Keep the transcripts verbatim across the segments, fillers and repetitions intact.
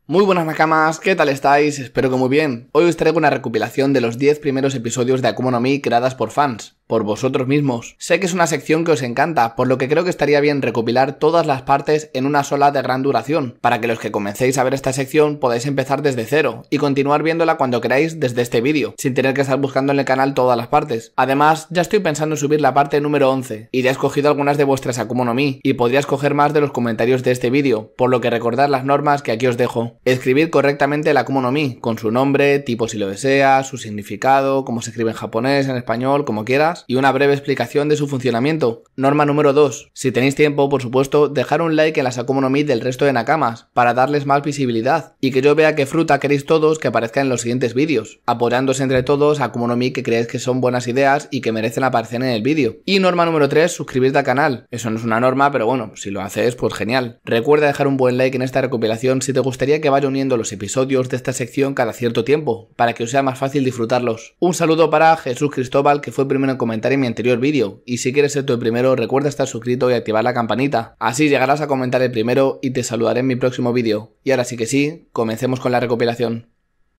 Muy buenas nakamas, ¿qué tal estáis? Espero que muy bien. Hoy os traigo una recopilación de los diez primeros episodios de Akuma no Mi creadas por fans, por vosotros mismos. Sé que es una sección que os encanta, por lo que creo que estaría bien recopilar todas las partes en una sola de gran duración, para que los que comencéis a ver esta sección podáis empezar desde cero y continuar viéndola cuando queráis desde este vídeo, sin tener que estar buscando en el canal todas las partes. Además, ya estoy pensando en subir la parte número once, y ya he escogido algunas de vuestras Akuma no Mi, y podría escoger más de los comentarios de este vídeo, por lo que recordad las normas que aquí os dejo. Escribir correctamente el Akuma no Mi, con su nombre, tipo si lo deseas, su significado, cómo se escribe en japonés, en español, como quieras, y una breve explicación de su funcionamiento. Norma número dos. Si tenéis tiempo, por supuesto, dejar un like en las Akuma no Mi del resto de nakamas, para darles más visibilidad, y que yo vea qué fruta queréis todos que aparezca en los siguientes vídeos, apoyándose entre todos a Akuma no Mi que creéis que son buenas ideas y que merecen aparecer en el vídeo. Y norma número tres. Suscribirte al canal. Eso no es una norma, pero bueno, si lo haces, pues genial. Recuerda dejar un buen like en esta recopilación si te gustaría que vaya uniendo los episodios de esta sección cada cierto tiempo, para que os sea más fácil disfrutarlos. Un saludo para Jesús Cristóbal, que fue primero en comentar en mi anterior vídeo, y si quieres ser tú el primero, recuerda estar suscrito y activar la campanita, así llegarás a comentar el primero y te saludaré en mi próximo vídeo. Y ahora sí que sí, comencemos con la recopilación.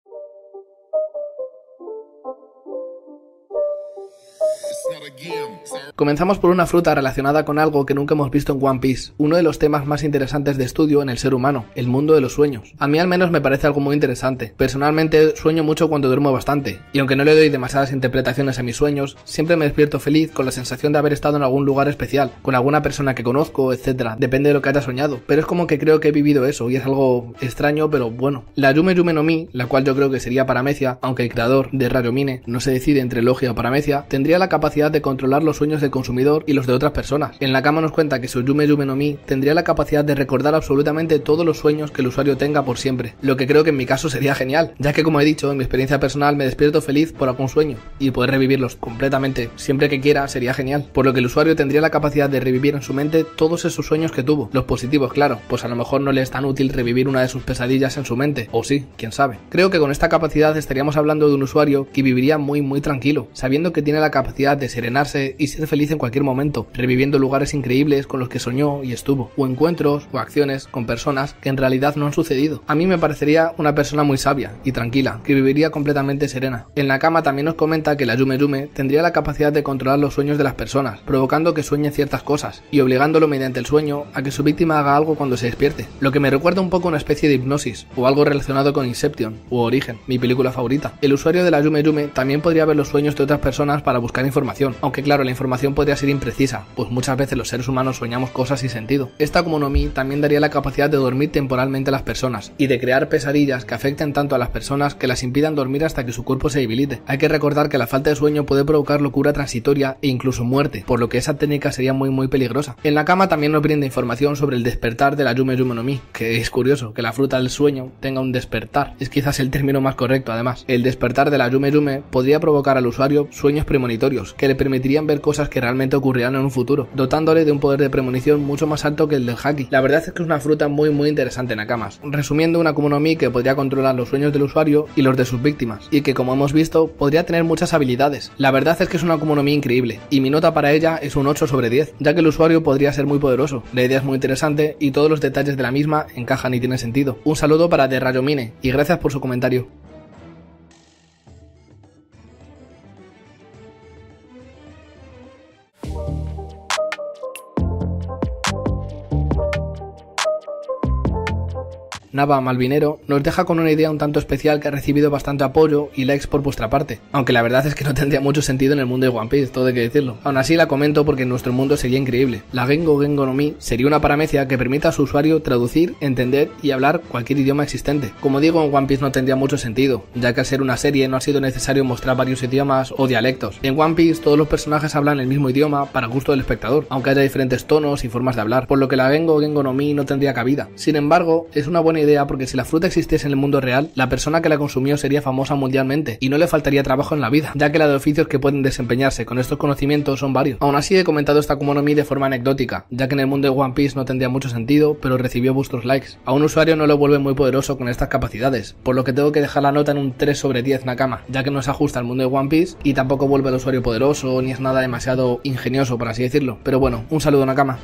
Comenzamos por una fruta relacionada con algo que nunca hemos visto en One Piece, uno de los temas más interesantes de estudio en el ser humano, el mundo de los sueños. A mí al menos me parece algo muy interesante. Personalmente sueño mucho cuando duermo bastante, y aunque no le doy demasiadas interpretaciones a mis sueños, siempre me despierto feliz con la sensación de haber estado en algún lugar especial, con alguna persona que conozco, etcétera. Depende de lo que haya soñado, pero es como que creo que he vivido eso, y es algo extraño pero bueno. La Yume Yume no Mi, la cual yo creo que sería paramecia, aunque el creador de Rayomine no se decide entre logia o paramecia, tendría la capacidad de controlar los sueños del consumidor y los de otras personas. En la cama nos cuenta que su Yume Yume no Mi tendría la capacidad de recordar absolutamente todos los sueños que el usuario tenga por siempre, lo que creo que en mi caso sería genial, ya que como he dicho, en mi experiencia personal me despierto feliz por algún sueño, y poder revivirlos completamente siempre que quiera sería genial, por lo que el usuario tendría la capacidad de revivir en su mente todos esos sueños que tuvo, los positivos claro, pues a lo mejor no le es tan útil revivir una de sus pesadillas en su mente, o sí, quién sabe. Creo que con esta capacidad estaríamos hablando de un usuario que viviría muy muy tranquilo, sabiendo que tiene la capacidad de serenarse y ser feliz en cualquier momento, reviviendo lugares increíbles con los que soñó y estuvo, o encuentros o acciones con personas que en realidad no han sucedido. A mí me parecería una persona muy sabia y tranquila, que viviría completamente serena. En la cama también nos comenta que la Yume Yume tendría la capacidad de controlar los sueños de las personas, provocando que sueñen ciertas cosas, y obligándolo mediante el sueño a que su víctima haga algo cuando se despierte, lo que me recuerda un poco a una especie de hipnosis, o algo relacionado con Inception, u Origen, mi película favorita. El usuario de la Yume Yume también podría ver los sueños de otras personas para buscar información, aunque claro, la información podría ser imprecisa, pues muchas veces los seres humanos soñamos cosas sin sentido. Esta Akuma no Mi también daría la capacidad de dormir temporalmente a las personas, y de crear pesadillas que afecten tanto a las personas que las impidan dormir hasta que su cuerpo se debilite. Hay que recordar que la falta de sueño puede provocar locura transitoria e incluso muerte, por lo que esa técnica sería muy muy peligrosa. En la cama también nos brinda información sobre el despertar de la Yume Yume no Mi, que es curioso que la fruta del sueño tenga un despertar, es quizás el término más correcto además. El despertar de la Yume Yume podría provocar al usuario sueños premonitorios, que le permitirían ver cosas que realmente ocurrirán en un futuro, dotándole de un poder de premonición mucho más alto que el del Haki. La verdad es que es una fruta muy muy interesante en nakamas, resumiendo una Akuma no Mi que podría controlar los sueños del usuario y los de sus víctimas, y que como hemos visto podría tener muchas habilidades. La verdad es que es una Akuma no Mi increíble, y mi nota para ella es un ocho sobre diez, ya que el usuario podría ser muy poderoso, la idea es muy interesante y todos los detalles de la misma encajan y tienen sentido. Un saludo para The Rayomine y gracias por su comentario. Nava Malvinero nos deja con una idea un tanto especial que ha recibido bastante apoyo y likes por vuestra parte, aunque la verdad es que no tendría mucho sentido en el mundo de One Piece, todo hay que decirlo. Aún así la comento porque en nuestro mundo sería increíble. La Gengo Gengo no Mi sería una paramecia que permita a su usuario traducir, entender y hablar cualquier idioma existente. Como digo, en One Piece no tendría mucho sentido, ya que al ser una serie no ha sido necesario mostrar varios idiomas o dialectos. En One Piece todos los personajes hablan el mismo idioma para gusto del espectador, aunque haya diferentes tonos y formas de hablar, por lo que la Gengo Gengo no Mi no tendría cabida. Sin embargo, es una buena idea porque si la fruta existiese en el mundo real, la persona que la consumió sería famosa mundialmente y no le faltaría trabajo en la vida, ya que la de oficios que pueden desempeñarse con estos conocimientos son varios. Aún así he comentado esta Akuma no Mi de forma anecdótica, ya que en el mundo de One Piece no tendría mucho sentido, pero recibió vuestros likes. A un usuario no lo vuelve muy poderoso con estas capacidades, por lo que tengo que dejar la nota en un tres sobre diez nakama, ya que no se ajusta al mundo de One Piece y tampoco vuelve al usuario poderoso ni es nada demasiado ingenioso, por así decirlo. Pero bueno, un saludo nakama.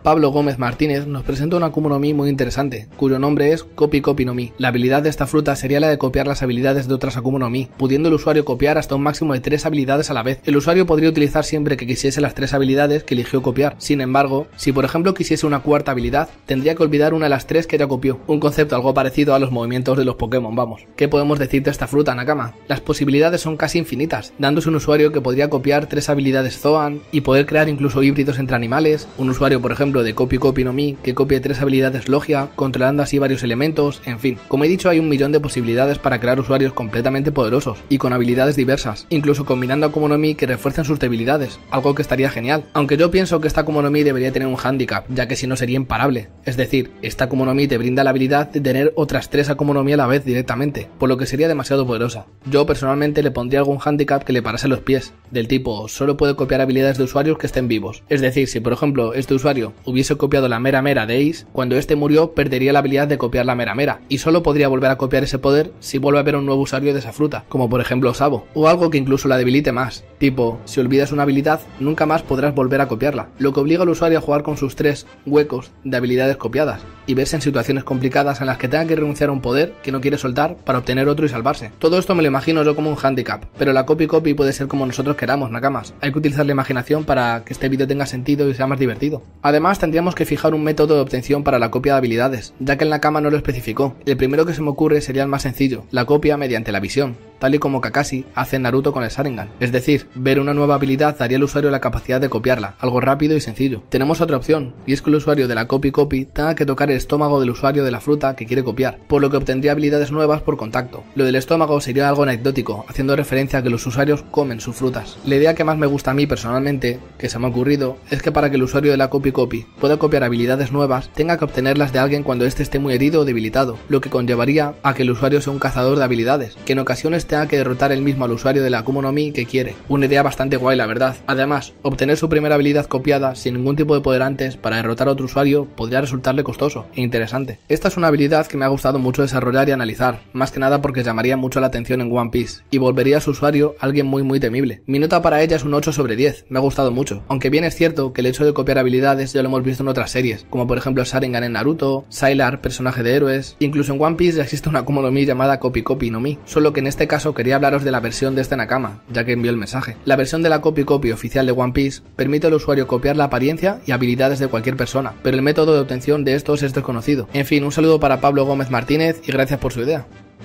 Pablo Gómez Martínez nos presenta una Akuma no Mi muy interesante, cuyo nombre es Copy Copy no Mi. La habilidad de esta fruta sería la de copiar las habilidades de otras Akuma no Mi, pudiendo el usuario copiar hasta un máximo de tres habilidades a la vez. El usuario podría utilizar siempre que quisiese las tres habilidades que eligió copiar. Sin embargo, si por ejemplo quisiese una cuarta habilidad, tendría que olvidar una de las tres que ya copió. Un concepto algo parecido a los movimientos de los Pokémon, vamos. ¿Qué podemos decir de esta fruta, Nakama? Las posibilidades son casi infinitas, dándose un usuario que podría copiar tres habilidades Zoan y poder crear incluso híbridos entre animales. Un usuario, por ejemplo, de Copy Copy no Mi que copie tres habilidades Logia, controlando así varios elementos, en fin. Como he dicho, hay un millón de posibilidades para crear usuarios completamente poderosos y con habilidades diversas, incluso combinando Akuma no Mi que refuercen sus debilidades, algo que estaría genial. Aunque yo pienso que esta Akuma no Mi debería tener un handicap, ya que si no sería imparable. Es decir, esta Akuma no Mi te brinda la habilidad de tener otras tres Akuma no Mi a la vez directamente, por lo que sería demasiado poderosa. Yo personalmente le pondría algún handicap que le parase los pies, del tipo solo puede copiar habilidades de usuarios que estén vivos. Es decir, si por ejemplo este usuario hubiese copiado la Mera Mera de Ace, cuando este murió perdería la habilidad de copiar la Mera Mera, y solo podría volver a copiar ese poder si vuelve a ver un nuevo usuario de esa fruta, como por ejemplo Sabo, o algo que incluso la debilite más, tipo, si olvidas una habilidad, nunca más podrás volver a copiarla, lo que obliga al usuario a jugar con sus tres huecos de habilidades copiadas, y verse en situaciones complicadas en las que tenga que renunciar a un poder que no quiere soltar para obtener otro y salvarse. Todo esto me lo imagino yo como un handicap, pero la Copy Copy puede ser como nosotros queramos, Nakamas. Hay que utilizar la imaginación para que este vídeo tenga sentido y sea más divertido. Además, tendríamos que fijar un método de obtención para la copia de habilidades, ya que el Nakama no lo especificó. El primero que se me ocurre sería el más sencillo, la copia mediante la visión, tal y como Kakashi hace en Naruto con el Sharingan. Es decir, ver una nueva habilidad daría al usuario la capacidad de copiarla, algo rápido y sencillo. Tenemos otra opción, y es que el usuario de la Copy Copy tenga que tocar el estómago del usuario de la fruta que quiere copiar, por lo que obtendría habilidades nuevas por contacto. Lo del estómago sería algo anecdótico, haciendo referencia a que los usuarios comen sus frutas. La idea que más me gusta a mí personalmente, que se me ha ocurrido, es que para que el usuario de la Copy Copy pueda copiar habilidades nuevas, tenga que obtenerlas de alguien cuando éste esté muy herido o debilitado, lo que conllevaría a que el usuario sea un cazador de habilidades, que en ocasiones tenga que derrotar él mismo al usuario de la Akuma no Mi que quiere. Una idea bastante guay, la verdad. Además, obtener su primera habilidad copiada sin ningún tipo de poder antes para derrotar a otro usuario podría resultarle costoso e interesante. Esta es una habilidad que me ha gustado mucho desarrollar y analizar, más que nada porque llamaría mucho la atención en One Piece y volvería a su usuario alguien muy muy temible. Mi nota para ella es un ocho sobre diez, me ha gustado mucho, aunque bien es cierto que el hecho de copiar habilidades ya lo hemos visto en otras series, como por ejemplo Sharingan en Naruto, Sylar, personaje de héroes, incluso en One Piece ya existe una Akuma no Mi llamada Copy Copy no Mi, solo que en este caso quería hablaros de la versión de este Nakama, ya que envió el mensaje. La versión de la Copy Copy oficial de One Piece permite al usuario copiar la apariencia y habilidades de cualquier persona, pero el método de obtención de estos es desconocido. En fin, un saludo para Pablo Gómez Martínez y gracias por su idea.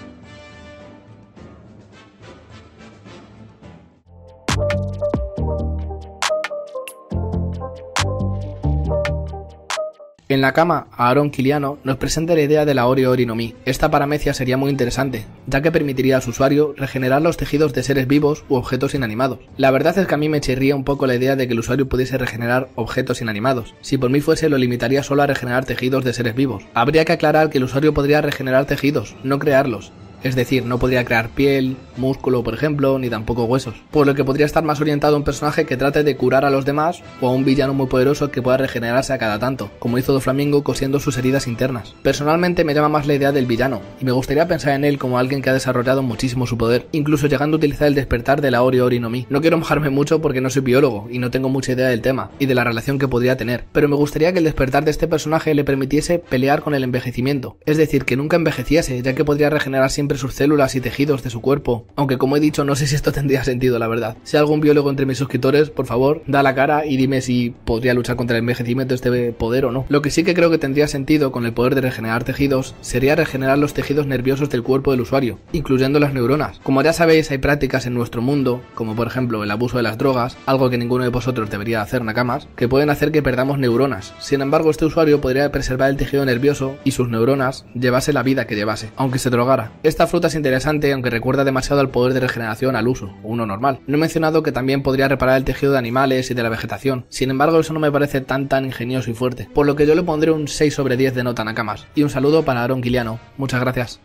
En la cama, Aaron Kiliano nos presenta la idea de la Ori Ori no Mi. Esta paramecia sería muy interesante, ya que permitiría a su usuario regenerar los tejidos de seres vivos u objetos inanimados. La verdad es que a mí me chirría un poco la idea de que el usuario pudiese regenerar objetos inanimados. Si por mí fuese, lo limitaría solo a regenerar tejidos de seres vivos. Habría que aclarar que el usuario podría regenerar tejidos, no crearlos. Es decir, no podría crear piel, músculo por ejemplo, ni tampoco huesos, por lo que podría estar más orientado a un personaje que trate de curar a los demás o a un villano muy poderoso que pueda regenerarse a cada tanto, como hizo Doflamingo cosiendo sus heridas internas. Personalmente me llama más la idea del villano, y me gustaría pensar en él como alguien que ha desarrollado muchísimo su poder, incluso llegando a utilizar el despertar de la Ori Ori no Mi. No quiero mojarme mucho porque no soy biólogo y no tengo mucha idea del tema, y de la relación que podría tener, pero me gustaría que el despertar de este personaje le permitiese pelear con el envejecimiento, es decir, que nunca envejeciese, ya que podría regenerar siempre sus células y tejidos de su cuerpo, aunque como he dicho no sé si esto tendría sentido la verdad. Si hay algún biólogo entre mis suscriptores, por favor, da la cara y dime si podría luchar contra el envejecimiento este poder o no. Lo que sí que creo que tendría sentido con el poder de regenerar tejidos sería regenerar los tejidos nerviosos del cuerpo del usuario, incluyendo las neuronas. Como ya sabéis, hay prácticas en nuestro mundo, como por ejemplo el abuso de las drogas, algo que ninguno de vosotros debería hacer, Nakamas, que pueden hacer que perdamos neuronas. Sin embargo, este usuario podría preservar el tejido nervioso y sus neuronas llevase la vida que llevase, aunque se drogara. Esta fruta es interesante, aunque recuerda demasiado al poder de regeneración al uso, uno normal. No he mencionado que también podría reparar el tejido de animales y de la vegetación, sin embargo eso no me parece tan tan ingenioso y fuerte, por lo que yo le pondré un seis sobre diez de nota, Nakamas. Y un saludo para Aaron Kiliano, muchas gracias.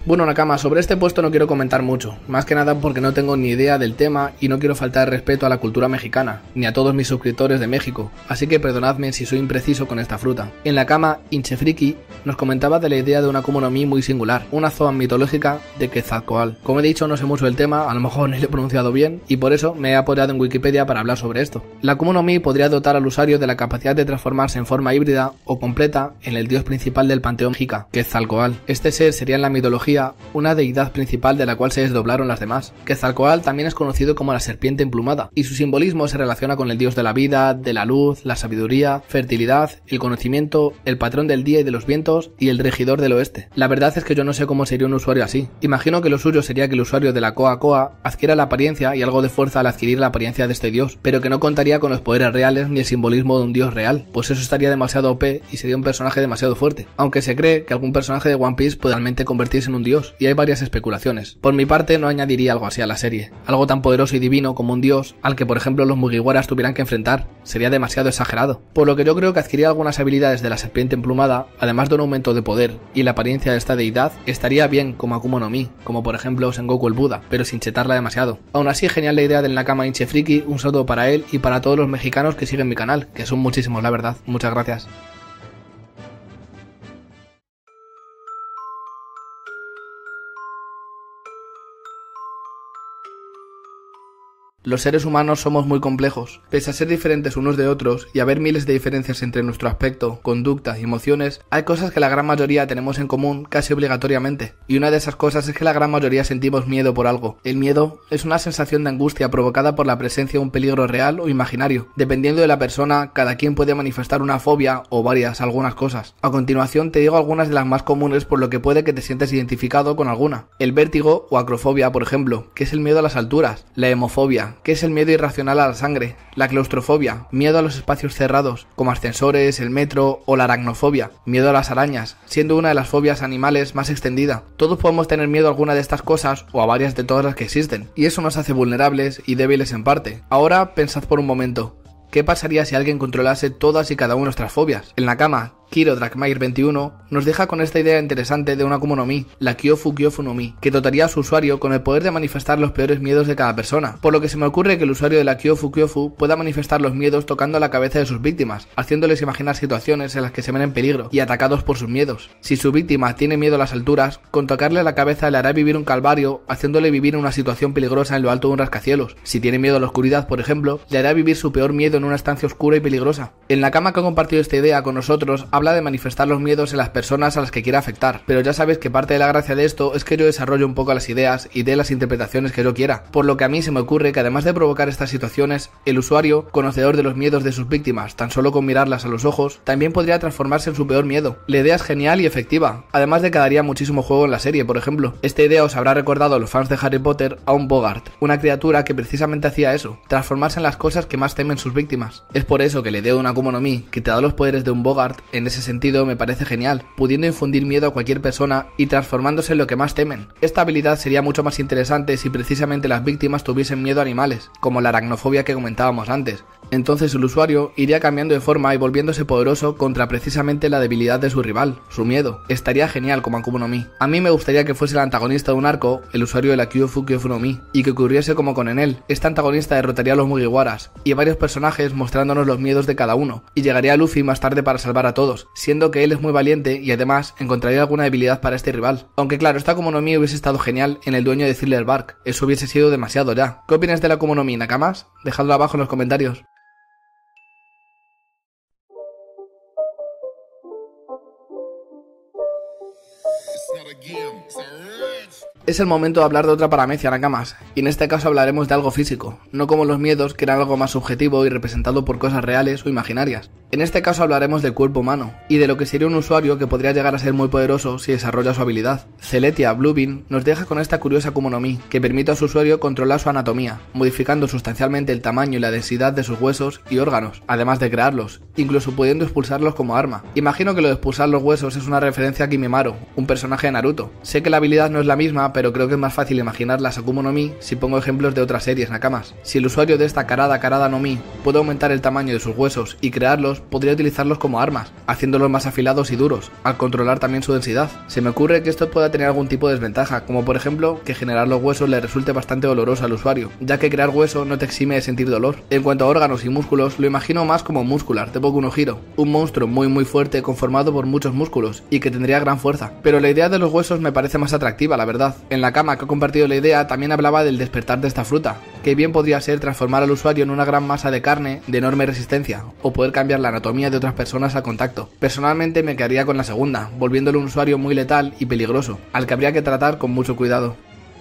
Bueno, Nakama, sobre este puesto no quiero comentar mucho, más que nada porque no tengo ni idea del tema y no quiero faltar respeto a la cultura mexicana, ni a todos mis suscriptores de México, así que perdonadme si soy impreciso con esta fruta. En la cama, Inchefriki nos comentaba de la idea de una Akuma no Mi muy singular, una zoan mitológica de Quetzalcóatl. Como he dicho, no sé mucho del tema, a lo mejor ni lo he pronunciado bien, y por eso me he apoyado en Wikipedia para hablar sobre esto. La Akuma no Mi podría dotar al usuario de la capacidad de transformarse en forma híbrida o completa en el dios principal del panteón mexica, Quetzalcóatl. Este ser sería en la mitología una deidad principal de la cual se desdoblaron las demás. Quetzalcóatl también es conocido como la serpiente emplumada, y su simbolismo se relaciona con el dios de la vida, de la luz, la sabiduría, fertilidad, el conocimiento, el patrón del día y de los vientos y el regidor del oeste. La verdad es que yo no sé cómo sería un usuario así. Imagino que lo suyo sería que el usuario de la Koa Koa adquiera la apariencia y algo de fuerza al adquirir la apariencia de este dios, pero que no contaría con los poderes reales ni el simbolismo de un dios real, pues eso estaría demasiado O P y sería un personaje demasiado fuerte, aunque se cree que algún personaje de One Piece puede realmente convertirse en un dios, y hay varias especulaciones. Por mi parte no añadiría algo así a la serie, algo tan poderoso y divino como un dios al que por ejemplo los Mugiwaras tuvieran que enfrentar, sería demasiado exagerado, por lo que yo creo que adquirir algunas habilidades de la serpiente emplumada, además de un aumento de poder y la apariencia de esta deidad, estaría bien como Akuma no Mi, como por ejemplo Sengoku el Buda, pero sin chetarla demasiado. Aún así, genial la idea del Nakama Inchefriki, un saludo para él y para todos los mexicanos que siguen mi canal, que son muchísimos la verdad, muchas gracias. Los seres humanos somos muy complejos. Pese a ser diferentes unos de otros y haber miles de diferencias entre nuestro aspecto, conducta y emociones, hay cosas que la gran mayoría tenemos en común casi obligatoriamente. Y una de esas cosas es que la gran mayoría sentimos miedo por algo. El miedo es una sensación de angustia provocada por la presencia de un peligro real o imaginario. Dependiendo de la persona, cada quien puede manifestar una fobia o varias, algunas cosas. A continuación te digo algunas de las más comunes por lo que puede que te sientas identificado con alguna. El vértigo o acrofobia, por ejemplo, que es el miedo a las alturas. La hemofobia, que es el miedo irracional a la sangre. La claustrofobia, miedo a los espacios cerrados, como ascensores, el metro, o la aracnofobia, miedo a las arañas, siendo una de las fobias animales más extendida. Todos podemos tener miedo a alguna de estas cosas, o a varias de todas las que existen, y eso nos hace vulnerables y débiles en parte. Ahora pensad por un momento, ¿qué pasaría si alguien controlase todas y cada una de nuestras fobias? En la cama, Kiro Dragmire veintiuno nos deja con esta idea interesante de una Akuma no Mi, la Kyofu Kyofu no Mi, que dotaría a su usuario con el poder de manifestar los peores miedos de cada persona, por lo que se me ocurre que el usuario de la Kyofu Kyofu pueda manifestar los miedos tocando la cabeza de sus víctimas, haciéndoles imaginar situaciones en las que se ven en peligro y atacados por sus miedos. Si su víctima tiene miedo a las alturas, con tocarle la cabeza le hará vivir un calvario, haciéndole vivir en una situación peligrosa en lo alto de un rascacielos. Si tiene miedo a la oscuridad, por ejemplo, le hará vivir su peor miedo en una estancia oscura y peligrosa. En la cama que ha compartido esta idea con nosotros, habla de manifestar los miedos en las personas a las que quiera afectar, pero ya sabes que parte de la gracia de esto es que yo desarrollo un poco las ideas y dé las interpretaciones que yo quiera, por lo que a mí se me ocurre que además de provocar estas situaciones, el usuario, conocedor de los miedos de sus víctimas, tan solo con mirarlas a los ojos, también podría transformarse en su peor miedo. La idea es genial y efectiva, además de que daría muchísimo juego en la serie, por ejemplo. Esta idea os habrá recordado a los fans de Harry Potter a un Bogart, una criatura que precisamente hacía eso, transformarse en las cosas que más temen sus víctimas. Es por eso que la idea de una Akuma no Mi, que te da los poderes de un Bogart, en ese sentido me parece genial, pudiendo infundir miedo a cualquier persona y transformándose en lo que más temen. Esta habilidad sería mucho más interesante si precisamente las víctimas tuviesen miedo a animales, como la aracnofobia que comentábamos antes. Entonces el usuario iría cambiando de forma y volviéndose poderoso contra precisamente la debilidad de su rival, su miedo. Estaría genial como Akuma no Mi. A mí me gustaría que fuese el antagonista de un arco, el usuario de la Kyofu Kyofu no Mi, y que ocurriese como con Enel. Este antagonista derrotaría a los Mugiwaras y a varios personajes mostrándonos los miedos de cada uno, y llegaría a Luffy más tarde para salvar a todos, siendo que él es muy valiente y además encontraría alguna debilidad para este rival. Aunque claro, esta Akuma no Mi hubiese estado genial en el dueño de Thriller Bark, eso hubiese sido demasiado ya. ¿Qué opinas de la Akuma no Mi, Nakamas? Dejadlo abajo en los comentarios. Es el momento de hablar de otra paramecia, Nakamas, y en este caso hablaremos de algo físico, no como los miedos, que eran algo más subjetivo y representado por cosas reales o imaginarias. En este caso hablaremos del cuerpo humano, y de lo que sería un usuario que podría llegar a ser muy poderoso si desarrolla su habilidad. Celetia Bluebeam nos deja con esta curiosa Akuma no Mi, que permite a su usuario controlar su anatomía, modificando sustancialmente el tamaño y la densidad de sus huesos y órganos, además de crearlos, incluso pudiendo expulsarlos como arma. Imagino que lo de expulsar los huesos es una referencia a Kimimaro, un personaje de Naruto. Sé que la habilidad no es la misma, pero creo que es más fácil imaginar las Akuma no Mi si pongo ejemplos de otras series, Nakamas. Si el usuario de esta Karada Karada no Mi puede aumentar el tamaño de sus huesos y crearlos, huesos, podría utilizarlos como armas, haciéndolos más afilados y duros, al controlar también su densidad. Se me ocurre que esto pueda tener algún tipo de desventaja, como por ejemplo que generar los huesos le resulte bastante doloroso al usuario, ya que crear hueso no te exime de sentir dolor. En cuanto a órganos y músculos, lo imagino más como Muscular de Boku no Hero, un monstruo muy muy fuerte conformado por muchos músculos y que tendría gran fuerza. Pero la idea de los huesos me parece más atractiva, la verdad. En la cama que he compartido la idea también hablaba del despertar de esta fruta, que bien podría ser transformar al usuario en una gran masa de carne de enorme resistencia, o poder cambiar la anatomía de otras personas al contacto. Personalmente me quedaría con la segunda, volviéndolo un usuario muy letal y peligroso, al que habría que tratar con mucho cuidado.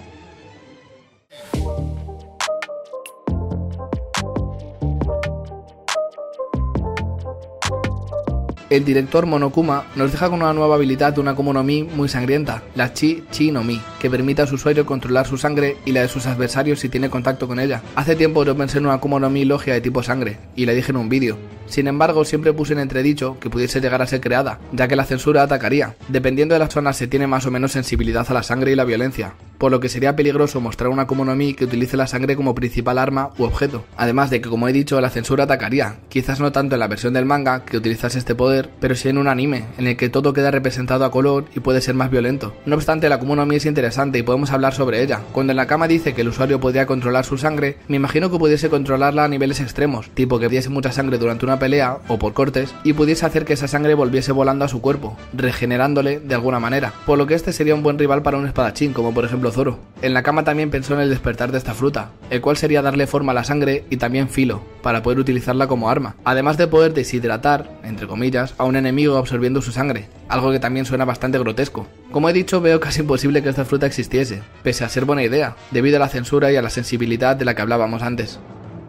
El director Monokuma nos deja con una nueva habilidad de una Akuma no Mi muy sangrienta, la Chi Chi no Mi, que permite a su usuario controlar su sangre y la de sus adversarios si tiene contacto con ella. Hace tiempo yo pensé en una Akuma no Mi logia de tipo sangre, y la dije en un vídeo. Sin embargo, siempre puse en entredicho que pudiese llegar a ser creada, ya que la censura atacaría. Dependiendo de las zonas se tiene más o menos sensibilidad a la sangre y la violencia, por lo que sería peligroso mostrar una Akuma no Mi que utilice la sangre como principal arma u objeto. Además de que, como he dicho, la censura atacaría, quizás no tanto en la versión del manga que utilizase este poder, pero sí en un anime, en el que todo queda representado a color y puede ser más violento. No obstante, la Akuma no Mi es interesante y podemos hablar sobre ella. Cuando en la cama dice que el usuario podría controlar su sangre, me imagino que pudiese controlarla a niveles extremos, tipo que diese mucha sangre durante una pelea o por cortes, y pudiese hacer que esa sangre volviese volando a su cuerpo, regenerándole de alguna manera, por lo que este sería un buen rival para un espadachín, como por ejemplo Zoro. En la cama también pensó en el despertar de esta fruta, el cual sería darle forma a la sangre y también filo, para poder utilizarla como arma, además de poder deshidratar, entre comillas, a un enemigo absorbiendo su sangre, algo que también suena bastante grotesco. Como he dicho, veo casi imposible que esta fruta existiese, pese a ser buena idea, debido a la censura y a la sensibilidad de la que hablábamos antes.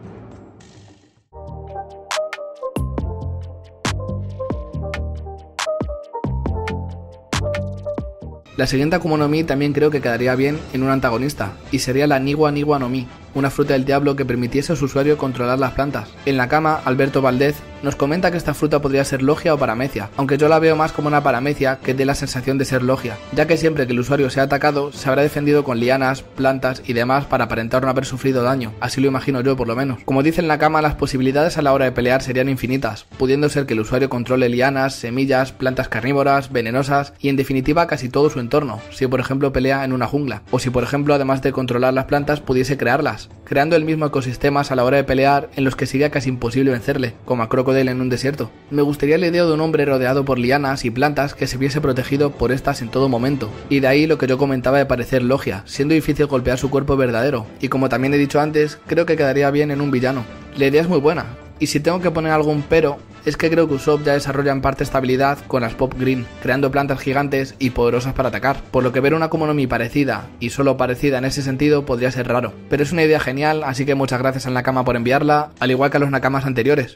La siguiente Akuma no Mi también creo que quedaría bien en un antagonista, y sería la Niwa Niwa no Mi, una fruta del diablo que permitiese a su usuario controlar las plantas. En la cama, Alberto Valdez nos comenta que esta fruta podría ser logia o paramecia, aunque yo la veo más como una paramecia que dé la sensación de ser logia, ya que siempre que el usuario sea atacado se habrá defendido con lianas, plantas y demás para aparentar no haber sufrido daño, así lo imagino yo por lo menos. Como dice en la cama, las posibilidades a la hora de pelear serían infinitas, pudiendo ser que el usuario controle lianas, semillas, plantas carnívoras, venenosas y en definitiva casi todo su entorno, si por ejemplo pelea en una jungla, o si por ejemplo además de controlar las plantas pudiese crearlas, creando el mismo ecosistemas a la hora de pelear en los que sería casi imposible vencerle, como a Crocodile en un desierto. Me gustaría la idea de un hombre rodeado por lianas y plantas que se viese protegido por estas en todo momento, y de ahí lo que yo comentaba de parecer logia, siendo difícil golpear su cuerpo verdadero, y como también he dicho antes, creo que quedaría bien en un villano. La idea es muy buena, y si tengo que poner algún pero, es que creo que Usopp ya desarrolla en parte esta habilidad con las Pop Green, creando plantas gigantes y poderosas para atacar, por lo que ver una Akuma no Mi parecida, y solo parecida en ese sentido, podría ser raro. Pero es una idea genial, así que muchas gracias a Nakama por enviarla, al igual que a los Nakamas anteriores.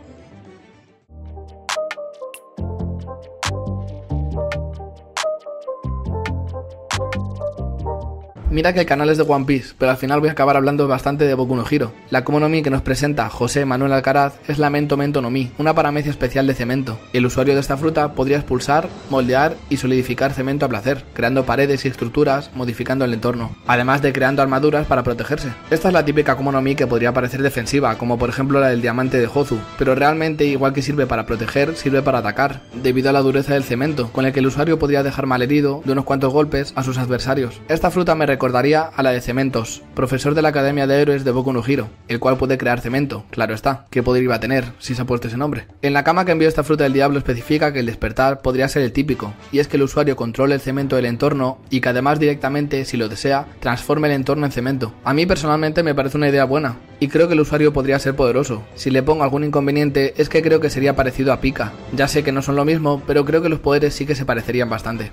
Mira que el canal es de One Piece, pero al final voy a acabar hablando bastante de Boku no Hero. La Akuma no Mi que nos presenta José Manuel Alcaraz es la Mento Mento no Mi, una paramecia especial de cemento. El usuario de esta fruta podría expulsar, moldear y solidificar cemento a placer, creando paredes y estructuras, modificando el entorno, además de creando armaduras para protegerse. Esta es la típica Akuma no Mi que podría parecer defensiva, como por ejemplo la del diamante de Hozu, pero realmente igual que sirve para proteger, sirve para atacar, debido a la dureza del cemento, con el que el usuario podría dejar malherido de unos cuantos golpes a sus adversarios. Esta fruta me recordaría a la de Cementos, profesor de la Academia de Héroes de Boku no Hero, el cual puede crear cemento, claro está, ¿qué poder iba a tener si se ha puesto ese nombre? En la cama que envió esta fruta del diablo especifica que el despertar podría ser el típico, y es que el usuario controle el cemento del entorno y que además directamente, si lo desea, transforme el entorno en cemento. A mí personalmente me parece una idea buena, y creo que el usuario podría ser poderoso. Si le pongo algún inconveniente es que creo que sería parecido a Pika. Ya sé que no son lo mismo, pero creo que los poderes sí que se parecerían bastante.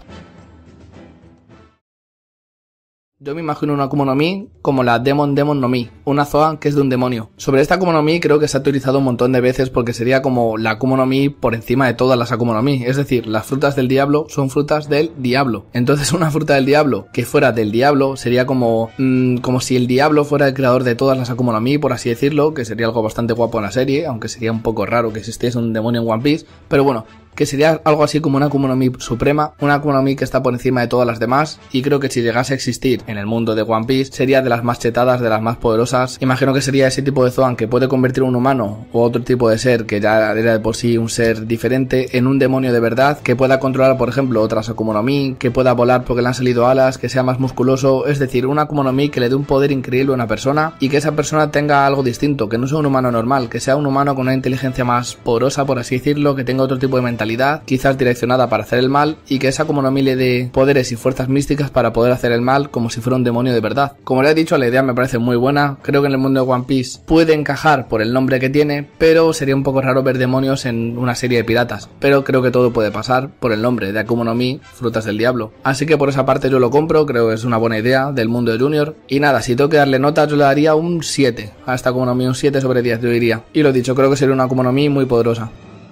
Yo me imagino una Akuma no Mi como la Demon Demon no Mi, una Zoan que es de un demonio. Sobre esta Akuma no Mi creo que se ha utilizado un montón de veces porque sería como la Akuma no Mi por encima de todas las Akuma no Mi. Es decir, las frutas del diablo son frutas del diablo. Entonces una fruta del diablo que fuera del diablo sería como mmm, como si el diablo fuera el creador de todas las Akuma no Mi, por así decirlo, que sería algo bastante guapo en la serie, aunque sería un poco raro que existiese un demonio en One Piece. Pero bueno, que sería algo así como una Akuma no Mi suprema, una Akuma no Mi que está por encima de todas las demás, y creo que si llegase a existir en el mundo de One Piece sería de las más chetadas, de las más poderosas. Imagino que sería ese tipo de Zoan que puede convertir a un humano o otro tipo de ser que ya era de por sí un ser diferente en un demonio de verdad, que pueda controlar por ejemplo otras Akuma no Mi, que pueda volar porque le han salido alas, que sea más musculoso, es decir, una Akuma no Mi que le dé un poder increíble a una persona y que esa persona tenga algo distinto, que no sea un humano normal, que sea un humano con una inteligencia más poderosa, por así decirlo, que tenga otro tipo de mentalidad, quizás direccionada para hacer el mal, y que esa Akuma no Mi le dé poderes y fuerzas místicas para poder hacer el mal como si fuera un demonio de verdad. Como le he dicho, la idea me parece muy buena, creo que en el mundo de One Piece puede encajar por el nombre que tiene, pero sería un poco raro ver demonios en una serie de piratas, pero creo que todo puede pasar por el nombre de Akuma no Mi, frutas del diablo. Así que por esa parte yo lo compro, creo que es una buena idea del mundo de Junior, y nada, si tengo que darle nota yo le daría un siete, a esta Akuma no Mi un siete sobre diez yo diría, y lo dicho, creo que sería una Akuma no Mi muy poderosa.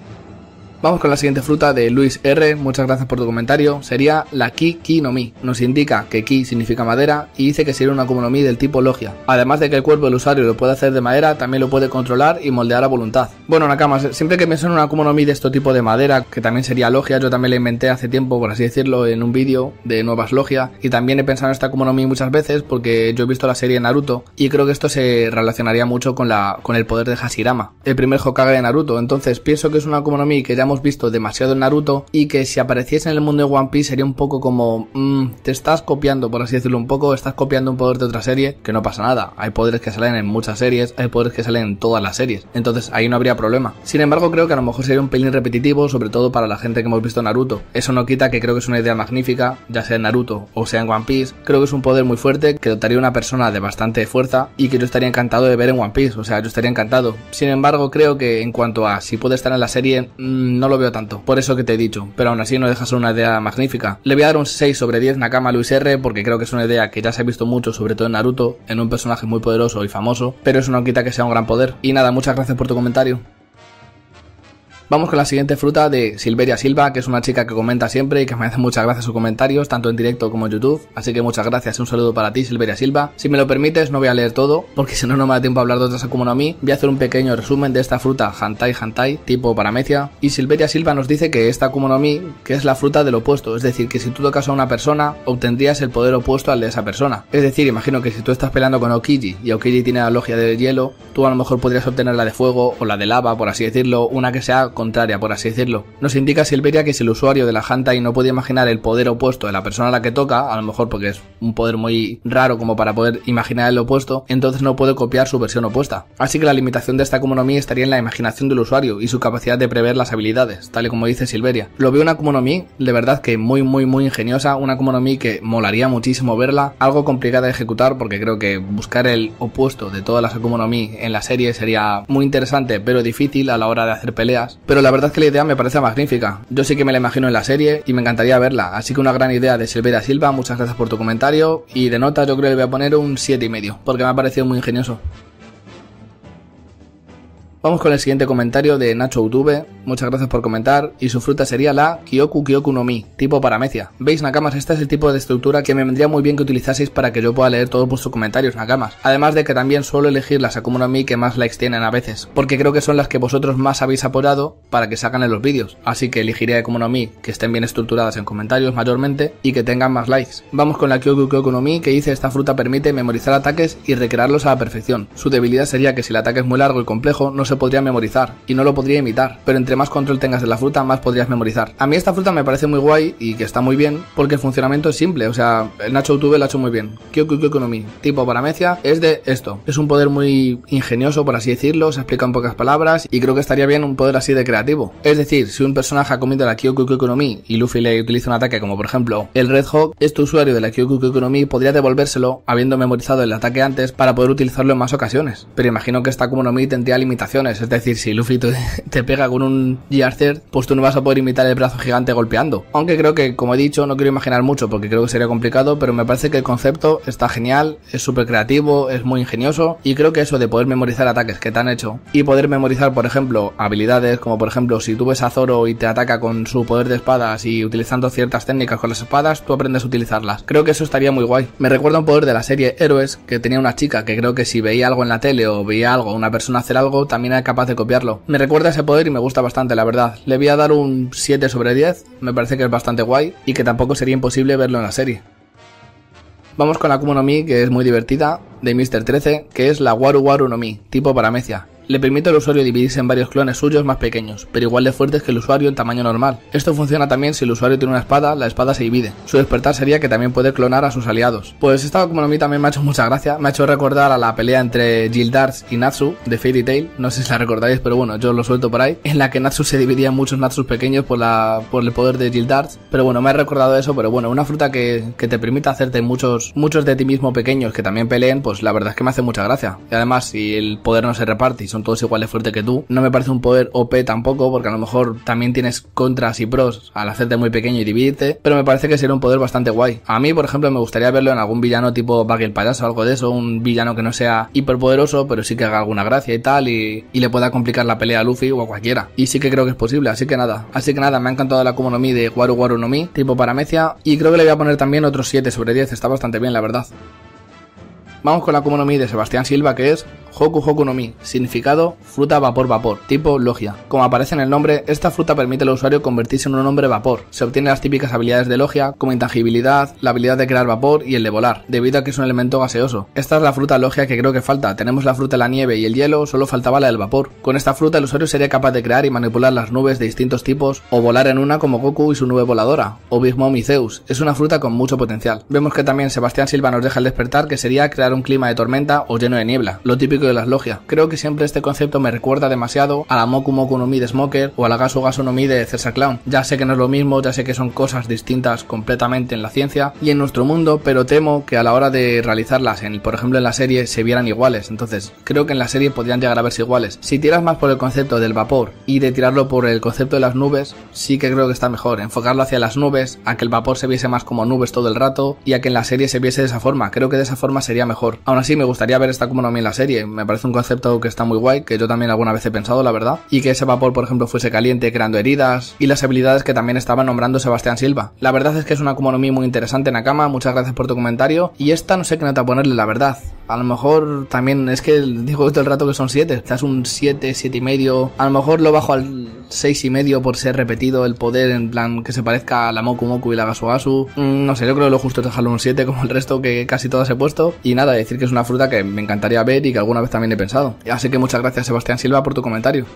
Vamos con la siguiente fruta de Luis R, muchas gracias por tu comentario, sería la Ki Ki no Mi. Nos indica que Ki significa madera y dice que sería una Akuma no Mi del tipo Logia. Además de que el cuerpo del usuario lo puede hacer de madera, también lo puede controlar y moldear a voluntad. Bueno, Nakama, siempre que pienso en una Akuma no Mi de este tipo de madera, que también sería Logia, yo también la inventé hace tiempo, por así decirlo, en un vídeo de nuevas Logia, y también he pensado en esta Akuma no Mi muchas veces porque yo he visto la serie Naruto y creo que esto se relacionaría mucho con, la, con el poder de Hashirama, el primer Hokage de Naruto. Entonces pienso que es una Akuma no Mi que ya hemos visto demasiado en Naruto y que si apareciese en el mundo de One Piece sería un poco como mmm, te estás copiando, por así decirlo, un poco, estás copiando un poder de otra serie, que no pasa nada, hay poderes que salen en muchas series, hay poderes que salen en todas las series, entonces ahí no habría problema. Sin embargo, creo que a lo mejor sería un pelín repetitivo, sobre todo para la gente que hemos visto Naruto. Eso no quita que creo que es una idea magnífica, ya sea en Naruto o sea en One Piece. Creo que es un poder muy fuerte que dotaría a una persona de bastante fuerza y que yo estaría encantado de ver en One Piece, o sea, yo estaría encantado. Sin embargo, creo que en cuanto a si puede estar en la serie, mmm, no lo veo tanto. Por eso que te he dicho, pero aún así no deja ser una idea magnífica. Le voy a dar un seis sobre diez Nakama Luis R porque creo que es una idea que ya se ha visto mucho, sobre todo en Naruto, en un personaje muy poderoso y famoso, pero eso no quita que sea un gran poder. Y nada, muchas gracias por tu comentario. Vamos con la siguiente fruta de Silveria Silva, que es una chica que comenta siempre y que me hace muchas gracias sus comentarios, tanto en directo como en YouTube, así que muchas gracias, un saludo para ti, Silveria Silva. Si me lo permites, no voy a leer todo, porque si no, no me da tiempo a hablar de otras Akuma no Mi. Voy a hacer un pequeño resumen de esta fruta Hantai Hantai, tipo paramecia, y Silveria Silva nos dice que esta Akuma no Mi, que es la fruta del opuesto, es decir, que si tú tocas a una persona, obtendrías el poder opuesto al de esa persona. Es decir, imagino que si tú estás peleando con Aokiji, y Aokiji tiene la logia de hielo, tú a lo mejor podrías obtener la de fuego, o la de lava, por así decirlo, una que sea contraria, por así decirlo. Decirlo. Nos indica Silveria que si el usuario de la Hantai no puede imaginar el poder opuesto de la persona a la que toca, a lo mejor porque es un poder muy raro como para poder imaginar el opuesto, entonces no puede copiar su versión opuesta. Así que la limitación de esta Akuma no Mi estaría en la imaginación del usuario y su capacidad de prever las habilidades, tal y como dice Silveria. Lo veo una Akuma no Mi de verdad que muy muy muy ingeniosa, una Akuma no Mi que molaría muchísimo verla, algo complicada de ejecutar porque creo que buscar el opuesto de todas las Akuma no Mi en la serie sería muy interesante pero difícil a la hora de hacer peleas, pero la verdad es que la idea me parece magnífica. Yo sí que me la imagino en la serie y me encantaría verla, así que una gran idea de Silveria Silva, muchas gracias por tu comentario, y de nota yo creo que le voy a poner un siete y medio porque me ha parecido muy ingenioso. Vamos con el siguiente comentario de Nacho Utube, muchas gracias por comentar, y su fruta sería la Kyoku Kyoku no Mi, tipo paramecia. ¿Veis, Nakamas? Este es el tipo de estructura que me vendría muy bien que utilizaseis para que yo pueda leer todos vuestros comentarios, Nakamas. Además de que también suelo elegir las Akuma no Mi que más likes tienen a veces, porque creo que son las que vosotros más habéis apoyado para que salgan en los vídeos, así que elegiré Akuma no Mi que estén bien estructuradas en comentarios mayormente y que tengan más likes. Vamos con la Kyoku Kyoku no Mi, que dice esta fruta permite memorizar ataques y recrearlos a la perfección. Su debilidad sería que si el ataque es muy largo y complejo no se podría memorizar y no lo podría imitar, pero entre más control tengas de la fruta más podrías memorizar. A mí esta fruta me parece muy guay y que está muy bien porque el funcionamiento es simple, o sea, el Nacho YouTube lo ha hecho muy bien. Kyoku Kyoku no Mi, tipo paramecia, es de esto. Es un poder muy ingenioso, por así decirlo, se explica en pocas palabras y creo que estaría bien un poder así de creativo. Es decir, si un personaje ha comido la Kyoku Kyoku no Mi y Luffy le utiliza un ataque como por ejemplo el Red Hawk, este usuario de la Kyoku Kyoku no Mi podría devolvérselo habiendo memorizado el ataque antes para poder utilizarlo en más ocasiones. Pero imagino que esta Akuma no Mi tendría limitaciones, es decir, si Luffy te, te pega con un G R, pues tú no vas a poder imitar el brazo gigante golpeando. Aunque creo que, como he dicho, no quiero imaginar mucho porque creo que sería complicado, pero me parece que el concepto está genial, es súper creativo, es muy ingenioso y creo que eso de poder memorizar ataques que te han hecho y poder memorizar, por ejemplo, habilidades como por ejemplo si tú ves a Zoro y te ataca con su poder de espadas y utilizando ciertas técnicas con las espadas, tú aprendes a utilizarlas. Creo que eso estaría muy guay. Me recuerda un poder de la serie Héroes que tenía una chica que creo que si veía algo en la tele o veía algo, una persona hacer algo, también también era capaz de copiarlo. Me recuerda ese poder y me gusta bastante, la verdad. Le voy a dar un siete sobre diez, me parece que es bastante guay y que tampoco sería imposible verlo en la serie. Vamos con la Akuma no Mi, que es muy divertida, de míster trece, que es la Waru Waru no Mi, tipo paramecia. Le permite al usuario dividirse en varios clones suyos más pequeños, pero igual de fuertes que el usuario en tamaño normal. Esto funciona también si el usuario tiene una espada, la espada se divide. Su despertar sería que también puede clonar a sus aliados. Pues esta Akuma no Mi también me ha hecho mucha gracia, me ha hecho recordar a la pelea entre Gildarts y Natsu de Fairy Tail, no sé si la recordáis, pero bueno, yo lo suelto por ahí, en la que Natsu se dividía en muchos Natsus pequeños por, la, por el poder de Gildarts, pero bueno, me ha recordado eso, pero bueno, una fruta que, que te permite hacerte muchos, muchos de ti mismo pequeños que también peleen, pues la verdad es que me hace mucha gracia. Y además, si el poder no se reparte y son todos igual de fuertes que tú, no me parece un poder O P tampoco, porque a lo mejor también tienes contras y pros al hacerte muy pequeño y dividirte, pero me parece que sería un poder bastante guay. A mí, por ejemplo, me gustaría verlo en algún villano tipo Buggy el payaso o algo de eso, un villano que no sea hiperpoderoso, pero sí que haga alguna gracia y tal, y, y le pueda complicar la pelea a Luffy o a cualquiera. Y sí que creo que es posible, así que nada. Así que nada, me ha encantado la Akuma no Mi de Waru Waru no Mi, tipo paramecia, y creo que le voy a poner también otros siete sobre diez, está bastante bien, la verdad. Vamos con la Akuma no Mi de Sebastián Silva, que es Hoku Hoku no Mi, significado fruta vapor vapor, tipo Logia. Como aparece en el nombre, esta fruta permite al usuario convertirse en un hombre vapor. Se obtienen las típicas habilidades de Logia, como intangibilidad, la habilidad de crear vapor y el de volar, debido a que es un elemento gaseoso. Esta es la fruta Logia que creo que falta. Tenemos la fruta de la nieve y el hielo, solo faltaba la del vapor. Con esta fruta el usuario sería capaz de crear y manipular las nubes de distintos tipos, o volar en una como Goku y su nube voladora, o Big Mom y Zeus. Es una fruta con mucho potencial. Vemos que también Sebastián Silva nos deja el despertar, que sería crear un clima de tormenta o lleno de niebla, lo típico de las logias. Creo que siempre este concepto me recuerda demasiado a la Moku Moku no Mi de Smoker o a la Gasu Gasu no Mi de Cersa Clown. Ya sé que no es lo mismo, ya sé que son cosas distintas completamente en la ciencia y en nuestro mundo, pero temo que a la hora de realizarlas, en, por ejemplo en la serie, se vieran iguales. Entonces creo que en la serie podrían llegar a verse iguales. Si tiras más por el concepto del vapor y de tirarlo por el concepto de las nubes, sí que creo que está mejor. Enfocarlo hacia las nubes, a que el vapor se viese más como nubes todo el rato y a que en la serie se viese de esa forma. Creo que de esa forma sería mejor. Aún así me gustaría ver esta Akuma no Mi en la serie. Me parece un concepto que está muy guay, que yo también alguna vez he pensado, la verdad, y que ese vapor, por ejemplo, fuese caliente creando heridas, y las habilidades que también estaba nombrando Sebastián Silva. La verdad es que es una Akuma no Mi muy interesante, Nakama, muchas gracias por tu comentario, y esta no sé qué nota ponerle, la verdad. A lo mejor también, es que digo todo el rato que son siete, quizás un siete, siete y medio, a lo mejor lo bajo al seis y medio por ser repetido el poder, en plan que se parezca a la Moku Moku y la Gasu Gasu. Mm, no sé, yo creo que lo justo es dejarlo un siete como el resto que casi todas he puesto, y nada, decir que es una fruta que me encantaría ver y que alguna vez también he pensado. Así que muchas gracias Sebastián Silva por tu comentario.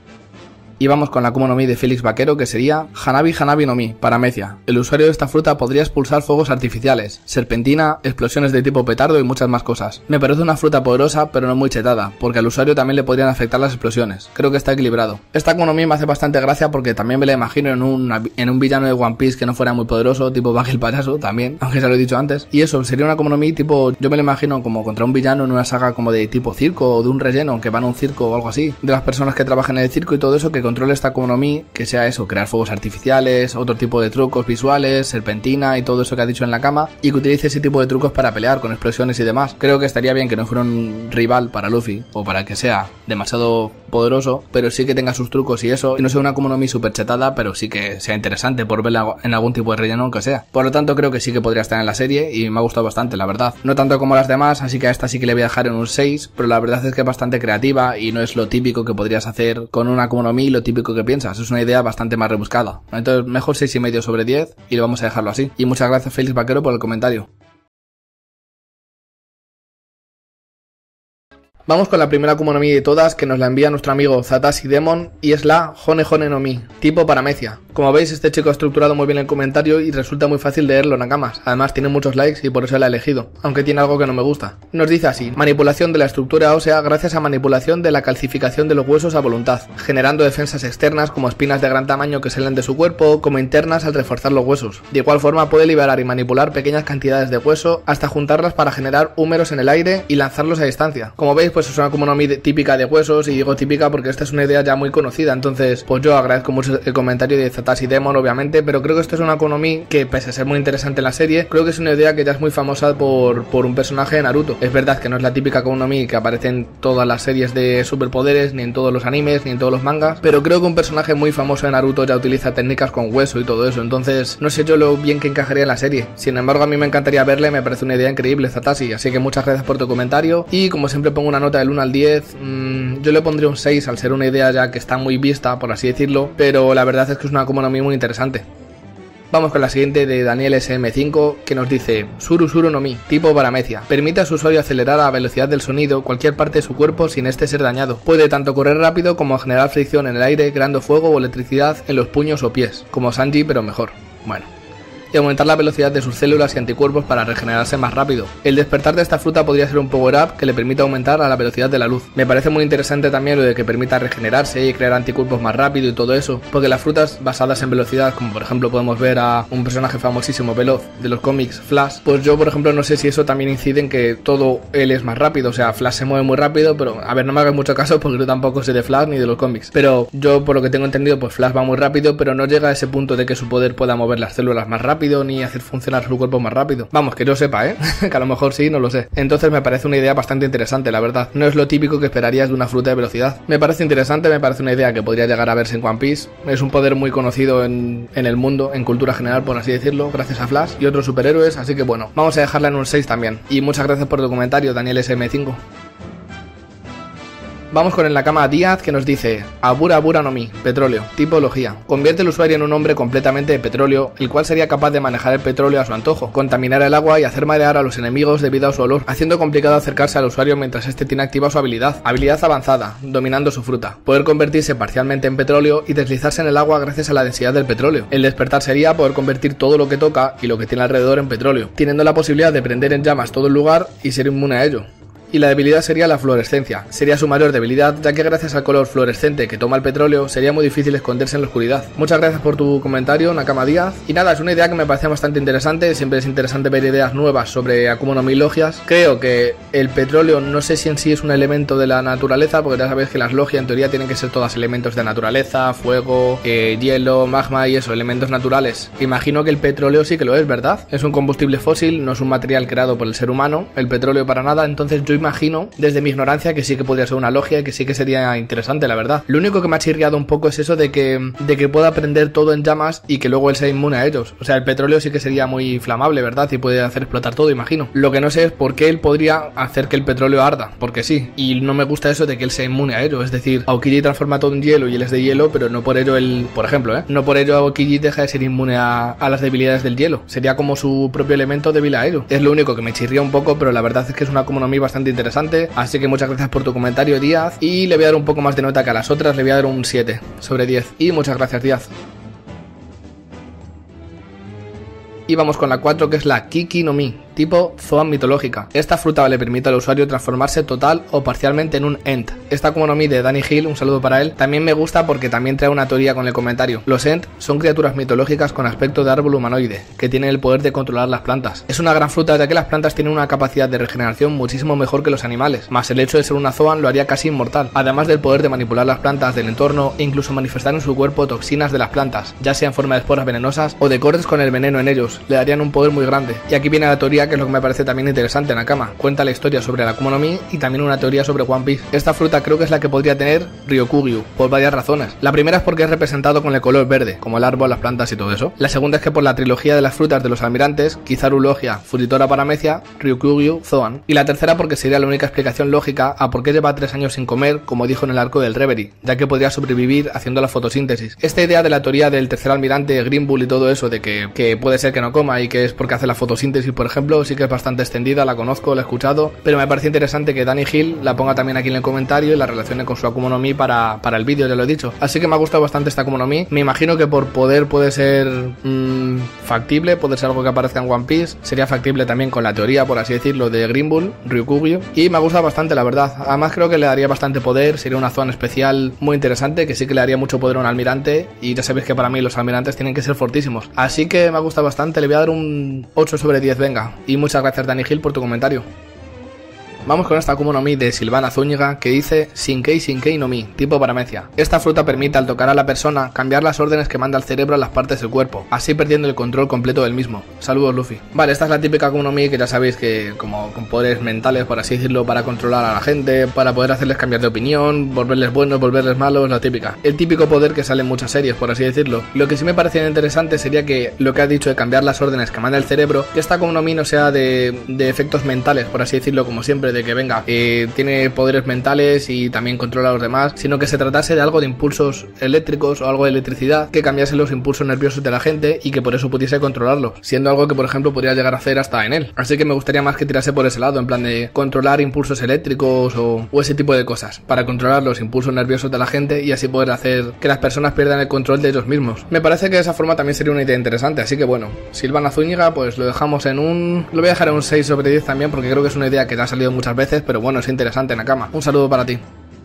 Y vamos con la Akuma no Mi de Félix Vaquero, que sería Hanabi Hanabi no Mi, paramecia. El usuario de esta fruta podría expulsar fuegos artificiales, serpentina, explosiones de tipo petardo y muchas más cosas. Me parece una fruta poderosa, pero no muy chetada, porque al usuario también le podrían afectar las explosiones. Creo que está equilibrado. Esta Akuma no Mi me hace bastante gracia porque también me la imagino en un, en un villano de One Piece que no fuera muy poderoso, tipo Buggy el payaso también, aunque ya lo he dicho antes. Y eso, sería una Akuma no Mi tipo, yo me la imagino como contra un villano en una saga como de tipo circo o de un relleno, que van a un circo o algo así. De las personas que trabajan en el circo y todo eso, que controle esta Akuma no Mi, que sea eso, crear fuegos artificiales, otro tipo de trucos visuales, serpentina y todo eso que ha dicho en la cama, y que utilice ese tipo de trucos para pelear con explosiones y demás. Creo que estaría bien que no fuera un rival para Luffy, o para que sea demasiado poderoso, pero sí que tenga sus trucos y eso, y no sea una Akuma no Mi super chetada, pero sí que sea interesante por verla en algún tipo de relleno, aunque sea. Por lo tanto, creo que sí que podría estar en la serie, y me ha gustado bastante, la verdad. No tanto como las demás, así que a esta sí que le voy a dejar en un seis, pero la verdad es que es bastante creativa, y no es lo típico que podrías hacer con una Akuma no Mi, lo típico que piensas. Es una idea bastante más rebuscada. Entonces, mejor seis y medio sobre diez y lo vamos a dejarlo así. Y muchas gracias Félix Vaquero por el comentario. Vamos con la primera Akuma no Mi de todas, que nos la envía nuestro amigo Zatashi Demon, y es la Hone Hone no Mi, tipo paramecia. Como veis, este chico ha estructurado muy bien el comentario y resulta muy fácil leerlo, Nakamas. Además tiene muchos likes y por eso la he elegido, aunque tiene algo que no me gusta. Nos dice así: manipulación de la estructura ósea gracias a manipulación de la calcificación de los huesos a voluntad, generando defensas externas como espinas de gran tamaño que salen de su cuerpo, como internas al reforzar los huesos. De igual forma puede liberar y manipular pequeñas cantidades de hueso hasta juntarlas para generar húmeros en el aire y lanzarlos a distancia. Como veis, pues es una Akuma no Mi típica de huesos, y digo típica porque esta es una idea ya muy conocida, entonces pues yo agradezco mucho el comentario de Zatashi Demon, obviamente, pero creo que esto es una Akuma no Mi que, pese a ser muy interesante en la serie, creo que es una idea que ya es muy famosa por, por un personaje de Naruto. Es verdad que no es la típica Akuma no Mi que aparece en todas las series de superpoderes, ni en todos los animes, ni en todos los mangas, pero creo que un personaje muy famoso de Naruto ya utiliza técnicas con hueso y todo eso, entonces no sé yo lo bien que encajaría en la serie. Sin embargo, a mí me encantaría verle, me parece una idea increíble, Zatashi, así que muchas gracias por tu comentario. Y como siempre pongo una nota del uno al diez, mmm, yo le pondría un seis al ser una idea ya que está muy vista, por así decirlo, pero la verdad es que es una Akuma no Mi muy interesante. Vamos con la siguiente de Daniel S M cinco, que nos dice: Suru Suru no Mi, tipo paramecia. Permite a su usuario acelerar a la velocidad del sonido cualquier parte de su cuerpo sin este ser dañado. Puede tanto correr rápido como generar fricción en el aire, creando fuego o electricidad en los puños o pies, como Sanji pero mejor. Bueno. Y aumentar la velocidad de sus células y anticuerpos para regenerarse más rápido. El despertar de esta fruta podría ser un power-up que le permita aumentar a la velocidad de la luz. Me parece muy interesante también lo de que permita regenerarse y crear anticuerpos más rápido y todo eso, porque las frutas basadas en velocidad, como por ejemplo podemos ver a un personaje famosísimo veloz de los cómics, Flash, pues yo por ejemplo no sé si eso también incide en que todo él es más rápido, o sea, Flash se mueve muy rápido, pero a ver, no me hagas mucho caso porque yo tampoco sé de Flash ni de los cómics, pero yo por lo que tengo entendido, pues Flash va muy rápido, pero no llega a ese punto de que su poder pueda mover las células más rápido ni hacer funcionar su cuerpo más rápido. Vamos, que yo sepa, ¿eh? Que a lo mejor sí, no lo sé. Entonces me parece una idea bastante interesante, la verdad. No es lo típico que esperarías de una fruta de velocidad. Me parece interesante, me parece una idea que podría llegar a verse en One Piece. Es un poder muy conocido en, en el mundo, en cultura general, por así decirlo, gracias a Flash y otros superhéroes, así que bueno, vamos a dejarla en un seis también. Y muchas gracias por tu comentario, Daniel S M cinco. Vamos con el Nakama Díaz, que nos dice: Abura Abura no Mi, petróleo, tipología. Convierte al usuario en un hombre completamente de petróleo, el cual sería capaz de manejar el petróleo a su antojo, contaminar el agua y hacer marear a los enemigos debido a su olor, haciendo complicado acercarse al usuario mientras este tiene activa su habilidad. Habilidad avanzada, dominando su fruta. Poder convertirse parcialmente en petróleo y deslizarse en el agua gracias a la densidad del petróleo. El despertar sería poder convertir todo lo que toca y lo que tiene alrededor en petróleo, teniendo la posibilidad de prender en llamas todo el lugar y ser inmune a ello. Y la debilidad sería la fluorescencia. Sería su mayor debilidad, ya que gracias al color fluorescente que toma el petróleo, sería muy difícil esconderse en la oscuridad. Muchas gracias por tu comentario, Nakama Díaz. Y nada, es una idea que me parece bastante interesante. Siempre es interesante ver ideas nuevas sobre Akuma no Mi logias. Creo que el petróleo, no sé si en sí es un elemento de la naturaleza, porque ya sabéis que las logias en teoría tienen que ser todas elementos de naturaleza, fuego, eh, hielo, magma y eso, elementos naturales. Imagino que el petróleo sí que lo es, ¿verdad? Es un combustible fósil, no es un material creado por el ser humano, el petróleo para nada, entonces yo imagino, desde mi ignorancia, que sí que podría ser una logia y que sí que sería interesante, la verdad. Lo único que me ha chirriado un poco es eso de que, de que pueda prender todo en llamas y que luego él sea inmune a ellos. O sea, el petróleo sí que sería muy flamable, ¿verdad? Y puede hacer explotar todo, imagino. Lo que no sé es por qué él podría hacer que el petróleo arda, porque sí. Y no me gusta eso de que él sea inmune a ello. Es decir, Aokiji transforma todo en hielo y él es de hielo, pero no por ello él, por ejemplo, ¿eh? No por ello Aokiji deja de ser inmune a, a las debilidades del hielo. Sería como su propio elemento débil a ello. Es lo único que me chirría un poco, pero la verdad es que es una Akuma no Mi bastante interesante. Así que muchas gracias por tu comentario, Díaz. Y le voy a dar un poco más de nota que a las otras. Le voy a dar un siete sobre diez. Y muchas gracias, Díaz. Y vamos con la cuatro, que es la Kiki no Mi, tipo Zoan mitológica. Esta fruta le permite al usuario transformarse total o parcialmente en un Ent. Esta Akuma no Mi de Danny Hill, un saludo para él, también me gusta porque también trae una teoría con el comentario. Los Ent son criaturas mitológicas con aspecto de árbol humanoide, que tienen el poder de controlar las plantas. Es una gran fruta ya que las plantas tienen una capacidad de regeneración muchísimo mejor que los animales, más el hecho de ser una Zoan lo haría casi inmortal, además del poder de manipular las plantas del entorno e incluso manifestar en su cuerpo toxinas de las plantas, ya sea en forma de esporas venenosas o de cortes con el veneno en ellos, le darían un poder muy grande. Y aquí viene la teoría, que es lo que me parece también interesante, Nakama. Cuenta la historia sobre la Akuma no Mi y también una teoría sobre One Piece. Esta fruta creo que es la que podría tener Ryokugyu, por varias razones. La primera es porque es representado con el color verde, como el árbol, las plantas y todo eso. La segunda es que por la trilogía de las frutas de los almirantes, Kizaru Logia, Furitora Paramecia, Ryokugyu, Zoan. Y la tercera porque sería la única explicación lógica a por qué lleva tres años sin comer, como dijo en el arco del Reverie, ya que podría sobrevivir haciendo la fotosíntesis. Esta idea de la teoría del tercer almirante, Green Bull y todo eso, de que, que puede ser que no coma y que es porque hace la fotosíntesis, por ejemplo, sí que es bastante extendida, la conozco, la he escuchado, pero me parece interesante que Danny Hill la ponga también aquí en el comentario y la relacione con su Akuma no Mi para, para el vídeo, ya lo he dicho. Así que me ha gustado bastante esta Akuma no Mi. Me imagino que por poder puede ser mmm, factible, puede ser algo que aparezca en One Piece, sería factible también con la teoría, por así decirlo, de Green Bull, Ryukugyu, y me ha gustado bastante, la verdad. Además creo que le daría bastante poder, sería una zona especial muy interesante, que sí que le daría mucho poder a un almirante, y ya sabéis que para mí los almirantes tienen que ser fortísimos. Así que me ha gustado bastante, le voy a dar un ocho sobre diez, venga. Y muchas gracias, Danny Hill, por tu comentario. Vamos con esta Akuma no Mi de Silvana Zúñiga que dice Shinkei Shinkei no Mi, tipo paramecia. Esta fruta permite al tocar a la persona cambiar las órdenes que manda el cerebro a las partes del cuerpo, así perdiendo el control completo del mismo. Saludos, Luffy. Vale, esta es la típica Akuma no Mi que ya sabéis que como con poderes mentales, por así decirlo, para controlar a la gente, para poder hacerles cambiar de opinión, volverles buenos, volverles malos, la típica. El típico poder que sale en muchas series, por así decirlo. Lo que sí me parecía interesante sería que lo que has dicho de cambiar las órdenes que manda el cerebro, que esta Akuma no Mi no sea de, de efectos mentales, por así decirlo, como siempre, de que venga, eh, tiene poderes mentales y también controla a los demás, sino que se tratase de algo de impulsos eléctricos o algo de electricidad que cambiase los impulsos nerviosos de la gente y que por eso pudiese controlarlos, siendo algo que por ejemplo podría llegar a hacer hasta en él. Así que me gustaría más que tirase por ese lado, en plan de controlar impulsos eléctricos o, o ese tipo de cosas, para controlar los impulsos nerviosos de la gente y así poder hacer que las personas pierdan el control de ellos mismos. Me parece que de esa forma también sería una idea interesante, así que bueno, Silvana Zúñiga pues lo dejamos en un... lo voy a dejar en un seis sobre diez también porque creo que es una idea que te ha salido muchas veces, pero bueno, es interesante, Nakama. Un saludo para ti.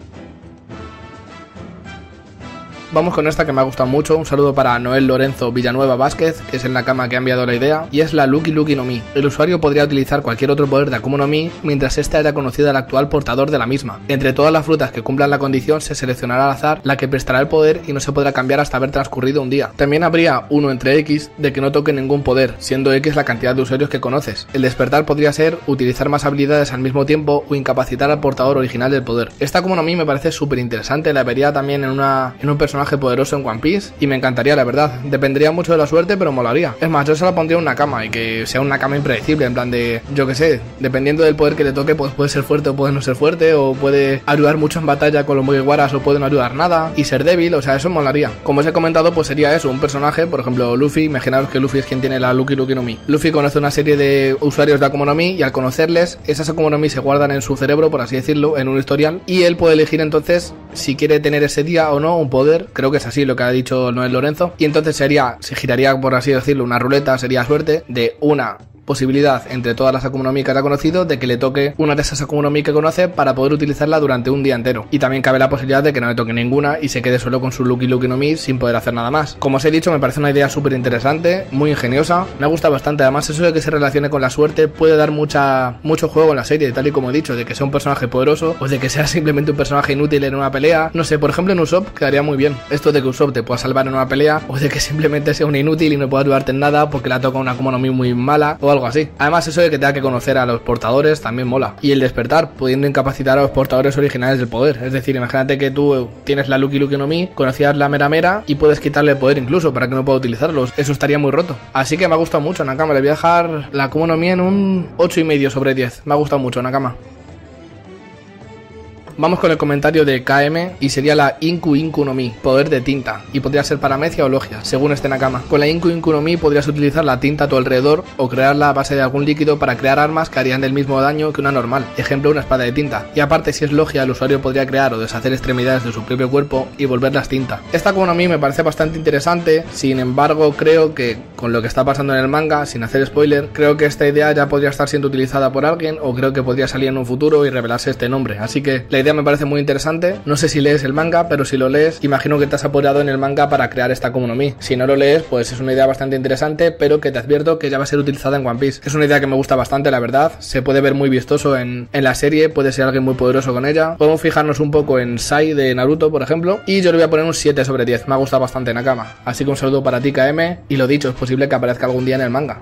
Vamos con esta que me ha gustado mucho, un saludo para Noel Lorenzo Villanueva Vázquez, que es el Nakama que ha enviado la idea, y es la Lucky Lucky no Mi. El usuario podría utilizar cualquier otro poder de Akuma no Mi mientras éste haya conocido al actual portador de la misma. Entre todas las frutas que cumplan la condición se seleccionará al azar la que prestará el poder y no se podrá cambiar hasta haber transcurrido un día. También habría uno entre X de que no toque ningún poder, siendo X la cantidad de usuarios que conoces. El despertar podría ser utilizar más habilidades al mismo tiempo o incapacitar al portador original del poder. Esta Akuma no Mi me parece súper interesante, la vería también en, una, en un personaje poderoso en One Piece y me encantaría, la verdad. Dependería mucho de la suerte, pero molaría. Es más, yo se la pondría en una cama y que sea una cama impredecible, en plan de, yo que sé, dependiendo del poder que le toque, pues puede ser fuerte o puede no ser fuerte, o puede ayudar mucho en batalla con los Mugiwaras o puede no ayudar nada y ser débil, o sea, eso molaría. Como os he comentado, pues sería eso, un personaje, por ejemplo, Luffy. Imaginaos que Luffy es quien tiene la Lucky Lucky no Mi. Luffy conoce una serie de usuarios de Akuma no Mi y al conocerles, esas Akuma no Mi se guardan en su cerebro, por así decirlo, en un historial, y él puede elegir entonces si quiere tener ese día o no un poder. Creo que es así lo que ha dicho Noel Lorenzo, y entonces sería, se giraría, por así decirlo, una ruleta, sería suerte de una posibilidad entre todas las Akuma no Mi que haya conocido de que le toque una de esas Akuma no Mi que conoce para poder utilizarla durante un día entero. Y también cabe la posibilidad de que no le toque ninguna y se quede solo con su Lucky Lucky no Mi sin poder hacer nada más. Como os he dicho, me parece una idea súper interesante, muy ingeniosa, me gusta bastante. Además, eso de que se relacione con la suerte puede dar mucha mucho juego en la serie, tal y como he dicho, de que sea un personaje poderoso o de que sea simplemente un personaje inútil en una pelea. No sé, por ejemplo en Usopp quedaría muy bien esto de que Usopp te pueda salvar en una pelea o de que simplemente sea un inútil y no pueda ayudarte en nada porque le toca una Akuma no Mi muy mala o algo así. Además, eso de que tenga que conocer a los portadores también mola. Y el despertar, pudiendo incapacitar a los portadores originales del poder. Es decir, imagínate que tú tienes la Lucky Lucky no Mi, conocías la Mera Mera y puedes quitarle el poder incluso para que no pueda utilizarlos. Eso estaría muy roto. Así que me ha gustado mucho, Nakama. Le voy a dejar la Akuma no Mi en un ocho y medio sobre diez. Me ha gustado mucho, Nakama. Vamos con el comentario de K M y sería la Inku Inku no Mi, poder de tinta, y podría ser paramecia o logia, según este Nakama. Con la Inku Inku no Mi podrías utilizar la tinta a tu alrededor o crearla a base de algún líquido para crear armas que harían del mismo daño que una normal, ejemplo una espada de tinta. Y aparte, si es logia, el usuario podría crear o deshacer extremidades de su propio cuerpo y volverlas tinta. Esta Akuma no Mi me parece bastante interesante, sin embargo creo que con lo que está pasando en el manga, sin hacer spoiler, creo que esta idea ya podría estar siendo utilizada por alguien o creo que podría salir en un futuro y revelarse este nombre, así que la idea me parece muy interesante. No sé si lees el manga, pero si lo lees, imagino que te has apoyado en el manga para crear esta Akuma no Mi. Si no lo lees, pues es una idea bastante interesante, pero que te advierto que ya va a ser utilizada en One Piece. Es una idea que me gusta bastante, la verdad. Se puede ver muy vistoso en, en la serie, puede ser alguien muy poderoso con ella. Podemos fijarnos un poco en Sai de Naruto, por ejemplo, y yo le voy a poner un siete sobre diez. Me ha gustado bastante, Nakama. Así que un saludo para ti, K M, y lo dicho, es posible que aparezca algún día en el manga.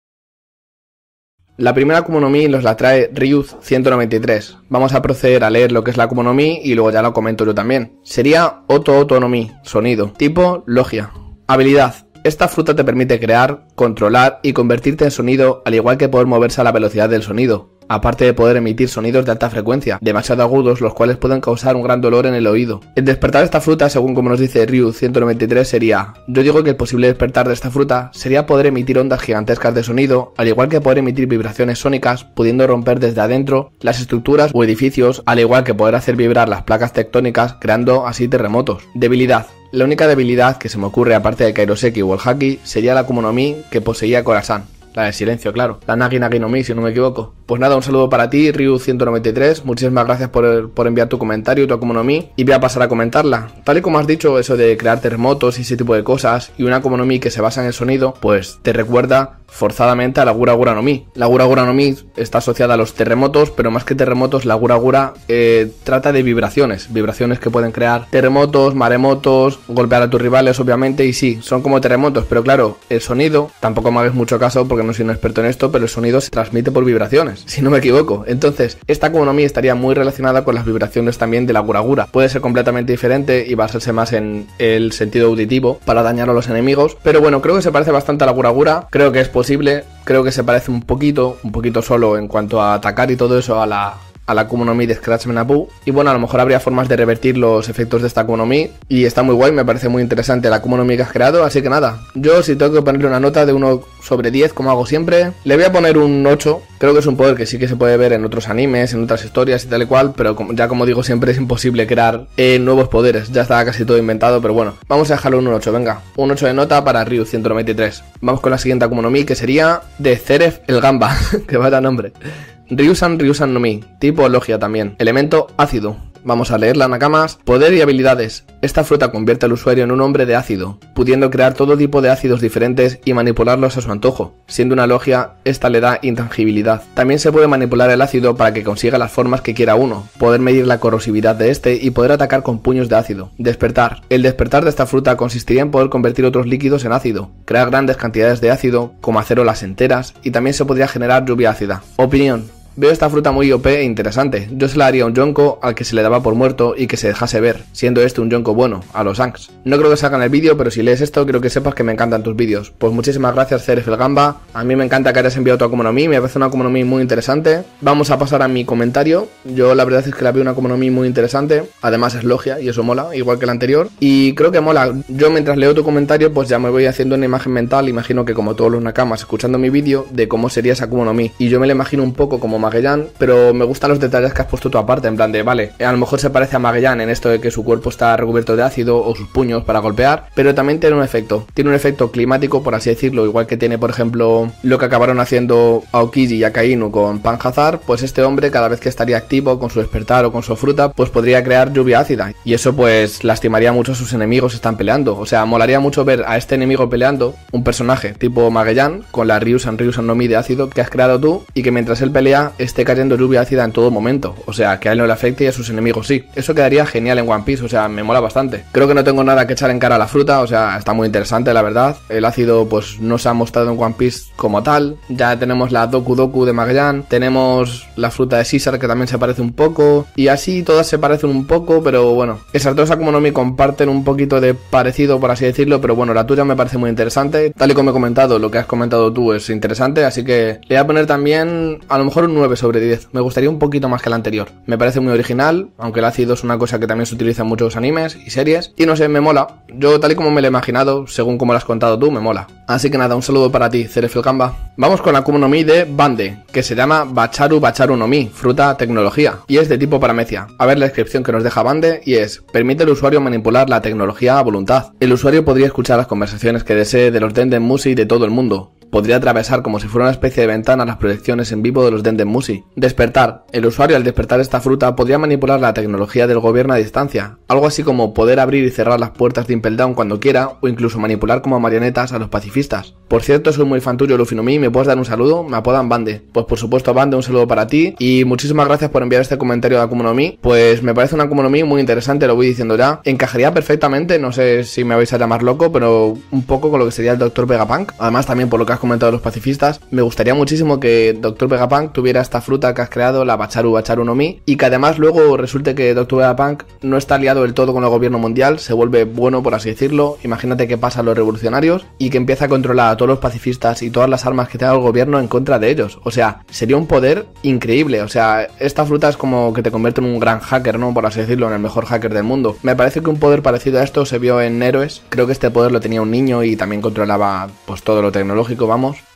La primera Akuma no Mi nos la trae Ryuz ciento noventa y tres. Vamos a proceder a leer lo que es la Akuma no Mi y luego ya lo comento yo también. Sería Oto Oto no Mi, sonido. Tipo, logia. Habilidad. Esta fruta te permite crear, controlar y convertirte en sonido, al igual que poder moverse a la velocidad del sonido. Aparte de poder emitir sonidos de alta frecuencia, demasiado agudos, los cuales pueden causar un gran dolor en el oído. El despertar de esta fruta, según como nos dice Ryuz ciento noventa y tres, sería... Yo digo que el posible despertar de esta fruta sería poder emitir ondas gigantescas de sonido, al igual que poder emitir vibraciones sónicas, pudiendo romper desde adentro las estructuras o edificios, al igual que poder hacer vibrar las placas tectónicas, creando así terremotos. Debilidad. La única debilidad que se me ocurre, aparte de Kairoseki o el Haki, sería la Akuma no Mi que poseía Khorasan. La del silencio, claro. La Nagi Nagi no Mi, si no me equivoco. Pues nada, un saludo para ti, Ryu ciento noventa y tres, muchísimas gracias por, por enviar tu comentario y tu Akuma no Mi, y voy a pasar a comentarla. Tal y como has dicho, eso de crear terremotos y ese tipo de cosas, y una Akuma no Mi que se basa en el sonido, pues te recuerda forzadamente a la Gura Gura no Mi. La Gura Gura no Mi está asociada a los terremotos, pero más que terremotos, la Gura Gura eh, trata de vibraciones, vibraciones que pueden crear terremotos, maremotos, golpear a tus rivales, obviamente, y sí, son como terremotos, pero claro, el sonido, tampoco me hagas mucho caso porque no soy un experto en esto, pero el sonido se transmite por vibraciones, si no me equivoco. Entonces, esta Akuma no Mi estaría muy relacionada con las vibraciones también de la Gura Gura. Puede ser completamente diferente y basarse más en el sentido auditivo para dañar a los enemigos, pero bueno, creo que se parece bastante a la Gura Gura, creo que es posible, creo que se parece un poquito, un poquito solo en cuanto a atacar y todo eso a la... a la Akuma no Mi de Scratchman Apu, y bueno, a lo mejor habría formas de revertir los efectos de esta Akuma no Mi, y está muy guay, me parece muy interesante la Akuma no Mi que has creado, así que nada, yo si tengo que ponerle una nota de uno sobre diez, como hago siempre, le voy a poner un ocho, creo que es un poder que sí que se puede ver en otros animes, en otras historias y tal y cual, pero como, ya como digo siempre es imposible crear eh, nuevos poderes, ya está casi todo inventado, pero bueno, vamos a dejarlo en un ocho, venga, un ocho de nota para Ryu ciento noventa y tres, vamos con la siguiente Akuma no Mi, que sería de Zeref el Gamba, que vaya nombre. Ryusan Ryusan no Mi, tipo logia también, elemento ácido. Vamos a leerla, nakamas. Poder y habilidades. Esta fruta convierte al usuario en un hombre de ácido, pudiendo crear todo tipo de ácidos diferentes y manipularlos a su antojo. Siendo una logia, esta le da intangibilidad. También se puede manipular el ácido para que consiga las formas que quiera uno, poder medir la corrosividad de este y poder atacar con puños de ácido. Despertar. El despertar de esta fruta consistiría en poder convertir otros líquidos en ácido, crear grandes cantidades de ácido, como acérolas enteras, y también se podría generar lluvia ácida. Opinión. Veo esta fruta muy O P e interesante. Yo se la haría a un yonko al que se le daba por muerto y que se dejase ver, siendo este un yonko bueno, a los Shanks. No creo que salga en el vídeo, pero si lees esto quiero que sepas que me encantan tus vídeos. Pues muchísimas gracias, Zeref el Gamba. A mí me encanta que hayas enviado tu Akuma no Mi, me parece una Akuma no Mi muy interesante. Vamos a pasar a mi comentario. Yo la verdad es que la veo una Akuma no Mi muy interesante. Además es logia y eso mola, igual que la anterior. Y creo que mola. Yo mientras leo tu comentario pues ya me voy haciendo una imagen mental, imagino que como todos los nakamas escuchando mi vídeo, de cómo sería esa Akuma no Mi. Y yo me la imagino un poco como Magellan, pero me gustan los detalles que has puesto tú aparte, en plan de, vale, a lo mejor se parece a Magellan en esto de que su cuerpo está recubierto de ácido o sus puños para golpear, pero también tiene un efecto, tiene un efecto climático, por así decirlo, igual que tiene, por ejemplo, lo que acabaron haciendo Aokiji y Akainu con Panhazard, pues este hombre cada vez que estaría activo con su despertar o con su fruta, pues podría crear lluvia ácida, y eso pues lastimaría mucho a sus enemigos que están peleando, o sea, molaría mucho ver a este enemigo peleando, un personaje tipo Magellan, con la Ryusan Ryusan no Mi de ácido que has creado tú, y que mientras él pelea esté cayendo lluvia ácida en todo momento, o sea, que a él no le afecte y a sus enemigos sí. Eso quedaría genial en One Piece, o sea, me mola bastante. Creo que no tengo nada que echar en cara a la fruta, o sea, está muy interesante la verdad. El ácido pues no se ha mostrado en One Piece como tal. Ya tenemos la Doku Doku de Magellan, tenemos la fruta de Caesar que también se parece un poco, y así todas se parecen un poco, pero bueno, esas dos Akuma no Mi comparten un poquito de parecido, por así decirlo, pero bueno, la tuya me parece muy interesante. Tal y como he comentado, lo que has comentado tú es interesante, así que le voy a poner también a lo mejor un nueve sobre diez. Me gustaría un poquito más que la anterior. Me parece muy original, aunque el ácido es una cosa que también se utiliza en muchos animes y series. Y no sé, me mola. Yo tal y como me lo he imaginado, según como lo has contado tú, me mola. Así que nada, un saludo para ti, Zeref el Gamba. Vamos con la Akuma no Mi de Bande, que se llama Bacharu Bacharu no Mi, fruta tecnología, y es de tipo paramecia. A ver la descripción que nos deja Bande, y es: permite al usuario manipular la tecnología a voluntad. El usuario podría escuchar las conversaciones que desee de los Denden Mushi de todo el mundo. Podría atravesar como si fuera una especie de ventana las proyecciones en vivo de los Denden Mushi. Despertar. El usuario al despertar esta fruta podría manipular la tecnología del gobierno a distancia. Algo así como poder abrir y cerrar las puertas de Impel Down cuando quiera, o incluso manipular como marionetas a los pacifistas. Por cierto, soy muy fan tuyo, Luffy no Mi, ¿me puedes dar un saludo? Me apodan Bande. Pues por supuesto, Bande, un saludo para ti. Y muchísimas gracias por enviar este comentario de Akuma no Mi. Pues me parece una Akuma no Mi muy interesante, lo voy diciendo ya. Encajaría perfectamente, no sé si me vais a llamar loco, pero un poco con lo que sería el doctor Vegapunk. Además también por lo que has comentado de los pacifistas, me gustaría muchísimo que doctor Vegapunk tuviera esta fruta que has creado, la Bacharu Bacharu no Mi, y que además luego resulte que doctor Vegapunk no está aliado del todo con el gobierno mundial, se vuelve bueno, por así decirlo. Imagínate que pasa a los revolucionarios y que empieza a controlar a todos los pacifistas y todas las armas que tenga el gobierno en contra de ellos. O sea, sería un poder increíble. O sea, esta fruta es como que te convierte en un gran hacker, ¿no? Por así decirlo, en el mejor hacker del mundo. Me parece que un poder parecido a esto se vio en Héroes. Creo que este poder lo tenía un niño y también controlaba pues todo lo tecnológico, vamos.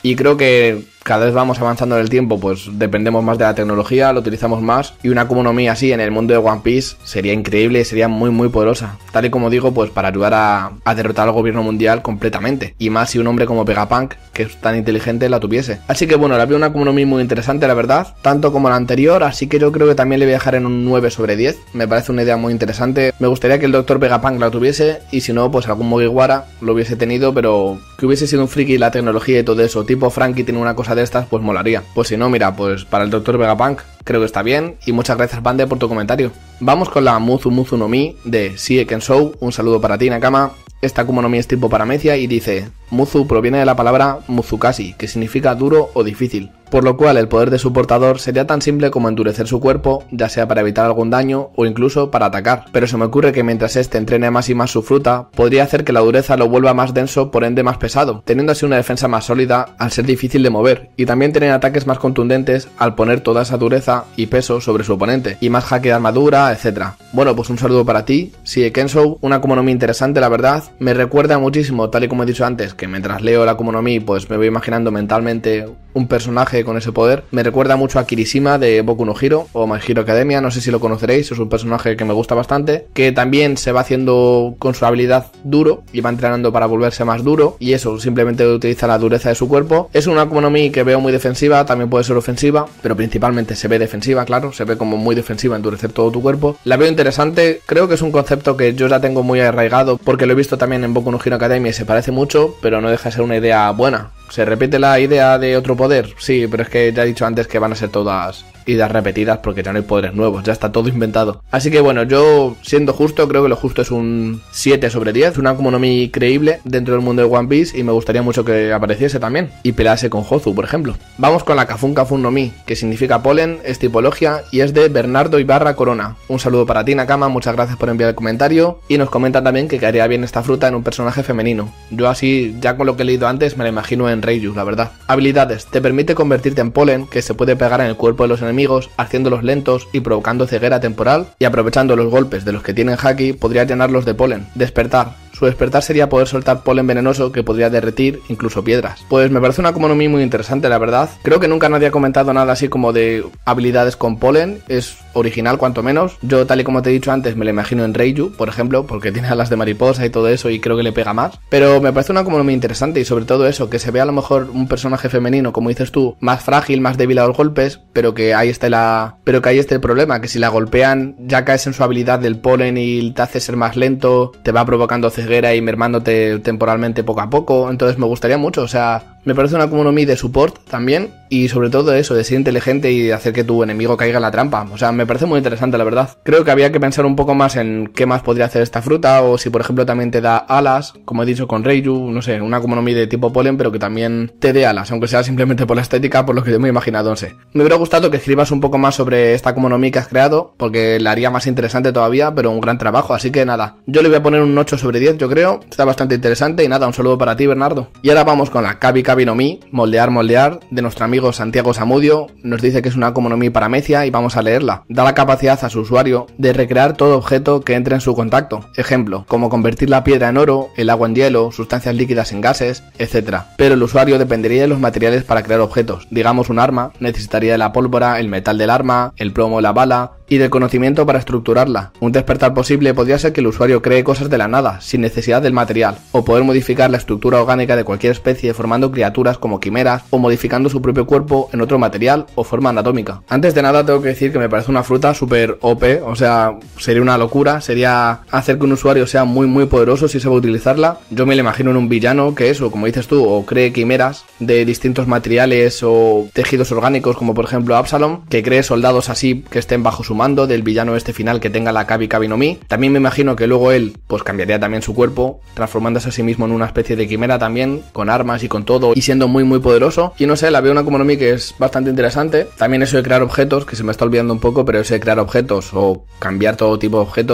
Y creo que cada vez vamos avanzando en el tiempo, pues dependemos más de la tecnología, lo utilizamos más, y una Akuma no Mi así en el mundo de One Piece sería increíble, sería muy muy poderosa, tal y como digo, pues para ayudar a, a derrotar al gobierno mundial completamente, y más si un hombre como Vegapunk, que es tan inteligente, la tuviese. Así que bueno, la veo una Akuma no Mi muy interesante, la verdad, tanto como la anterior, así que yo creo que también le voy a dejar en un nueve sobre diez, me parece una idea muy interesante, me gustaría que el doctor Vegapunk la tuviese, y si no, pues algún Mugiwara lo hubiese tenido, pero que hubiese sido un friki la tecnología y todo eso, tipo Frankie tiene una cosa de estas, pues molaría. Pues si no, mira, pues para el doctor Vegapunk creo que está bien, y muchas gracias Bande por tu comentario. Vamos con la Muzu Muzu no Mi de Sie Kensou, un saludo para ti Nakama. Esta Akuma no Mi es tipo paramecia y dice: Muzu proviene de la palabra Muzukashi, que significa duro o difícil, por lo cual el poder de su portador sería tan simple como endurecer su cuerpo, ya sea para evitar algún daño o incluso para atacar. Pero se me ocurre que mientras este entrene más y más su fruta, podría hacer que la dureza lo vuelva más denso, por ende más pesado, teniendo así una defensa más sólida al ser difícil de mover, y también tener ataques más contundentes al poner toda esa dureza y peso sobre su oponente, y más jaque de armadura, etcétera. Bueno, pues un saludo para ti, Sie Kensou, una Akuma no Mi interesante la verdad, me recuerda muchísimo, tal y como he dicho antes, que mientras leo la Akuma no Mi, pues me voy imaginando mentalmente un personaje con ese poder, me recuerda mucho a Kirishima de Boku no Hero o My Hero Academia, no sé si lo conoceréis, es un personaje que me gusta bastante, que también se va haciendo con su habilidad duro y va entrenando para volverse más duro, y eso, simplemente utiliza la dureza de su cuerpo. Es una Akuma no Mi que veo muy defensiva, también puede ser ofensiva, pero principalmente se ve defensiva, claro, se ve como muy defensiva, endurecer todo tu cuerpo. La veo interesante, creo que es un concepto que yo ya tengo muy arraigado, porque lo he visto también en Boku no Hero Academia y se parece mucho, pero no deja de ser una idea buena. ¿Se repite la idea de otro poder? Sí, pero es que ya he dicho antes que van a ser todas ideas repetidas porque ya no hay poderes nuevos, ya está todo inventado. Así que bueno, yo siendo justo, creo que lo justo es un siete sobre diez, una Akuma no Mi creíble dentro del mundo de One Piece, y me gustaría mucho que apareciese también y pelease con Hozu, por ejemplo. Vamos con la Kafun Kafun no Mi, que significa polen, es tipología y es de Bernardo Ibarra Corona. Un saludo para ti Nakama, muchas gracias por enviar el comentario, y nos comenta también que caería bien esta fruta en un personaje femenino. Yo así, ya con lo que he leído antes, me la imagino en Reiju, la verdad. Habilidades: te permite convertirte en polen, que se puede pegar en el cuerpo de los enemigos enemigos, haciéndolos lentos y provocando ceguera temporal, y aprovechando los golpes de los que tienen haki, podría llenarlos de polen. Despertar: su despertar sería poder soltar polen venenoso que podría derretir incluso piedras. Pues me parece una Akuma no Mi muy interesante, la verdad. Creo que nunca nadie ha comentado nada así como de habilidades con polen, es original cuanto menos. Yo, tal y como te he dicho antes, me lo imagino en Reiju, por ejemplo, porque tiene alas de mariposa y todo eso, y creo que le pega más. Pero me parece una Akuma no Mi interesante, y sobre todo eso, que se vea a lo mejor un personaje femenino, como dices tú, más frágil, más débil a los golpes, pero que ahí esté la... pero que ahí esté el problema, que si la golpean ya caes en su habilidad del polen y te hace ser más lento, te va provocando ceguera y mermándote temporalmente poco a poco. Entonces me gustaría mucho, o sea, me parece una Akuma no Mi de support también, y sobre todo eso, de ser inteligente y de hacer que tu enemigo caiga en la trampa. O sea, me parece muy interesante, la verdad. Creo que había que pensar un poco más en qué más podría hacer esta fruta, o si por ejemplo también te da alas, como he dicho con Reiju, no sé, una Akuma no Mi de tipo polen, pero que también te dé alas, aunque sea simplemente por la estética, por lo que yo me he imaginado, no sé. Me hubiera gustado que escribas un poco más sobre esta Akuma no Mi que has creado, porque la haría más interesante todavía, pero un gran trabajo, así que nada. Yo le voy a poner un ocho sobre diez, yo creo, está bastante interesante, y nada, un saludo para ti, Bernardo. Y ahora vamos con la Kabi Kabi no Mi, moldear moldear, de nuestro amigo Santiago Samudio. Nos dice que es una Akuma no Mi paramecia y vamos a leerla. Da la capacidad a su usuario de recrear todo objeto que entre en su contacto. Ejemplo, como convertir la piedra en oro, el agua en hielo, sustancias líquidas en gases, etcétera. Pero el usuario dependería de los materiales para crear objetos. Digamos, un arma necesitaría de la pólvora, el metal del arma, el plomo de la bala, y del conocimiento para estructurarla. Un despertar posible podría ser que el usuario cree cosas de la nada, sin necesidad del material, o poder modificar la estructura orgánica de cualquier especie formando criaturas como quimeras, o modificando su propio cuerpo en otro material o forma anatómica. Antes de nada tengo que decir que me parece una fruta súper O P, o sea, sería una locura, sería hacer que un usuario sea muy muy poderoso si sabe utilizarla. Yo me lo imagino en un villano que eso, como dices tú, o cree quimeras de distintos materiales o tejidos orgánicos, como por ejemplo Absalom, que cree soldados así que estén bajo su mando, del villano este final que tenga la Kabi Kabi no Mi. También me imagino que luego él pues cambiaría también su cuerpo, transformándose a sí mismo en una especie de quimera también, con armas y con todo, y siendo muy muy poderoso. Y no sé, la veo una Akuma no Mi que es bastante interesante. También eso de crear objetos, que se me está olvidando un poco, pero eso de crear objetos o cambiar todo tipo de objetos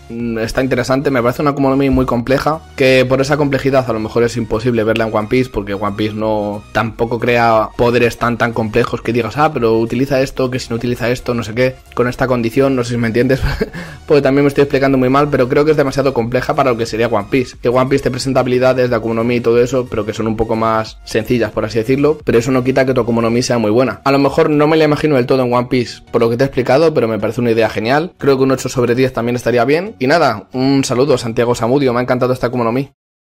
está interesante, me parece una Akuma no Mi muy compleja, que por esa complejidad a lo mejor es imposible verla en One Piece, porque One Piece no tampoco crea poderes tan tan complejos que digas, ah, pero utiliza esto, que si no utiliza esto, no sé qué, con esta condición, no sé si me entiendes, porque también me estoy explicando muy mal, pero creo que es demasiado compleja para lo que sería One Piece, que One Piece te presenta habilidades de Akuma no Mi y todo eso, pero que son un poco más sencillas, por así decirlo, pero eso no quita que tu Akuma no Mi sea muy buena. A lo mejor no me la imagino del todo en One Piece por lo que te he explicado, pero me parece una idea genial, creo que un ocho sobre diez también estaría bien. Y nada, un saludo a Santiago Samudio, me ha encantado esta Akuma no Mi.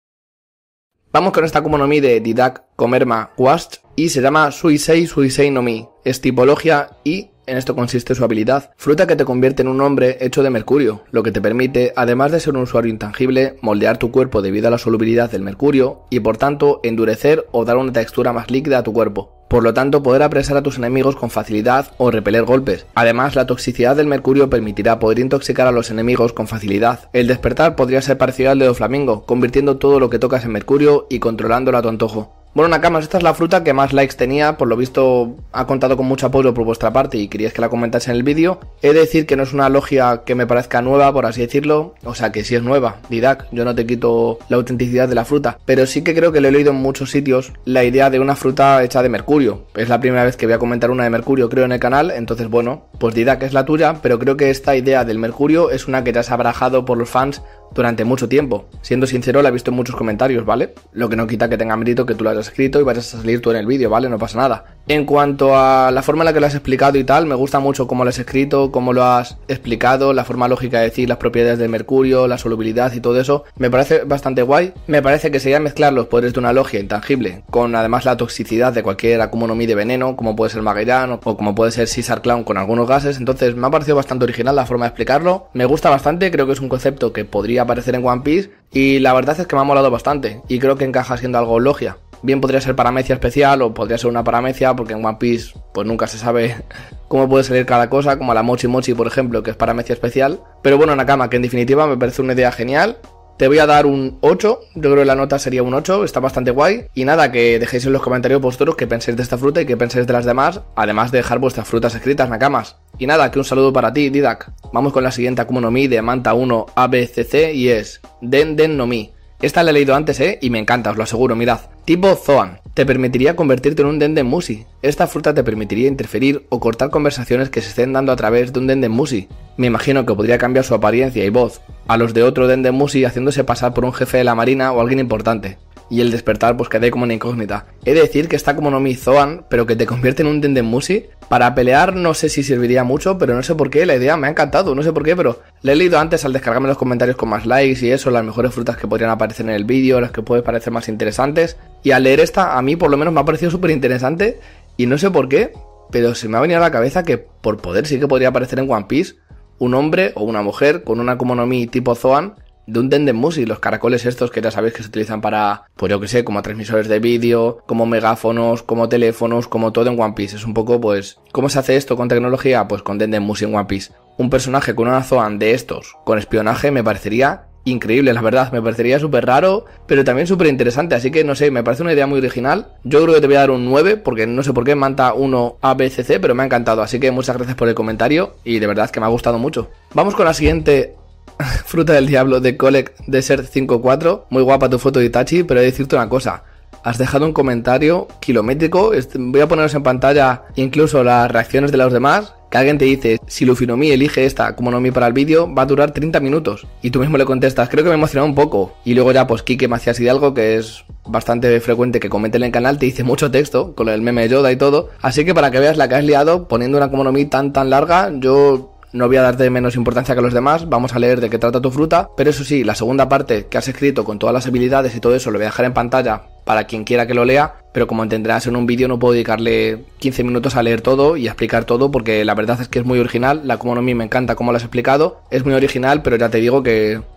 Vamos con esta Akuma no Mi de Didac Komerma Quast y se llama Suisei Suisei no Mi. Es tipología y en esto consiste su habilidad. Fruta que te convierte en un hombre hecho de mercurio, lo que te permite, además de ser un usuario intangible, moldear tu cuerpo debido a la solubilidad del mercurio y por tanto endurecer o dar una textura más líquida a tu cuerpo. Por lo tanto, poder apresar a tus enemigos con facilidad o repeler golpes. Además, la toxicidad del mercurio permitirá poder intoxicar a los enemigos con facilidad. El despertar podría ser parecido al de Doflamingo, convirtiendo todo lo que tocas en mercurio y controlándolo a tu antojo. Bueno, Nakamas, esta es la fruta que más likes tenía, por lo visto ha contado con mucho apoyo por vuestra parte y queríais que la comentase en el vídeo. He de decir que no es una logia que me parezca nueva, por así decirlo, o sea que sí es nueva, Didac, yo no te quito la autenticidad de la fruta, pero sí que creo que lo he leído en muchos sitios, la idea de una fruta hecha de mercurio. Es la primera vez que voy a comentar una de mercurio, creo, en el canal, entonces bueno, pues Didac es la tuya, pero creo que esta idea del mercurio es una que ya se ha barajado por los fans durante mucho tiempo. Siendo sincero, la he visto en muchos comentarios, ¿vale? Lo que no quita que tenga mérito que tú lo hayas escrito y vayas a salir tú en el vídeo, ¿vale? No pasa nada. En cuanto a la forma en la que lo has explicado y tal, me gusta mucho cómo lo has escrito, cómo lo has explicado, la forma lógica de decir las propiedades del mercurio, la solubilidad y todo eso. Me parece bastante guay. Me parece que sería mezclar los poderes de una logia intangible con además la toxicidad de cualquier Akuma no Mi de veneno, como puede ser Magellan o como puede ser Caesar Clown con algunos gases. Entonces me ha parecido bastante original la forma de explicarlo. Me gusta bastante, creo que es un concepto que podría aparecer en One Piece y la verdad es que me ha molado bastante y creo que encaja siendo algo logia. Bien podría ser paramecia especial o podría ser una paramecia, porque en One Piece pues nunca se sabe cómo puede salir cada cosa, como la Mochi Mochi por ejemplo, que es paramecia especial. Pero bueno, Nakama, que en definitiva me parece una idea genial. Te voy a dar un ocho, yo creo que la nota sería un ocho, está bastante guay. Y nada, que dejéis en los comentarios vosotros qué pensáis de esta fruta y qué pensáis de las demás, además de dejar vuestras frutas escritas, Nakamas. Y nada, que un saludo para ti, Didac. Vamos con la siguiente Akuma no Mi de Manta uno A B C C y es Den Den no Mi. Esta la he leído antes, eh, y me encanta, os lo aseguro, mirad. Tipo Zoan. Te permitiría convertirte en un Denden Mushi. Esta fruta te permitiría interferir o cortar conversaciones que se estén dando a través de un Denden Mushi. Me imagino que podría cambiar su apariencia y voz a los de otro Denden Mushi haciéndose pasar por un jefe de la marina o alguien importante. Y el despertar pues quedé como una incógnita. He de decir que está Akuma no Mi Zoan, pero que te convierte en un Denden Mushi. Para pelear no sé si serviría mucho, pero no sé por qué, la idea me ha encantado, no sé por qué, pero la he leído antes al descargarme los comentarios con más likes y eso, las mejores frutas que podrían aparecer en el vídeo, las que pueden parecer más interesantes. Y al leer esta, a mí por lo menos me ha parecido súper interesante y no sé por qué, pero se me ha venido a la cabeza que por poder sí que podría aparecer en One Piece un hombre o una mujer con una Akuma no Mi tipo Zoan de un Denden Mushi, los caracoles estos que ya sabéis que se utilizan para, pues yo que sé, como transmisores de vídeo, como megáfonos, como teléfonos, como todo en One Piece. Es un poco, pues, ¿cómo se hace esto con tecnología? Pues con Denden Mushi en One Piece. Un personaje con una Zoan de estos, con espionaje, me parecería increíble, la verdad. Me parecería súper raro, pero también súper interesante. Así que, no sé, me parece una idea muy original. Yo creo que te voy a dar un nueve, porque no sé por qué Manta uno A B C C, pero me ha encantado. Así que muchas gracias por el comentario y de verdad que me ha gustado mucho. Vamos con la siguiente fruta del diablo de Collect Desert cinco cuatro. Muy guapa tu foto de Itachi, pero he de decirte una cosa. Has dejado un comentario kilométrico. Voy a poneros en pantalla incluso las reacciones de los demás. Que alguien te dice, si Luffy no Mi elige esta Akuma no Mi para el vídeo, va a durar treinta minutos. Y tú mismo le contestas, creo que me ha emocionado un poco. Y luego ya pues Kike Macías Hidalgo, que es bastante frecuente que comente en el canal, te dice mucho texto, con el meme de Yoda y todo. Así que para que veas la que has liado, poniendo una Akuma no Mi tan tan larga, yo no voy a darte menos importancia que a los demás, vamos a leer de qué trata tu fruta, pero eso sí, la segunda parte que has escrito con todas las habilidades y todo eso lo voy a dejar en pantalla para quien quiera que lo lea, pero como entenderás en un vídeo no puedo dedicarle quince minutos a leer todo y a explicar todo porque la verdad es que es muy original, la Akuma no Mi me encanta cómo lo has explicado, es muy original, pero ya te digo que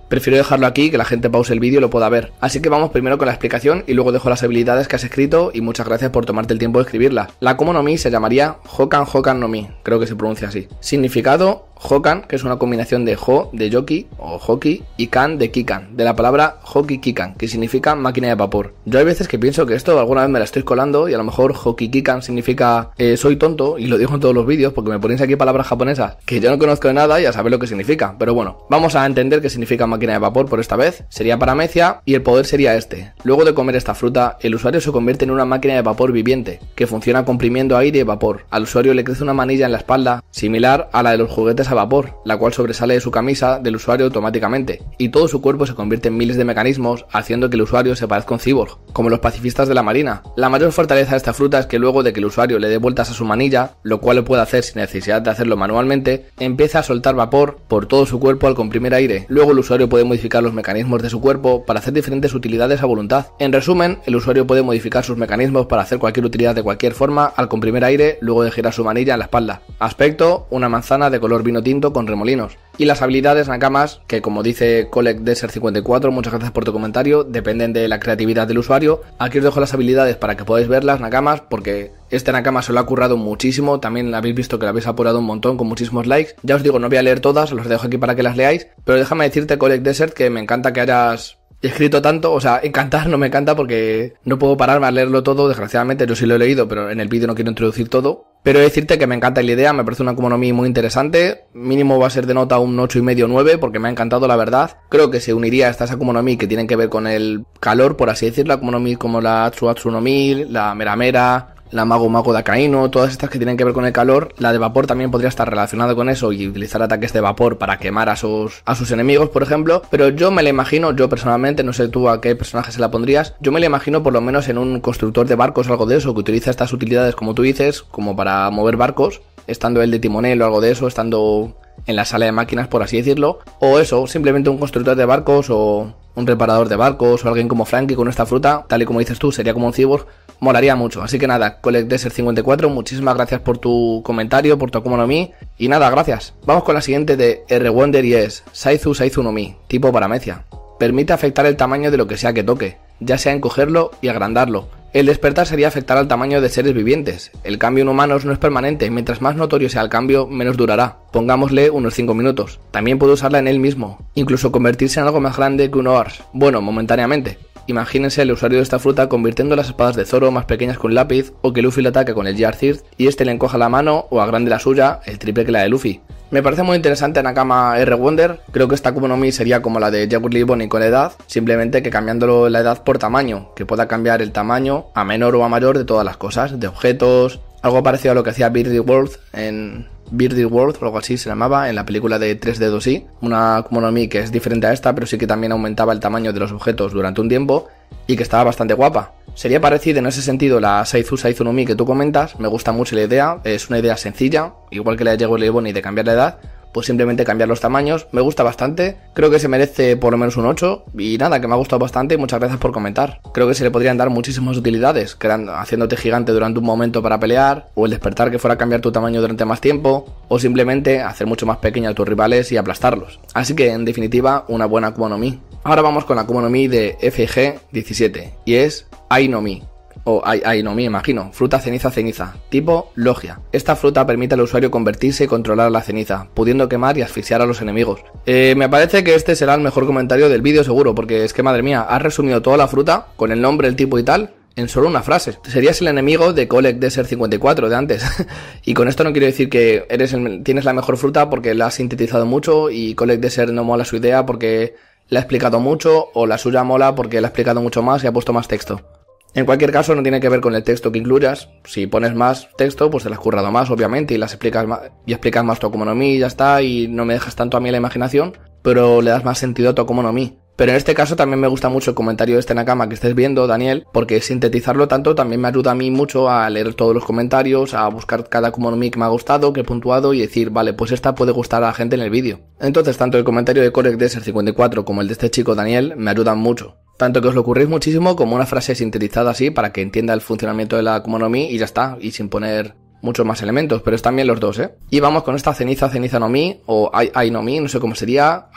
prefiero dejarlo aquí, que la gente pause el vídeo y lo pueda ver. Así que vamos primero con la explicación y luego dejo las habilidades que has escrito y muchas gracias por tomarte el tiempo de escribirla. La Akuma no Mi se llamaría Hokan Hokan no Mi, creo que se pronuncia así. Significado: Hokan, que es una combinación de Ho de Yoki o Hoki y Kan de Kikan, de la palabra Hoki Kikan, que significa máquina de vapor. Yo hay veces que pienso que esto alguna vez me la estoy colando y a lo mejor Hoki Kikan significa eh, soy tonto, y lo digo en todos los vídeos porque me ponéis aquí palabras japonesas que yo no conozco de nada y a saber lo que significa. Pero bueno, vamos a entender qué significa máquina de vapor por esta vez. Sería paramecia y el poder sería este. Luego de comer esta fruta, el usuario se convierte en una máquina de vapor viviente, que funciona comprimiendo aire y vapor. Al usuario le crece una manilla en la espalda, similar a la de los juguetes a vapor, la cual sobresale de su camisa del usuario automáticamente, y todo su cuerpo se convierte en miles de mecanismos, haciendo que el usuario se parezca a un cyborg, como los pacifistas de la marina. La mayor fortaleza de esta fruta es que luego de que el usuario le dé vueltas a su manilla, lo cual lo puede hacer sin necesidad de hacerlo manualmente, empieza a soltar vapor por todo su cuerpo al comprimir aire. Luego el usuario puede modificar los mecanismos de su cuerpo para hacer diferentes utilidades a voluntad. En resumen, el usuario puede modificar sus mecanismos para hacer cualquier utilidad de cualquier forma al comprimir aire luego de girar su manilla en la espalda. Aspecto: una manzana de color vino tinto con remolinos. Y las habilidades nakamas, que como dice Collect Desert cincuenta y cuatro, muchas gracias por tu comentario, dependen de la creatividad del usuario. Aquí os dejo las habilidades para que podáis verlas, nakamas, porque este nakama se lo ha currado muchísimo. También habéis visto que lo habéis apurado un montón con muchísimos likes. Ya os digo, no voy a leer todas, los dejo aquí para que las leáis, pero déjame decirte, Collect Desert, que me encanta que hayas escrito tanto. O sea, encantar no me encanta porque no puedo pararme a leerlo todo, desgraciadamente. Yo sí lo he leído, pero en el vídeo no quiero introducir todo. Pero he de decirte que me encanta la idea, me parece una Akuma no Mi muy interesante. Mínimo va a ser de nota un ocho y medio nueve, porque me ha encantado, la verdad. Creo que se uniría a estas Akuma no Mi que tienen que ver con el calor, por así decirlo, Akuma no Mi como la Atsu Atsu no Mi, la Mera Mera, la Mago Mago de Akainu, todas estas que tienen que ver con el calor. La de vapor también podría estar relacionada con eso y utilizar ataques de vapor para quemar a sus, a sus enemigos, por ejemplo. Pero yo me la imagino, yo personalmente, no sé tú a qué personaje se la pondrías, yo me la imagino por lo menos en un constructor de barcos o algo de eso, que utiliza estas utilidades, como tú dices, como para mover barcos, estando él de timonel o algo de eso, estando en la sala de máquinas, por así decirlo. O eso, simplemente un constructor de barcos o un reparador de barcos o alguien como Frankie con esta fruta, tal y como dices tú, sería como un cyborg. Molaría mucho. Así que nada, Collect Desert cincuenta y cuatro, muchísimas gracias por tu comentario, por tu Akuma no Mi. Y nada, gracias. Vamos con la siguiente de R Wonder y es Saizu Saizu no Mi, tipo paramecia. Permite afectar el tamaño de lo que sea que toque, ya sea encogerlo y agrandarlo. El despertar sería afectar al tamaño de seres vivientes. El cambio en humanos no es permanente, mientras más notorio sea el cambio, menos durará. Pongámosle unos cinco minutos. También puede usarla en él mismo, incluso convertirse en algo más grande que un Oars. Bueno, momentáneamente. Imagínense el usuario de esta fruta convirtiendo las espadas de Zoro más pequeñas que un lápiz, o que Luffy le ataque con el Gear-Third y este le encoja la mano o agrande la suya, el triple que la de Luffy. Me parece muy interesante Nakama R Wonder. Creo que esta Akuma no Mi sería como la de Jaguar Bonnie con la edad, simplemente que cambiándolo la edad por tamaño, que pueda cambiar el tamaño a menor o a mayor de todas las cosas, de objetos, algo parecido a lo que hacía Birdie World en Birdie World o algo así se llamaba en la película de tres D dos I, una Akuma no Mi que es diferente a esta, pero sí que también aumentaba el tamaño de los objetos durante un tiempo y que estaba bastante guapa. Sería parecida en ese sentido la Saizu Saizu no Mi que tú comentas. Me gusta mucho la idea, es una idea sencilla, igual que la de Jaguar Bonnie de cambiar la edad, pues simplemente cambiar los tamaños. Me gusta bastante, creo que se merece por lo menos un ocho, y nada, que me ha gustado bastante y muchas gracias por comentar. Creo que se le podrían dar muchísimas utilidades, creando, haciéndote gigante durante un momento para pelear, o el despertar que fuera a cambiar tu tamaño durante más tiempo, o simplemente hacer mucho más pequeño a tus rivales y aplastarlos. Así que en definitiva, una buena Akuma no Mi. Ahora vamos con la Akuma no Mi de F G diecisiete, y es Ai no Mi. O Ai Ai no Mi, imagino, fruta ceniza ceniza, tipo Logia. Esta fruta permite al usuario convertirse y controlar la ceniza, pudiendo quemar y asfixiar a los enemigos. Eh, me parece que este será el mejor comentario del vídeo seguro, porque es que madre mía, has resumido toda la fruta, con el nombre, el tipo y tal, en solo una frase. Serías el enemigo de Collect Desert cincuenta y cuatro de antes. Y con esto no quiero decir que eres el, tienes la mejor fruta porque la has sintetizado mucho y Collect Desert no mola su idea porque la ha explicado mucho, o la suya mola porque la ha explicado mucho más y ha puesto más texto. En cualquier caso, no tiene que ver con el texto que incluyas. Si pones más texto, pues te lo has currado más, obviamente, y las explicas más, y explicas más tu Akuma no Mi y ya está, y no me dejas tanto a mí la imaginación, pero le das más sentido a tu Akuma no Mi. Pero en este caso también me gusta mucho el comentario de este Nakama que estés viendo, Daniel, porque sintetizarlo tanto también me ayuda a mí mucho a leer todos los comentarios, a buscar cada Akuma no Mi que me ha gustado, que he puntuado y decir, vale, pues esta puede gustar a la gente en el vídeo. Entonces, tanto el comentario de Collect Desert cincuenta y cuatro como el de este chico Daniel me ayudan mucho. Tanto que os lo ocurréis muchísimo como una frase sintetizada así para que entienda el funcionamiento de la Akuma no Mi y ya está, y sin poner muchos más elementos, pero están bien los dos, ¿eh? Y vamos con esta ceniza ceniza no Mi, o Ai Ai no Mi, no sé cómo sería, Ash,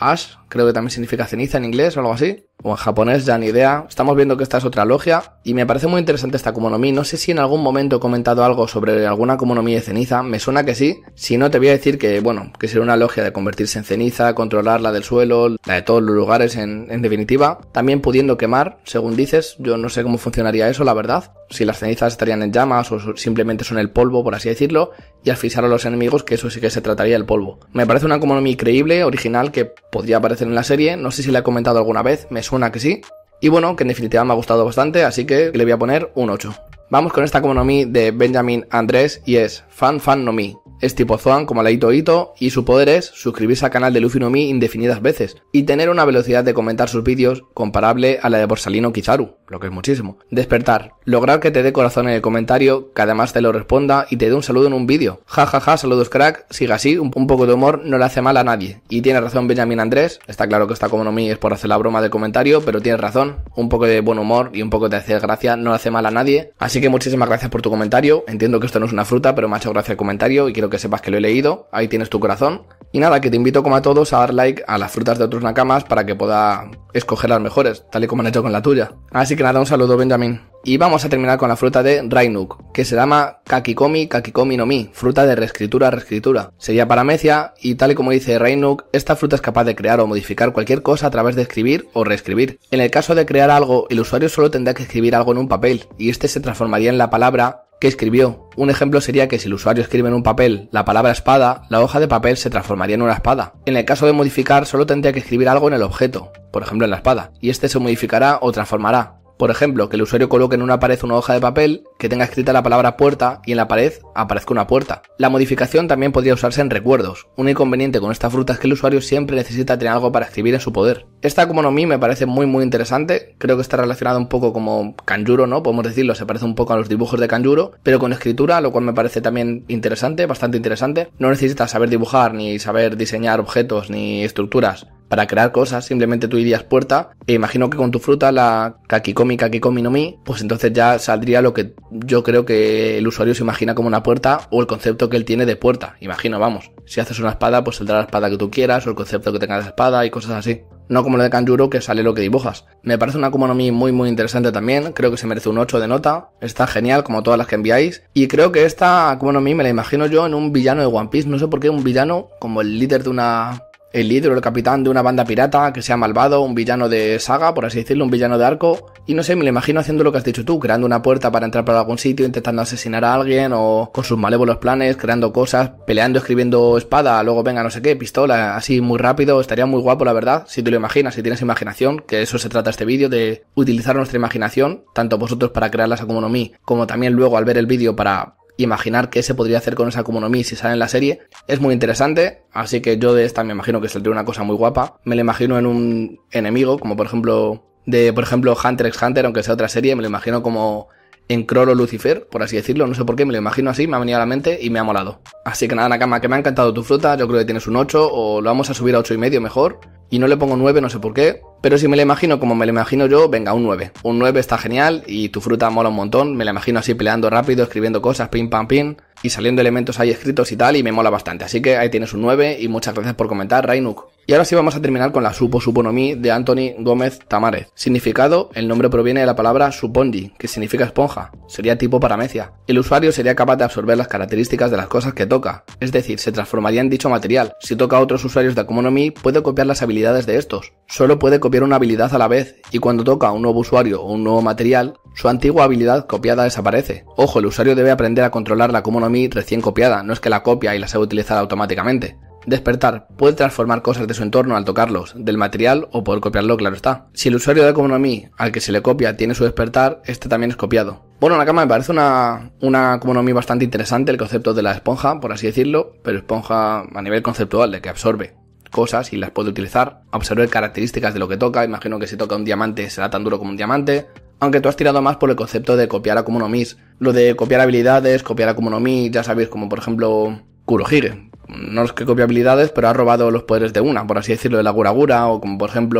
creo que también significa ceniza en inglés o algo así, o en japonés, ya ni idea. Estamos viendo que esta es otra logia y me parece muy interesante esta Akuma no Mi. No sé si en algún momento he comentado algo sobre alguna Akuma no Mi de ceniza, me suena que sí. Si no, te voy a decir que, bueno, que será una logia de convertirse en ceniza, controlar la del suelo, la de todos los lugares en, en definitiva, también pudiendo quemar, según dices. Yo no sé cómo funcionaría eso, la verdad, si las cenizas estarían en llamas o simplemente son el polvo, por así decirlo, y asfixiar a los enemigos, que eso sí que se trataría del polvo. Me parece una Akuma no Mi creíble, original, que podría aparecer en la serie. No sé si la he comentado alguna vez, me suena que sí. Y bueno, que en definitiva me ha gustado bastante, así que le voy a poner un ocho. Vamos con esta Akuma no Mi de Benjamin Andrés y es Fan Fan no Mi. Es tipo Zoan como la Ito Ito y su poder es suscribirse al canal de Luffy no Mi indefinidas veces y tener una velocidad de comentar sus vídeos comparable a la de Borsalino Kizaru, lo que es muchísimo. Despertar. Lograr que te dé corazón en el comentario, que además te lo responda y te dé un saludo en un vídeo. Ja ja ja, saludos crack, siga así, un, un poco de humor no le hace mal a nadie. Y tiene razón Benjamin Andrés, está claro que esta Akuma no Mi es por hacer la broma del comentario, pero tienes razón, un poco de buen humor y un poco de hacer gracia no le hace mal a nadie. Así que muchísimas gracias por tu comentario, entiendo que esto no es una fruta, pero me ha hecho gracia el comentario y quiero que sepas que lo he leído, ahí tienes tu corazón. Y nada, que te invito como a todos a dar like a las frutas de otros nakamas para que pueda escoger las mejores, tal y como han hecho con la tuya. Así que nada, un saludo Benjamin. Y vamos a terminar con la fruta de Rainuk, que se llama Kakikomi Kakikomi no Mi, fruta de reescritura reescritura. Sería paramecia y tal y como dice Rainuk, esta fruta es capaz de crear o modificar cualquier cosa a través de escribir o reescribir. En el caso de crear algo, el usuario solo tendrá que escribir algo en un papel y este se transformaría en la palabra que escribió. Un ejemplo sería que si el usuario escribe en un papel la palabra espada, la hoja de papel se transformaría en una espada. En el caso de modificar, solo tendría que escribir algo en el objeto, por ejemplo en la espada, y este se modificará o transformará. Por ejemplo, que el usuario coloque en una pared una hoja de papel que tenga escrita la palabra puerta y en la pared aparezca una puerta. La modificación también podría usarse en recuerdos. Un inconveniente con esta fruta es que el usuario siempre necesita tener algo para escribir en su poder. Esta Akuma no Mi me parece muy muy interesante, creo que está relacionada un poco como Kanjuro, ¿no? Podemos decirlo, se parece un poco a los dibujos de Kanjuro, pero con escritura, lo cual me parece también interesante, bastante interesante. No necesitas saber dibujar, ni saber diseñar objetos, ni estructuras para crear cosas, simplemente tú irías puerta e imagino que con tu fruta, la Kakikomi Kakikomi no Mi, pues entonces ya saldría lo que yo creo que el usuario se imagina como una puerta o el concepto que él tiene de puerta, imagino, vamos. Si haces una espada, pues saldrá la espada que tú quieras o el concepto que tengas de espada y cosas así. No como lo de Kanjuro, que sale lo que dibujas. Me parece una Akuma no Mi muy muy interesante también, creo que se merece un ocho de nota, está genial como todas las que enviáis, y creo que esta Akuma no Mi me la imagino yo en un villano de One Piece, no sé por qué, un villano como el líder de una... el líder o el capitán de una banda pirata que sea malvado, un villano de saga, por así decirlo, un villano de arco, y no sé, me lo imagino haciendo lo que has dicho tú, creando una puerta para entrar por algún sitio, intentando asesinar a alguien, o con sus malévolos planes, creando cosas, peleando, escribiendo espada, luego venga no sé qué, pistola, así muy rápido, estaría muy guapo la verdad, si te lo imaginas, si tienes imaginación, que eso se trata este vídeo, de utilizar nuestra imaginación, tanto vosotros para crear las Akuma no Mi, como también luego al ver el vídeo para imaginar qué se podría hacer con esa Akuma no Mi si sale en la serie. Es muy interesante, así que yo de esta me imagino que saldría una cosa muy guapa. Me la imagino en un enemigo, como por ejemplo de por ejemplo Hunter x Hunter, aunque sea otra serie, me lo imagino como en Crollo Lucifer, por así decirlo, no sé por qué, me lo imagino así, me ha venido a la mente y me ha molado. Así que nada, Nakama, que me ha encantado tu fruta, yo creo que tienes un ocho, o lo vamos a subir a ocho y medio mejor, y no le pongo nueve, no sé por qué, pero si me la imagino como me la imagino yo, venga, un nueve. Un nueve está genial y tu fruta mola un montón, me la imagino así peleando rápido, escribiendo cosas, pim pam pim, y saliendo elementos ahí escritos y tal, y me mola bastante. Así que ahí tienes un nueve y muchas gracias por comentar, Rainuk. Y ahora sí vamos a terminar con la Supo Supo no Mi de Anthony Gómez Tamárez. Significado, el nombre proviene de la palabra Suponji, que significa esponja. Sería tipo paramecia. El usuario sería capaz de absorber las características de las cosas que toca, es decir, se transformaría en dicho material. Si toca a otros usuarios de Akuma no Mi, puede copiar las habilidades de estos. Solo puede copiar una habilidad a la vez, y cuando toca a un nuevo usuario o un nuevo material, su antigua habilidad copiada desaparece. Ojo, el usuario debe aprender a controlar la Akuma no Mi recién copiada, no es que la copia y la sabe utilizar automáticamente. Despertar. Puede transformar cosas de su entorno al tocarlos, del material o poder copiarlo, claro está. Si el usuario de Akuma no Mi al que se le copia tiene su despertar, este también es copiado. Bueno, Nakama, me parece una, una Akuma no Mi bastante interesante el concepto de la esponja, por así decirlo, pero esponja a nivel conceptual, de que absorbe cosas y las puede utilizar, absorber características de lo que toca. Imagino que si toca un diamante será tan duro como un diamante, aunque tú has tirado más por el concepto de copiar Akuma no Mis. Lo de copiar habilidades, copiar Akuma no Mi, ya sabéis, como por ejemplo Kurohige. No es que copia habilidades, pero ha robado los poderes de una, por así decirlo, de la Gura Gura, o como por ejemplo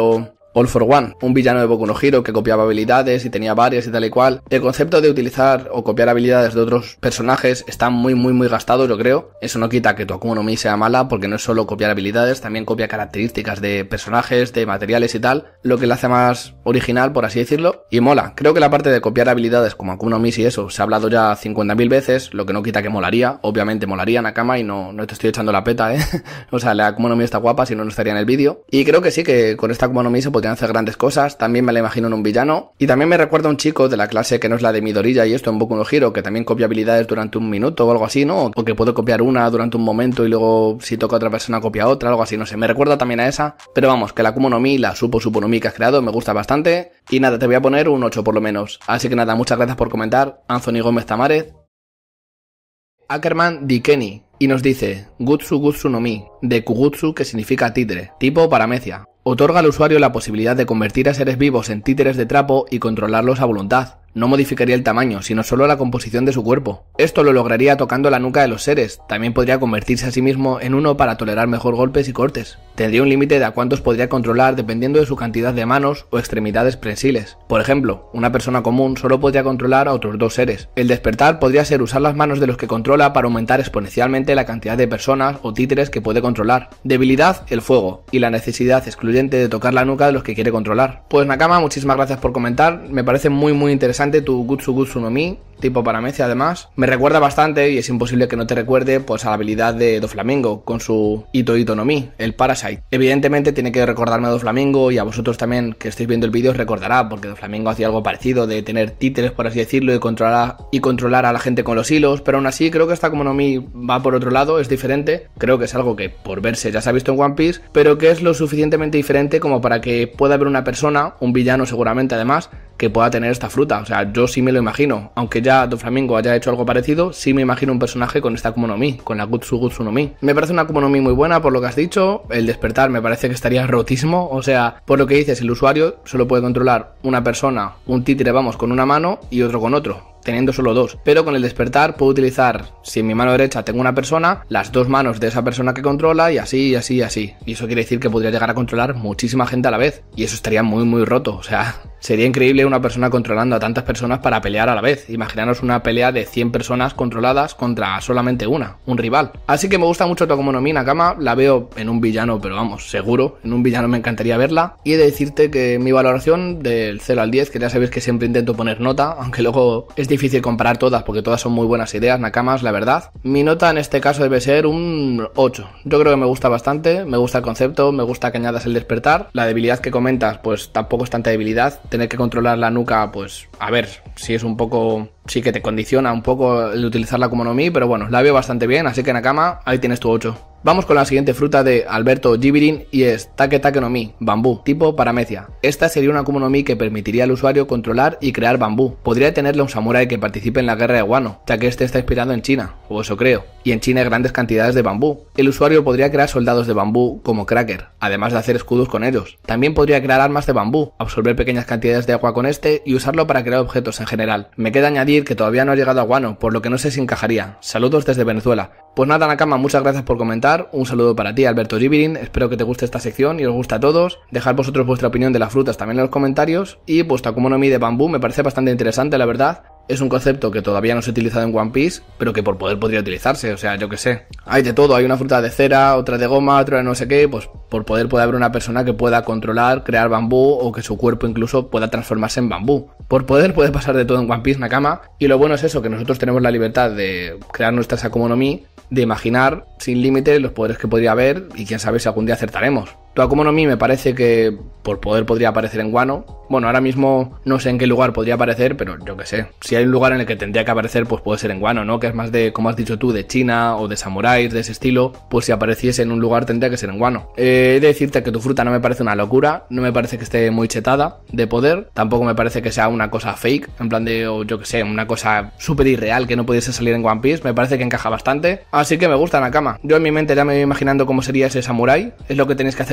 All for One, un villano de Boku no Hero que copiaba habilidades y tenía varias y tal y cual. El concepto de utilizar o copiar habilidades de otros personajes está muy muy muy gastado, yo creo. Eso no quita que tu Akuma no Mi sea mala, porque no es solo copiar habilidades, también copia características de personajes, de materiales y tal, lo que le hace más original, por así decirlo, y mola. Creo que la parte de copiar habilidades como Akuma no Mi y eso se ha hablado ya cincuenta mil veces, lo que no quita que molaría, obviamente molaría Nakama, y no, no te estoy echando la peta, eh. O sea, la Akuma no Mi está guapa, si no, no estaría en el vídeo. Y creo que sí, que con esta Akuma no Mi se podrían hacer grandes cosas, también me la imagino en un villano, y también me recuerda a un chico de la clase que no es la de Midoriya y esto en Boku no Hero, que también copia habilidades durante un minuto o algo así, ¿no? O que puede copiar una durante un momento y luego si toca a otra persona copia otra, algo así, no sé, me recuerda también a esa, pero vamos, que la Akuma no Mi, la Supo Supo no Mi que has creado me gusta bastante, y nada, te voy a poner un ocho por lo menos, así que nada, muchas gracias por comentar, Anthony Gómez Tamárez. Ackerman Dikeni, y nos dice, Gutsu Gutsu no Mi, de Kugutsu, que significa títere, tipo paramecia. Otorga al usuario la posibilidad de convertir a seres vivos en títeres de trapo y controlarlos a voluntad. No modificaría el tamaño, sino solo la composición de su cuerpo. Esto lo lograría tocando la nuca de los seres. También podría convertirse a sí mismo en uno para tolerar mejor golpes y cortes. Tendría un límite de a cuántos podría controlar dependiendo de su cantidad de manos o extremidades prensiles. Por ejemplo, una persona común solo podría controlar a otros dos seres. El despertar podría ser usar las manos de los que controla para aumentar exponencialmente la cantidad de personas o títeres que puede controlar. Debilidad, el fuego, y la necesidad excluyente de tocar la nuca de los que quiere controlar. Pues Nakama, muchísimas gracias por comentar, me parece muy muy interesante tu Gutsu Gutsu no Mi, tipo paramecia además. Me recuerda bastante, y es imposible que no te recuerde, pues a la habilidad de Doflamingo con su Ito Ito no Mi, el Parasite. Evidentemente tiene que recordarme a Doflamingo, y a vosotros también que estáis viendo el vídeo os recordará, porque Doflamingo hacía algo parecido de tener títeres, por así decirlo, y controlar, y controlar a la gente con los hilos, pero aún así creo que esta Akuma no Mi va por otro lado, es diferente. Creo que es algo que por verse ya se ha visto en One Piece, pero que es lo suficientemente diferente como para que pueda haber una persona, un villano seguramente además, que pueda tener esta fruta. O sea, yo sí me lo imagino, aunque ya Doflamingo haya hecho algo parecido, sí me imagino un personaje con esta Akuma no Mi, con la Gutsu Gutsu no Mi. Me parece una Akuma no Mi muy buena por lo que has dicho. El despertar me parece que estaría rotísimo, o sea, por lo que dices, el usuario solo puede controlar una persona, un títere, vamos, con una mano y otro con otro, teniendo solo dos, pero con el despertar puedo utilizar, si en mi mano derecha tengo una persona, las dos manos de esa persona que controla, y así, y así, y así, y eso quiere decir que podría llegar a controlar muchísima gente a la vez, y eso estaría muy muy roto. O sea, sería increíble una persona controlando a tantas personas para pelear a la vez. Imaginaros una pelea de cien personas controladas contra solamente una, un rival. Así que me gusta mucho tu Akuma no Mi, Nakama, la veo en un villano, pero vamos, seguro, en un villano me encantaría verla, y he de decirte que mi valoración del cero al diez, que ya sabéis que siempre intento poner nota, aunque luego es difícil comparar todas porque todas son muy buenas ideas, Nakamas, la verdad. Mi nota en este caso debe ser un ocho. Yo creo que me gusta bastante, me gusta el concepto, me gusta que añadas el despertar. La debilidad que comentas, pues tampoco es tanta debilidad. Tener que controlar la nuca, pues a ver, si es un poco... sí que te condiciona un poco el utilizar la Akuma no Mi, pero bueno, la veo bastante bien, así que Nakama, ahí tienes tu ocho. Vamos con la siguiente fruta de Alberto Jibirin, y es Take Take no Mi, bambú, tipo paramecia. Esta sería una Akuma no Mi que permitiría al usuario controlar y crear bambú. Podría tenerle a un samurái que participe en la guerra de Wano, ya que este está inspirado en China, o eso creo, y en China hay grandes cantidades de bambú. El usuario podría crear soldados de bambú como Cracker, además de hacer escudos con ellos. También podría crear armas de bambú, absorber pequeñas cantidades de agua con este y usarlo para crear objetos en general. Me queda añadir que todavía no ha llegado a Wano, por lo que no sé si encajaría. Saludos desde Venezuela. Pues nada, Nakama, muchas gracias por comentar, un saludo para ti, Alberto Jibirin, espero que te guste esta sección y os guste a todos. Dejad vosotros vuestra opinión de las frutas también en los comentarios, y vuestra Akuma no Mi de bambú me parece bastante interesante, la verdad. Es un concepto que todavía no se ha utilizado en One Piece, pero que por poder podría utilizarse, o sea, yo que sé. Hay de todo, hay una fruta de cera, otra de goma, otra de no sé qué, pues por poder puede haber una persona que pueda controlar, crear bambú, o que su cuerpo incluso pueda transformarse en bambú. Por poder puede pasar de todo en One Piece, Nakama, y lo bueno es eso, que nosotros tenemos la libertad de crear nuestras Akuma no Mi, de imaginar sin límite los poderes que podría haber, y quién sabe si algún día acertaremos. Tu Akuma no Mi me parece que por poder podría aparecer en Wano. Bueno, ahora mismo no sé en qué lugar podría aparecer, pero yo que sé. Si hay un lugar en el que tendría que aparecer, pues puede ser en Wano, ¿no? Que es más de, como has dicho tú, de China o de samuráis, de ese estilo. Pues si apareciese en un lugar tendría que ser en Wano. Eh, he de decirte que tu fruta no me parece una locura, no me parece que esté muy chetada de poder. Tampoco me parece que sea una cosa fake, en plan de, o yo que sé, una cosa súper irreal que no pudiese salir en One Piece. Me parece que encaja bastante. Así que me gusta, Nakama. Yo en mi mente ya me voy imaginando cómo sería ese samurái. Es lo que tenéis que hacer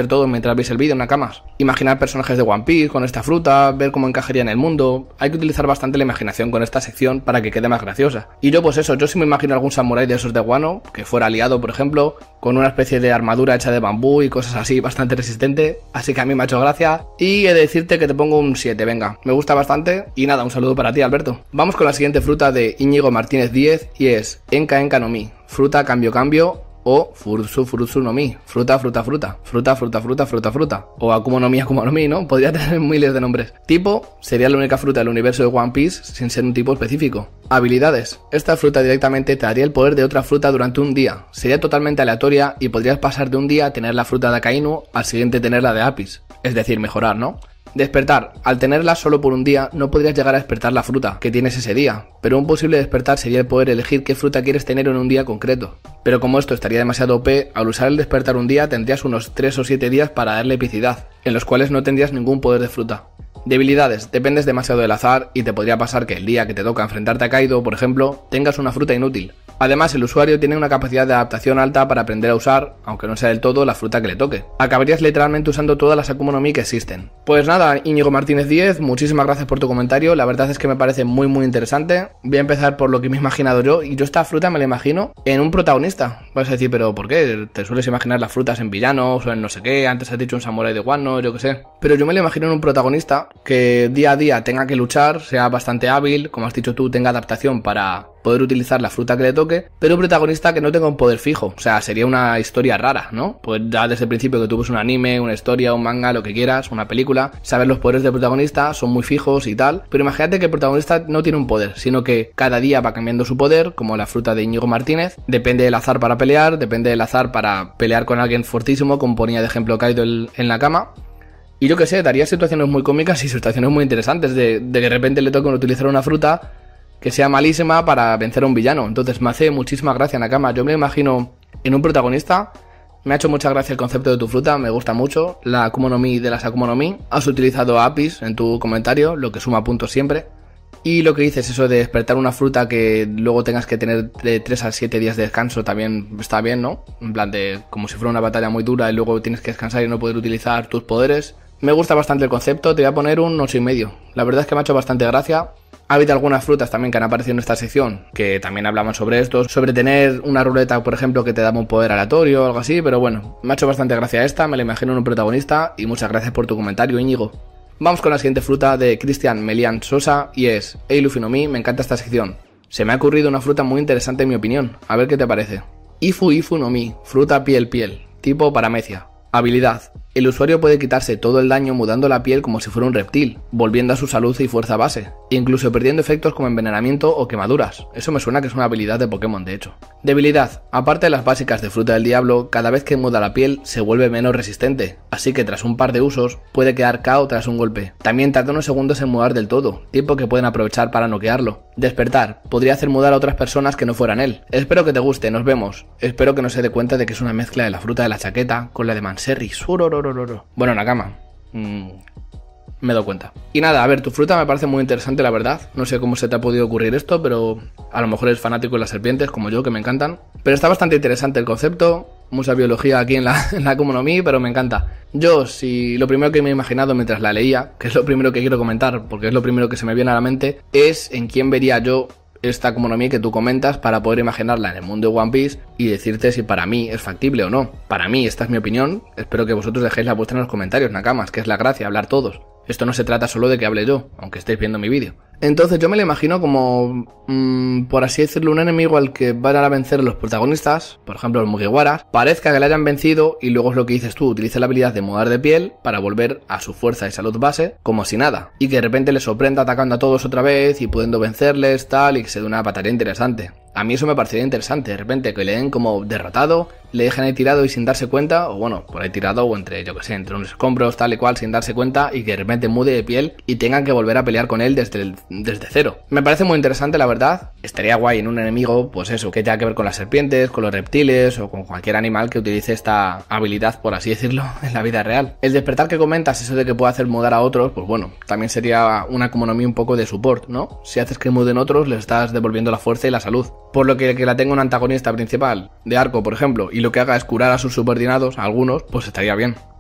hacer todo mientras veis el vídeo, Nakamas. Imaginar personajes de One Piece con esta fruta, ver cómo encajaría en el mundo. Hay que utilizar bastante la imaginación con esta sección para que quede más graciosa. Y yo pues eso, yo sí me imagino algún samurái de esos de Wano, que fuera aliado por ejemplo, con una especie de armadura hecha de bambú y cosas así, bastante resistente. Así que a mí me ha hecho gracia. Y he de decirte que te pongo un siete, venga. Me gusta bastante. Y nada, un saludo para ti, Alberto. Vamos con la siguiente fruta de Íñigo Martínez diez y es Enka Enka no Mi. Fruta cambio cambio o Furutsu Furutsu no Mi. Fruta, fruta, fruta. Fruta, fruta, fruta, fruta, fruta. O Akuma no Mi, Akuma no Mi, ¿no? Podría tener miles de nombres. Tipo, sería la única fruta del universo de One Piece sin ser un tipo específico. Habilidades. Esta fruta directamente te daría el poder de otra fruta durante un día. Sería totalmente aleatoria y podrías pasar de un día a tener la fruta de Akainu al siguiente tener la de Apis. Es decir, mejorar, ¿no? Despertar. Al tenerla solo por un día no podrías llegar a despertar la fruta que tienes ese día, pero un posible despertar sería el poder elegir qué fruta quieres tener en un día concreto. Pero como esto estaría demasiado O P, al usar el despertar un día tendrías unos tres o siete días para darle epicidad, en los cuales no tendrías ningún poder de fruta. Debilidades. Dependes demasiado del azar y te podría pasar que el día que te toca enfrentarte a Kaido, por ejemplo, tengas una fruta inútil. Además, el usuario tiene una capacidad de adaptación alta para aprender a usar, aunque no sea del todo, la fruta que le toque. Acabarías literalmente usando todas las Akuma no Mi que existen. Pues nada, Íñigo Martínez diez, muchísimas gracias por tu comentario, la verdad es que me parece muy muy interesante. Voy a empezar por lo que me he imaginado yo, y yo esta fruta me la imagino en un protagonista. Vas a decir, pero ¿por qué? ¿Te sueles imaginar las frutas en villanos o en no sé qué? Antes has dicho un samurái de Wano, yo qué sé. Pero yo me la imagino en un protagonista que día a día tenga que luchar, sea bastante hábil, como has dicho tú, tenga adaptación para poder utilizar la fruta que le toque, pero un protagonista que no tenga un poder fijo, o sea, sería una historia rara, ¿no? Pues ya desde el principio que tú ves un anime, una historia, un manga, lo que quieras, una película, sabes los poderes del protagonista, son muy fijos y tal, pero imagínate que el protagonista no tiene un poder, sino que cada día va cambiando su poder, como la fruta de Íñigo Martínez, depende del azar para pelear, depende del azar para pelear con alguien fortísimo, como ponía de ejemplo Kaido en la cama. Y yo qué sé, daría situaciones muy cómicas y situaciones muy interesantes de, de que de repente le toque utilizar una fruta que sea malísima para vencer a un villano. Entonces me hace muchísima gracia, Nakama. Yo me imagino en un protagonista. Me ha hecho mucha gracia el concepto de tu fruta, me gusta mucho. La Akuma no Mi de las Akuma no Mi. Has utilizado Apis en tu comentario, lo que suma puntos siempre. Y lo que dices, eso de despertar una fruta que luego tengas que tener de tres a siete días de descanso, también está bien, ¿no? En plan de como si fuera una batalla muy dura y luego tienes que descansar y no poder utilizar tus poderes. Me gusta bastante el concepto, te voy a poner un ocho y medio. La verdad es que me ha hecho bastante gracia. Ha habido algunas frutas también que han aparecido en esta sección que también hablaban sobre esto, sobre tener una ruleta, por ejemplo, que te daba un poder aleatorio o algo así, pero bueno, me ha hecho bastante gracia esta, me la imagino en un protagonista y muchas gracias por tu comentario, Íñigo. Vamos con la siguiente fruta de Cristian Melian Sosa y es Ei Luffy no Mi, me encanta esta sección. Se me ha ocurrido una fruta muy interesante en mi opinión, a ver qué te parece. Ifu Ifu no Mi, fruta piel piel, tipo paramecia. Habilidad. El usuario puede quitarse todo el daño mudando la piel como si fuera un reptil, volviendo a su salud y fuerza base, incluso perdiendo efectos como envenenamiento o quemaduras. Eso me suena que es una habilidad de Pokémon, de hecho. Debilidad. Aparte de las básicas de fruta del diablo, cada vez que muda la piel se vuelve menos resistente, así que tras un par de usos puede quedar K O tras un golpe. También tarda unos segundos en mudar del todo, tiempo que pueden aprovechar para noquearlo. Despertar. Podría hacer mudar a otras personas que no fueran él. Espero que te guste, nos vemos. Espero que no se dé cuenta de que es una mezcla de la fruta de la chaqueta con la de Manserry. Bueno, Nakama. Mmm... Me he dado cuenta. Y nada, a ver, tu fruta me parece muy interesante, la verdad. No sé cómo se te ha podido ocurrir esto, pero a lo mejor eres fanático de las serpientes, como yo, que me encantan. Pero está bastante interesante el concepto. Mucha biología aquí en la, en la Akuma no Mi, pero me encanta. Yo, si lo primero que me he imaginado mientras la leía, que es lo primero que quiero comentar, porque es lo primero que se me viene a la mente, es en quién vería yo esta Akuma no Mi que tú comentas para poder imaginarla en el mundo de One Piece y decirte si para mí es factible o no. Para mí, esta es mi opinión. Espero que vosotros dejéis la vuestra en los comentarios, Nakamas, que es la gracia, hablar todos. Esto no se trata solo de que hable yo, aunque estéis viendo mi vídeo. Entonces yo me lo imagino como, mmm, por así decirlo, un enemigo al que van a vencer los protagonistas, por ejemplo los Mugiwaras, parezca que le hayan vencido y luego es lo que dices tú, utiliza la habilidad de mudar de piel para volver a su fuerza y salud base como si nada, y que de repente les sorprenda atacando a todos otra vez y pudiendo vencerles, tal, y que se dé una batalla interesante. A mí eso me parecería interesante, de repente que le den como derrotado, le dejen ahí tirado y sin darse cuenta, o bueno, por ahí tirado o entre, yo que sé, entre unos escombros, tal y cual, sin darse cuenta, y que de repente mude de piel y tengan que volver a pelear con él desde, el, desde cero. Me parece muy interesante, la verdad. Estaría guay en un enemigo, pues eso, que tenga que ver con las serpientes, con los reptiles o con cualquier animal que utilice esta habilidad, por así decirlo, en la vida real. El despertar que comentas, eso de que pueda hacer mudar a otros, pues bueno, también sería una Akuma no Mi un poco de support, ¿no? Si haces que muden otros, les estás devolviendo la fuerza y la salud. Por lo que que la tenga un antagonista principal de arco, por ejemplo, y lo que haga es curar a sus subordinados, a algunos, pues estaría bien.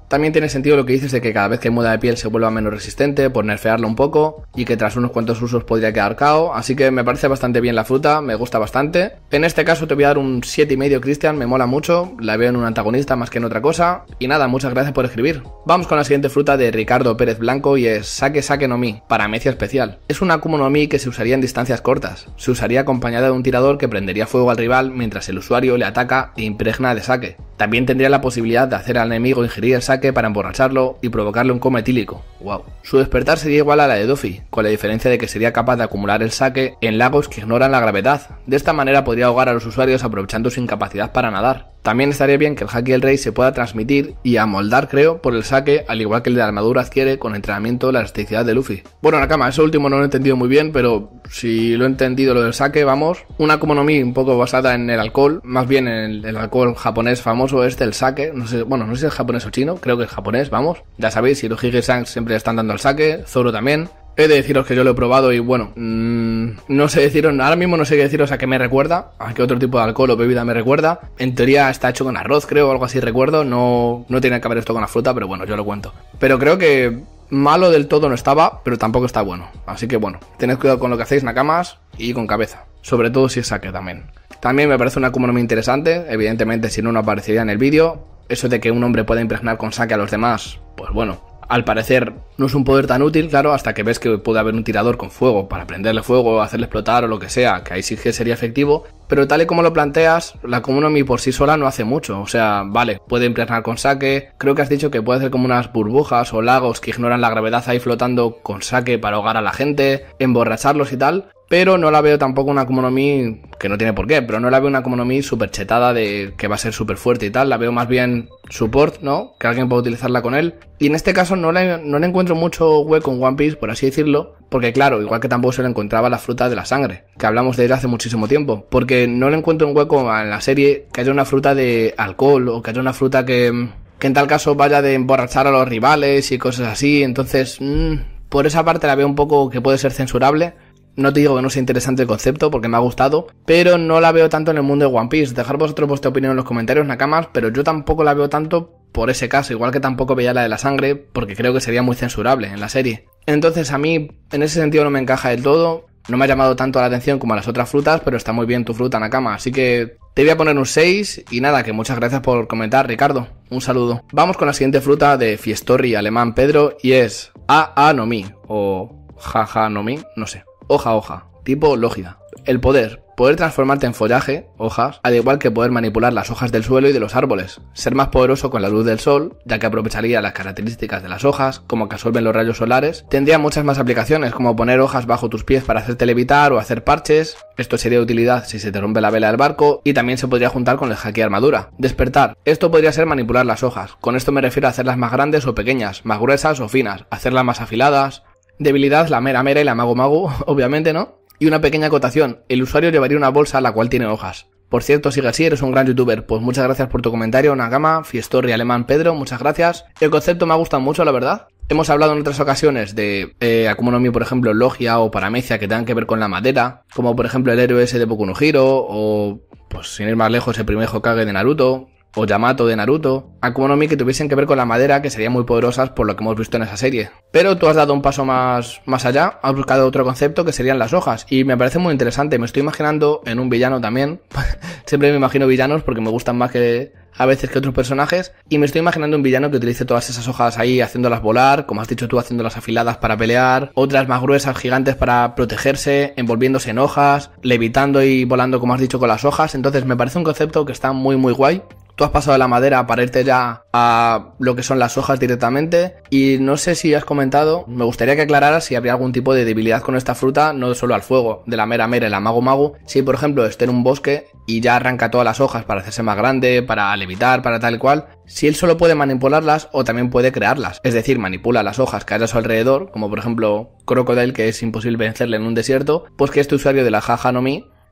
También tiene sentido lo que dices de que cada vez que muda de piel se vuelva menos resistente, por nerfearlo un poco, y que tras unos cuantos usos podría quedar K O, así que me parece bastante bien la fruta, me gusta bastante. En este caso te voy a dar un siete y medio, Cristian, me mola mucho, la veo en un antagonista más que en otra cosa, y nada, muchas gracias por escribir. Vamos con la siguiente fruta de Ricardo Pérez Blanco y es Sake Sake no Mi, paramecia especial. Es una Akuma no Mi que se usaría en distancias cortas, se usaría acompañada de un tirador que prendería fuego al rival mientras el usuario le ataca e impregna de sake. También tendría la posibilidad de hacer al enemigo ingerir el sake para emborracharlo y provocarle un coma etílico. Wow. Su despertar sería igual a la de Doffy, con la diferencia de que sería capaz de acumular el sake en lagos que ignoran la gravedad. De esta manera podría ahogar a los usuarios aprovechando su incapacidad para nadar. También estaría bien que el Haki del Rey se pueda transmitir y amoldar, creo, por el sake, al igual que el de la armadura adquiere con entrenamiento la elasticidad de Luffy. Bueno, Nakama, eso último no lo he entendido muy bien, pero si lo he entendido lo del sake, vamos. Una Akuma no Mi un poco basada en el alcohol, más bien en el, el alcohol japonés famoso este, el sake. No sé, bueno, no sé si es japonés o chino, creo que es japonés, vamos. Ya sabéis, Hirohige Shanks siempre le están dando el sake, Zoro también. He de deciros que yo lo he probado y bueno, mmm, no sé deciros, ahora mismo no sé qué deciros a qué me recuerda, a qué otro tipo de alcohol o bebida me recuerda. En teoría está hecho con arroz, creo, o algo así recuerdo, no, no tiene que haber esto con la fruta, pero bueno, yo lo cuento. Pero creo que malo del todo no estaba, pero tampoco está bueno. Así que bueno, tened cuidado con lo que hacéis, Nakamas, y con cabeza, sobre todo si es sake también. También me parece una Akuma no Mi interesante, evidentemente si no, no aparecería en el vídeo. Eso de que un hombre pueda impregnar con sake a los demás, pues bueno, al parecer no es un poder tan útil, claro, hasta que ves que puede haber un tirador con fuego para prenderle fuego, hacerle explotar o lo que sea, que ahí sí que sería efectivo. Pero tal y como lo planteas, la Akuma no Mi por sí sola no hace mucho. O sea, vale, puede impregnar con sake. Creo que has dicho que puede hacer como unas burbujas o lagos que ignoran la gravedad ahí flotando con sake para ahogar a la gente, emborracharlos y tal. Pero no la veo tampoco una Akuma no Mi, que no tiene por qué, pero no la veo una Akuma no Mi súper chetada de que va a ser súper fuerte y tal. La veo más bien support, ¿no? Que alguien pueda utilizarla con él. Y en este caso no le, no le encuentro mucho hueco en One Piece, por así decirlo. Porque claro, igual que tampoco se le encontraba la fruta de la sangre, que hablamos de ella hace muchísimo tiempo. Porque no le encuentro un hueco en la serie que haya una fruta de alcohol o que haya una fruta que, que en tal caso vaya de emborrachar a los rivales y cosas así. Entonces, mmm, por esa parte la veo un poco que puede ser censurable. No te digo que no sea interesante el concepto porque me ha gustado, pero no la veo tanto en el mundo de One Piece. Dejar vosotros vuestra opinión en los comentarios, Nakamas, pero yo tampoco la veo tanto por ese caso, igual que tampoco veía la de la sangre, porque creo que sería muy censurable en la serie. Entonces a mí en ese sentido no me encaja del todo, no me ha llamado tanto la atención como a las otras frutas, pero está muy bien tu fruta, Nakama, así que te voy a poner un seis y nada, que muchas gracias por comentar, Ricardo. Un saludo. Vamos con la siguiente fruta de Fiestorri alemán Pedro y es A A no Mi o Jaja no Mi, no sé. Hoja hoja, tipo lógica. El poder, poder transformarte en follaje, hojas, al igual que poder manipular las hojas del suelo y de los árboles. Ser más poderoso con la luz del sol, ya que aprovecharía las características de las hojas, como que absorben los rayos solares. Tendría muchas más aplicaciones, como poner hojas bajo tus pies para hacerte levitar o hacer parches. Esto sería de utilidad si se te rompe la vela del barco, y también se podría juntar con el haki armadura. Despertar, esto podría ser manipular las hojas. Con esto me refiero a hacerlas más grandes o pequeñas, más gruesas o finas, hacerlas más afiladas. Debilidad, la mera mera y la mago mago, obviamente, ¿no? Y una pequeña acotación, el usuario llevaría una bolsa la cual tiene hojas. Por cierto, sigue así, eres un gran youtuber. Pues muchas gracias por tu comentario, Nakama, Fiestorri alemán Pedro, muchas gracias. El concepto me ha gustado mucho, la verdad. Hemos hablado en otras ocasiones de eh, Akuma no Mi, por ejemplo, logia o paramecia que tengan que ver con la madera, como por ejemplo el héroe ese de Boku no Hero, o pues sin ir más lejos el primer Hokage de Naruto, o Yamato de Naruto, Akuma no Mi que tuviesen que ver con la madera, que serían muy poderosas por lo que hemos visto en esa serie. Pero tú has dado un paso más, más allá, has buscado otro concepto que serían las hojas, y me parece muy interesante. Me estoy imaginando en un villano también, siempre me imagino villanos porque me gustan más que a veces que otros personajes, y me estoy imaginando un villano que utilice todas esas hojas ahí haciéndolas volar, como has dicho tú, haciéndolas afiladas para pelear, otras más gruesas, gigantes para protegerse, envolviéndose en hojas, levitando y volando como has dicho con las hojas. Entonces me parece un concepto que está muy muy guay. Tú has pasado de la madera para irte ya a lo que son las hojas directamente, y no sé si has comentado, me gustaría que aclararas si habría algún tipo de debilidad con esta fruta, no solo al fuego, de la mera mera y la mago mago. Si por ejemplo esté en un bosque y ya arranca todas las hojas para hacerse más grande, para levitar, para tal y cual, si él solo puede manipularlas o también puede crearlas, es decir, manipula las hojas que hay a su alrededor, como por ejemplo Crocodile, que es imposible vencerle en un desierto, pues que este usuario de la Jaja no Mi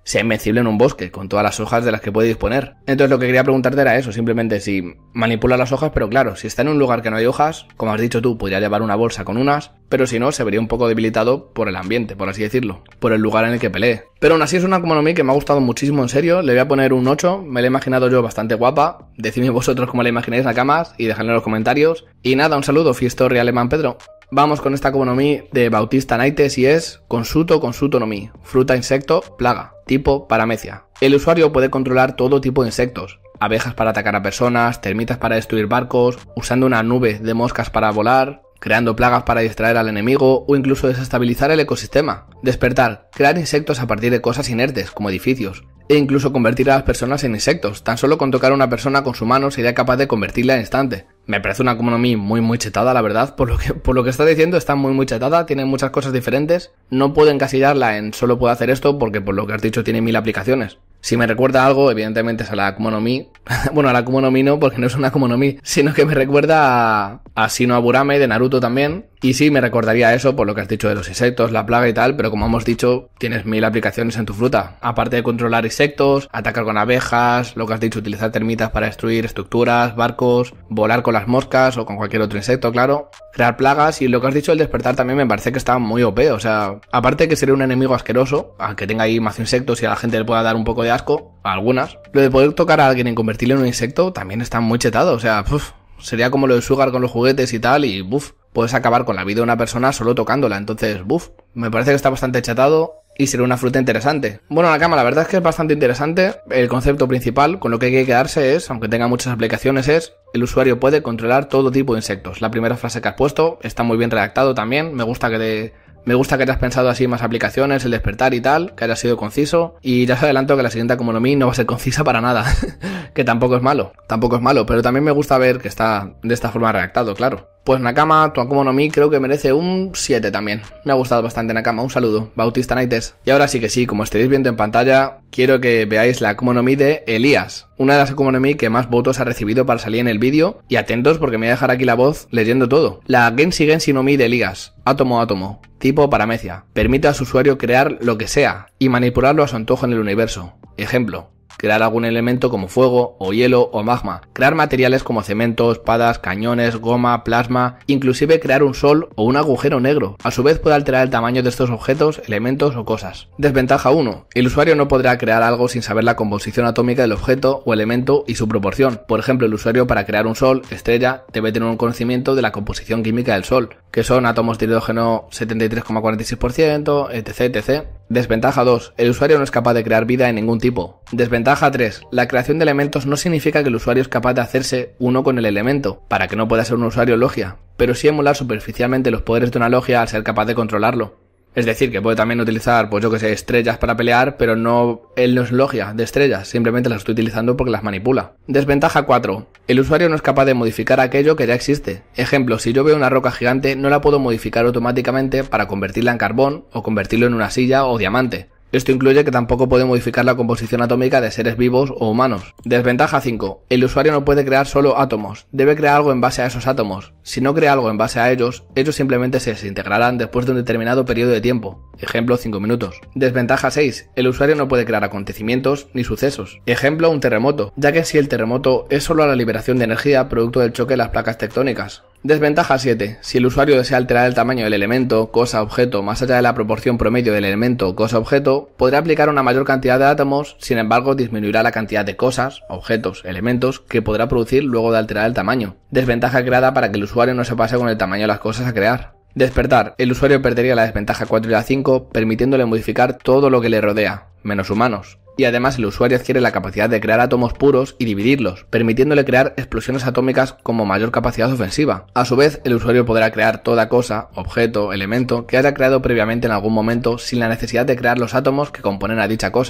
sea invencible en un bosque, con todas las hojas de las que puede disponer. Entonces lo que quería preguntarte era eso, simplemente si manipula las hojas, pero claro, si está en un lugar que no hay hojas, como has dicho tú, podría llevar una bolsa con unas, pero si no, se vería un poco debilitado por el ambiente, por así decirlo, por el lugar en el que pelee. Pero aún así es una Akuma no Mi que me ha gustado muchísimo, en serio, le voy a poner un ocho, me la he imaginado yo bastante guapa, decidme vosotros cómo la imagináis, Nakamas, y dejadlo en los comentarios. Y nada, un saludo, Fiestorri Alemán Pedro. Vamos con esta Akuma no Mi de Bautista Naites y es Consuto Consuto no Mi, fruta, insecto, plaga, tipo paramecia. El usuario puede controlar todo tipo de insectos, abejas para atacar a personas, termitas para destruir barcos, usando una nube de moscas para volar, creando plagas para distraer al enemigo o incluso desestabilizar el ecosistema. Despertar, crear insectos a partir de cosas inertes como edificios, e incluso convertir a las personas en insectos. Tan solo con tocar a una persona con su mano sería capaz de convertirla al instante. Me parece una Akuma no Mi muy muy chetada, la verdad, por lo que por lo que está diciendo está muy muy chetada, tiene muchas cosas diferentes. No puedo encasillarla en solo puedo hacer esto porque por lo que has dicho tiene mil aplicaciones. Si me recuerda a algo, evidentemente es a la Akuma no Mi. Bueno, a la Akuma no Mi no, porque no es una Akuma no Mi, sino que me recuerda a, a Shino Aburame de Naruto también. Y sí, me recordaría eso por lo que has dicho de los insectos, la plaga y tal, pero como hemos dicho, tienes mil aplicaciones en tu fruta. Aparte de controlar insectos, atacar con abejas, lo que has dicho, utilizar termitas para destruir estructuras, barcos, volar con las moscas o con cualquier otro insecto, claro, crear plagas y lo que has dicho, el despertar también me parece que está muy O P, o sea, aparte de que sería un enemigo asqueroso, aunque tenga ahí más insectos y a la gente le pueda dar un poco de asco, a algunas, lo de poder tocar a alguien y convertirle en un insecto también está muy chetado, o sea, puf, sería como lo de Sugar con los juguetes y tal y buf, puedes acabar con la vida de una persona solo tocándola, entonces buf, me parece que está bastante chetado. Y sería una fruta interesante. Bueno, Nakama, la verdad es que es bastante interesante. El concepto principal, con lo que hay que quedarse es, aunque tenga muchas aplicaciones, es el usuario puede controlar todo tipo de insectos. La primera frase que has puesto está muy bien redactado también. Me gusta que te, me gusta que hayas pensado así más aplicaciones, el despertar y tal, que haya sido conciso. Y ya os adelanto que la siguiente Akuma no Mi no va a ser concisa para nada. Que tampoco es malo, tampoco es malo. Pero también me gusta ver que está de esta forma redactado, claro. Pues Nakama, tu Akuma no Mi creo que merece un siete también. Me ha gustado bastante, Nakama, un saludo. Bautista Naites. Y ahora sí que sí, como estaréis viendo en pantalla, quiero que veáis la Akuma no Mi de Elías. Una de las Akuma no Mi que más votos ha recibido para salir en el vídeo. Y atentos porque me voy a dejar aquí la voz leyendo todo. La Genshi Genshi no Mi de Elías. Átomo átomo. Tipo paramecia. Permite a su usuario crear lo que sea y manipularlo a su antojo en el universo. Ejemplo. Crear algún elemento como fuego, o hielo, o magma. Crear materiales como cemento, espadas, cañones, goma, plasma. Inclusive crear un sol o un agujero negro. A su vez puede alterar el tamaño de estos objetos, elementos o cosas. Desventaja uno. El usuario no podrá crear algo sin saber la composición atómica del objeto o elemento y su proporción. Por ejemplo, el usuario para crear un sol, estrella, debe tener un conocimiento de la composición química del sol, que son átomos de hidrógeno setenta y tres coma cuarenta y seis por ciento, etc, etcétera. Desventaja dos. El usuario no es capaz de crear vida de ningún tipo. Desventaja tres. La creación de elementos no significa que el usuario es capaz de hacerse uno con el elemento, para que no pueda ser un usuario logia, pero sí emular superficialmente los poderes de una logia al ser capaz de controlarlo. Es decir, que puede también utilizar, pues yo que sé, estrellas para pelear, pero no, él no es logia de estrellas, simplemente las estoy utilizando porque las manipula. Desventaja cuatro. El usuario no es capaz de modificar aquello que ya existe. Ejemplo, si yo veo una roca gigante, no la puedo modificar automáticamente para convertirla en carbón o convertirlo en una silla o diamante. Esto incluye que tampoco puede modificar la composición atómica de seres vivos o humanos. Desventaja cinco. El usuario no puede crear solo átomos, debe crear algo en base a esos átomos. Si no crea algo en base a ellos, ellos simplemente se desintegrarán después de un determinado periodo de tiempo. Ejemplo, cinco minutos. Desventaja seis. El usuario no puede crear acontecimientos ni sucesos. Ejemplo, un terremoto, ya que si el terremoto es solo la liberación de energía producto del choque de las placas tectónicas. Desventaja siete. Si el usuario desea alterar el tamaño del elemento, cosa, objeto, más allá de la proporción promedio del elemento, cosa, objeto, podrá aplicar una mayor cantidad de átomos, sin embargo disminuirá la cantidad de cosas, objetos, elementos que podrá producir luego de alterar el tamaño. Desventaja creada para que el usuario no se pase con el tamaño de las cosas a crear. Despertar. El usuario perdería la desventaja cuatro y la cinco, permitiéndole modificar todo lo que le rodea, menos humanos. Y además el usuario adquiere la capacidad de crear átomos puros y dividirlos, permitiéndole crear explosiones atómicas como mayor capacidad ofensiva. A su vez, el usuario podrá crear toda cosa, objeto, elemento que haya creado previamente en algún momento sin la necesidad de crear los átomos que componen a dicha cosa.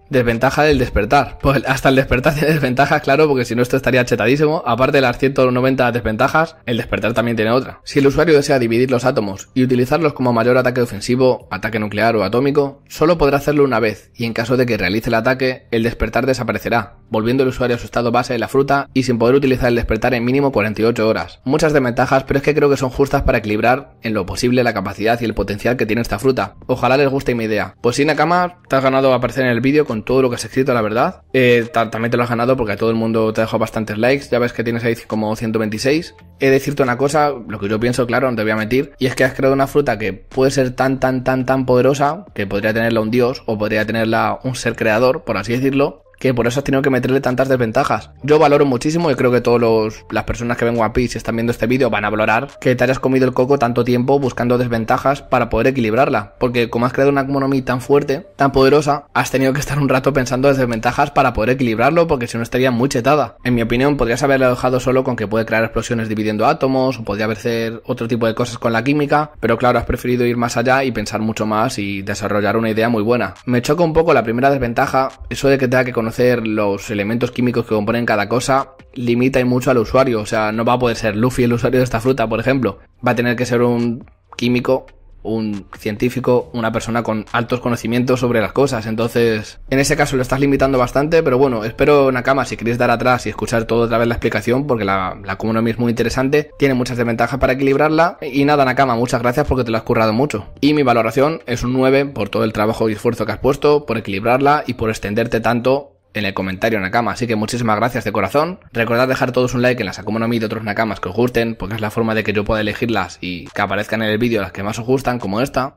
Desventaja del despertar. Pues hasta el despertar tiene desventajas, claro, porque si no esto estaría chetadísimo. Aparte de las ciento noventa desventajas, el despertar también tiene otra. Si el usuario desea dividir los átomos y utilizarlos como mayor ataque ofensivo, ataque nuclear o atómico, solo podrá hacerlo una vez, y en caso de que realice el ataque, el despertar desaparecerá, volviendo el usuario a su estado base de la fruta y sin poder utilizar el despertar en mínimo cuarenta y ocho horas. Muchas desventajas, pero es que creo que son justas para equilibrar en lo posible la capacidad y el potencial que tiene esta fruta. Ojalá les guste mi idea. Pues sí, Nakama, te has ganado aparecer en el vídeo con todo lo que has escrito, la verdad. Eh, también te lo has ganado porque a todo el mundo te ha dejado bastantes likes. Ya ves que tienes ahí como ciento veintiséis. He de decirte una cosa, lo que yo pienso, claro, no te voy a mentir, y es que has creado una fruta que puede ser tan, tan, tan, tan poderosa que podría tenerla un dios o podría tenerla un ser creador, por así decirlo, que por eso has tenido que meterle tantas desventajas. Yo valoro muchísimo y creo que todas las personas que ven One Piece y están viendo este vídeo van a valorar que te hayas comido el coco tanto tiempo buscando desventajas para poder equilibrarla, porque como has creado una Akuma no Mi tan fuerte, tan poderosa, has tenido que estar un rato pensando en desventajas para poder equilibrarlo, porque si no estaría muy chetada. En mi opinión, podrías haberlo dejado solo con que puede crear explosiones dividiendo átomos, o podría hacer otro tipo de cosas con la química, pero claro, has preferido ir más allá y pensar mucho más y desarrollar una idea muy buena. Me choca un poco la primera desventaja, eso de que tenga que conocer los elementos químicos que componen cada cosa, limita y mucho al usuario. O sea, no va a poder ser Luffy el usuario de esta fruta, por ejemplo. Va a tener que ser un químico, un científico, una persona con altos conocimientos sobre las cosas. Entonces, en ese caso lo estás limitando bastante, pero bueno, espero, Nakama, si queréis dar atrás y escuchar todo otra vez la explicación, porque la, la Akuma no Mi es muy interesante, tiene muchas desventajas para equilibrarla. Y nada, Nakama, muchas gracias porque te lo has currado mucho. Y mi valoración es un nueve por todo el trabajo y esfuerzo que has puesto, por equilibrarla y por extenderte tanto en el comentario, Nakama, así que muchísimas gracias de corazón. Recordad dejar todos un like en las Akuma no Mi de otros Nakamas que os gusten, porque es la forma de que yo pueda elegirlas y que aparezcan en el vídeo las que más os gustan, como esta.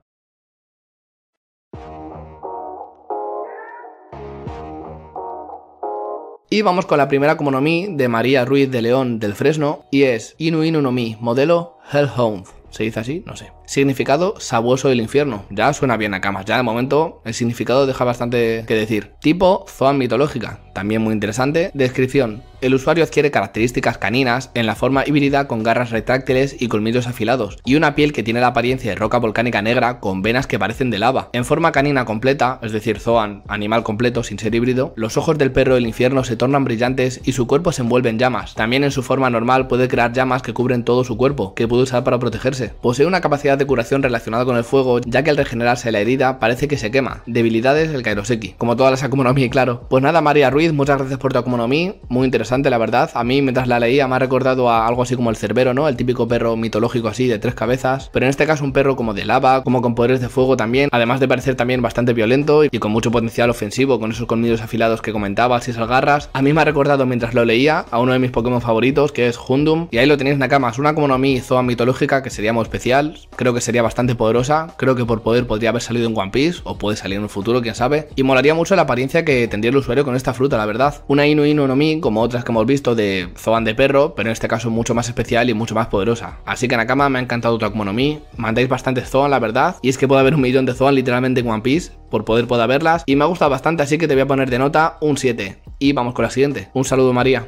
Y vamos con la primera Akuma no Mi de María Ruiz de León del Fresno, y es Inu Inu no Mi, modelo Hellhound. ¿Se dice así? No sé. Significado, sabuoso del infierno. Ya suena bien, Nakamas. Ya de momento el significado deja bastante que decir. Tipo, Zoan mitológica. También muy interesante. Descripción. El usuario adquiere características caninas en la forma híbrida con garras retráctiles y colmillos afilados, y una piel que tiene la apariencia de roca volcánica negra con venas que parecen de lava. En forma canina completa, es decir, Zoan, animal completo sin ser híbrido, los ojos del perro del infierno se tornan brillantes y su cuerpo se envuelve en llamas. También en su forma normal puede crear llamas que cubren todo su cuerpo, que puede usar para protegerse. Posee una capacidad de curación relacionada con el fuego, ya que al regenerarse la herida parece que se quema. Debilidades, el Kairoseki. Como todas las Akuma no Mi, claro. Pues nada, María Ruiz, muchas gracias por tu Akuma no Mi. Muy interesante, la verdad. A mí, mientras la leía, me ha recordado a algo así como el Cerbero, ¿no? El típico perro mitológico así, de tres cabezas. Pero en este caso un perro como de lava, como con poderes de fuego también. Además de parecer también bastante violento y con mucho potencial ofensivo, con esos colmillos afilados que comentabas y esas garras. A mí me ha recordado, mientras lo leía, a uno de mis Pokémon favoritos, que es Hundum. Y ahí lo tenéis, Nakamas. Una Akuma no Mi Zoan mitológica que sería muy especial. Creo que sería bastante poderosa. Creo que por poder podría haber salido en One Piece, o puede salir en un futuro, quién sabe. Y molaría mucho la apariencia que tendría el usuario con esta fruta, la verdad. Una Inu Inu no Mi, como otras que hemos visto de Zoan de perro, pero en este caso mucho más especial y mucho más poderosa. Así que, Nakama, me ha encantado tu Akuma no Mi. Mandáis bastantes Zoan, la verdad. Y es que puede haber un millón de Zoan literalmente en One Piece. Por poder pueda verlas. Y me ha gustado bastante, así que te voy a poner de nota un siete. Y vamos con la siguiente. Un saludo, María.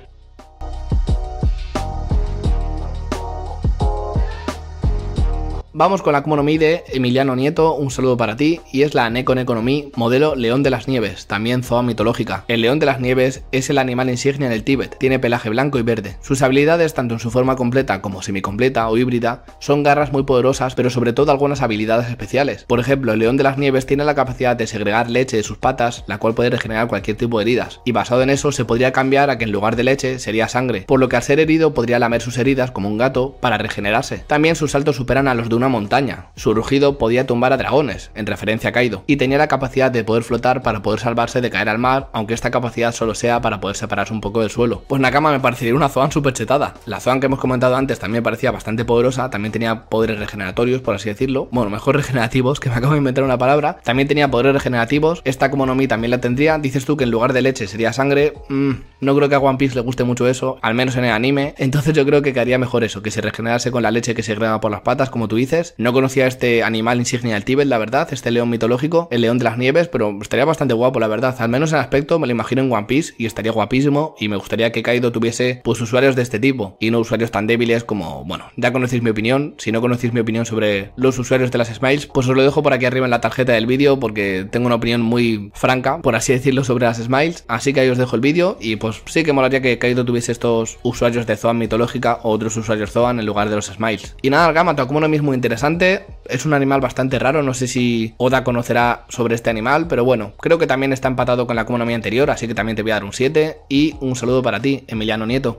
Vamos con la Akuma no Mi de Emiliano Nieto, un saludo para ti, y es la Neko Neko no Mi, modelo León de las Nieves, también Zoan mitológica. El León de las Nieves es el animal insignia en el Tíbet, tiene pelaje blanco y verde. Sus habilidades, tanto en su forma completa como semicompleta o híbrida, son garras muy poderosas, pero sobre todo algunas habilidades especiales. Por ejemplo, el León de las Nieves tiene la capacidad de segregar leche de sus patas, la cual puede regenerar cualquier tipo de heridas, y basado en eso se podría cambiar a que en lugar de leche sería sangre, por lo que al ser herido podría lamer sus heridas como un gato para regenerarse. También sus saltos superan a los de una montaña. Su rugido podía tumbar a dragones, en referencia a Kaido, y tenía la capacidad de poder flotar para poder salvarse de caer al mar, aunque esta capacidad solo sea para poder separarse un poco del suelo. Pues Nakama, me parecería una Zoan super chetada. La Zoan que hemos comentado antes también parecía bastante poderosa, también tenía poderes regeneratorios, por así decirlo. Bueno, mejor regenerativos, que me acabo de inventar una palabra. También tenía poderes regenerativos. Esta Akuma no Mi también la tendría. Dices tú que en lugar de leche sería sangre. Mm, no creo que a One Piece le guste mucho eso, al menos en el anime. Entonces yo creo que quedaría mejor eso, que se regenerase con la leche que se segrega por las patas, como tú dices. dices. No conocía este animal insignia del Tíbet, la verdad, este león mitológico, el león de las nieves, pero estaría bastante guapo, la verdad. Al menos en aspecto me lo imagino en One Piece y estaría guapísimo, y me gustaría que Kaido tuviese pues usuarios de este tipo y no usuarios tan débiles como, bueno, ya conocéis mi opinión. Si no conocéis mi opinión sobre los usuarios de las Smiles, pues os lo dejo por aquí arriba en la tarjeta del vídeo, porque tengo una opinión muy franca, por así decirlo, sobre las Smiles. Así que ahí os dejo el vídeo, y pues sí que molaría que Kaido tuviese estos usuarios de Zoan mitológica o otros usuarios Zoan en lugar de los Smiles. Y nada, el Gamma Akuma no Mi es muy interesante, es un animal bastante raro, no sé si Oda conocerá sobre este animal, pero bueno, creo que también está empatado con la Akuma no Mi anterior, así que también te voy a dar un siete, y un saludo para ti, Emiliano Nieto.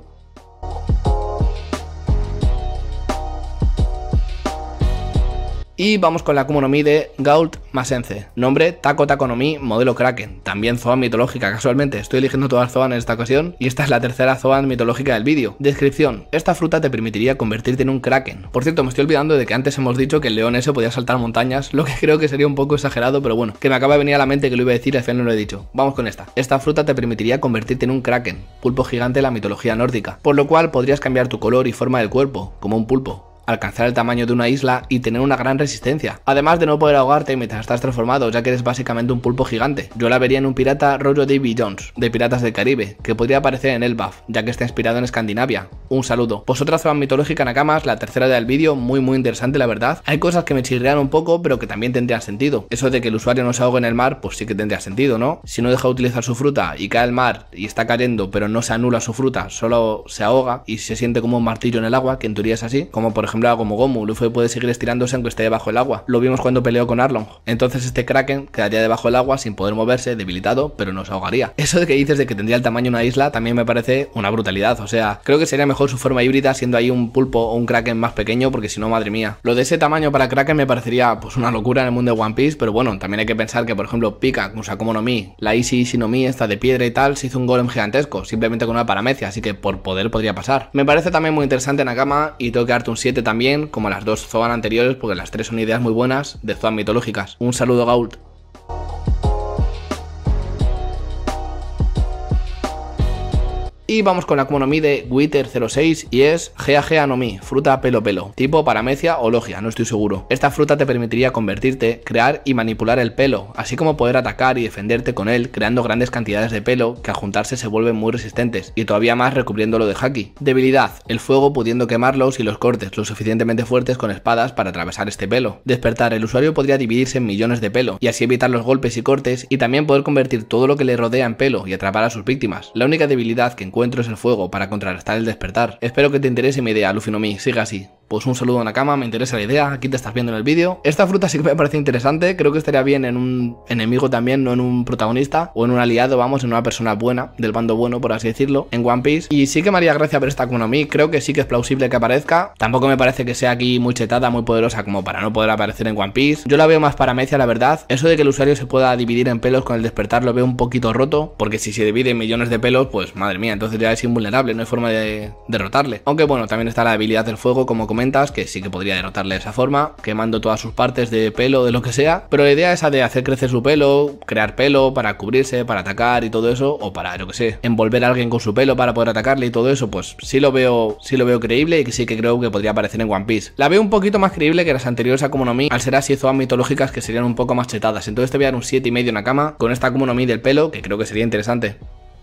Y vamos con la Akuma no Mi de Gault Masense. Nombre: Tako Tako no Mi, modelo Kraken. También Zoan mitológica, casualmente. Estoy eligiendo todas Zoan en esta ocasión, y esta es la tercera Zoan mitológica del vídeo. Descripción: esta fruta te permitiría convertirte en un Kraken. Por cierto, me estoy olvidando de que antes hemos dicho que el león ese podía saltar montañas, lo que creo que sería un poco exagerado, pero bueno, que me acaba de venir a la mente que lo iba a decir y al final no lo he dicho. Vamos con esta. Esta fruta te permitiría convertirte en un Kraken, pulpo gigante de la mitología nórdica, por lo cual podrías cambiar tu color y forma del cuerpo, como un pulpo, alcanzar el tamaño de una isla y tener una gran resistencia, además de no poder ahogarte mientras estás transformado, ya que eres básicamente un pulpo gigante. Yo la vería en un pirata rollo Davy Jones, de Piratas del Caribe, que podría aparecer en Elbaf, ya que está inspirado en Escandinavia. Un saludo. Pues otra Zoan mitológica, Nakamas, la tercera del vídeo, muy muy interesante la verdad. Hay cosas que me chirrean un poco, pero que también tendrían sentido. Eso de que el usuario no se ahogue en el mar, pues sí que tendría sentido, ¿no? Si no deja de utilizar su fruta y cae al mar y está cayendo, pero no se anula su fruta, solo se ahoga y se siente como un martillo en el agua, que en teoría es así, como por ejemplo algo como Gomu, Luffy puede seguir estirándose aunque esté debajo del agua. Lo vimos cuando peleó con Arlong. Entonces este Kraken quedaría debajo del agua sin poder moverse, debilitado, pero no se ahogaría. Eso de que dices de que tendría el tamaño de una isla también me parece una brutalidad. O sea, creo que sería mejor su forma híbrida, siendo ahí un pulpo o un Kraken más pequeño, porque si no, madre mía. Lo de ese tamaño para Kraken me parecería pues una locura en el mundo de One Piece, pero bueno, también hay que pensar que por ejemplo Pika, o sea, Akuma no Mi, la Ishi Ishi no Mi, esta de piedra y tal, se hizo un golem gigantesco, simplemente con una paramecia, así que por poder podría pasar. Me parece también muy interesante Nakama, y tengo que darte un siete también, como las dos Zoan anteriores, porque las tres son ideas muy buenas de Zoan mitológicas. Un saludo, Gault. Y vamos con la Akuma no Mi de Wither cero seis, y es Gea Gea no Mi, fruta pelo pelo, tipo paramecia o logia, no estoy seguro. Esta fruta te permitiría convertirte, crear y manipular el pelo, así como poder atacar y defenderte con él, creando grandes cantidades de pelo que al juntarse se vuelven muy resistentes, y todavía más recubriéndolo de haki. Debilidad: el fuego pudiendo quemarlos y los cortes lo suficientemente fuertes con espadas para atravesar este pelo. Despertar: el usuario podría dividirse en millones de pelo, y así evitar los golpes y cortes, y también poder convertir todo lo que le rodea en pelo y atrapar a sus víctimas. La única debilidad que encuentro es el fuego para contrarrestar el despertar. Espero que te interese mi idea, Luffy no Mi, sigue así. Pues un saludo a Nakama, me interesa la idea, aquí te estás viendo en el vídeo. Esta fruta sí que me parece interesante, creo que estaría bien en un enemigo también, no en un protagonista, o en un aliado, vamos, en una persona buena, del bando bueno, por así decirlo, en One Piece. Y sí que me haría gracia ver esta Akuma no Mi, creo que sí que es plausible que aparezca. Tampoco me parece que sea aquí muy chetada, muy poderosa como para no poder aparecer en One Piece. Yo la veo más paramecia, la verdad. Eso de que el usuario se pueda dividir en pelos con el despertar lo veo un poquito roto, porque si se divide en millones de pelos, pues madre mía, entonces ya es invulnerable, no hay forma de derrotarle. Aunque bueno, también está la debilidad del fuego, como comentas, que sí que podría derrotarle de esa forma, quemando todas sus partes de pelo, de lo que sea, pero la idea esa de hacer crecer su pelo, crear pelo para cubrirse, para atacar y todo eso, o para, yo que sé, envolver a alguien con su pelo para poder atacarle y todo eso, pues sí lo veo, sí lo veo creíble, y que sí que creo que podría aparecer en One Piece. La veo un poquito más creíble que las anteriores Akuma no Mi, al ser así Zoan mitológicas que serían un poco más chetadas, entonces te voy a dar un siete y medio en Nakama con esta Akuma no Mi del pelo, que creo que sería interesante.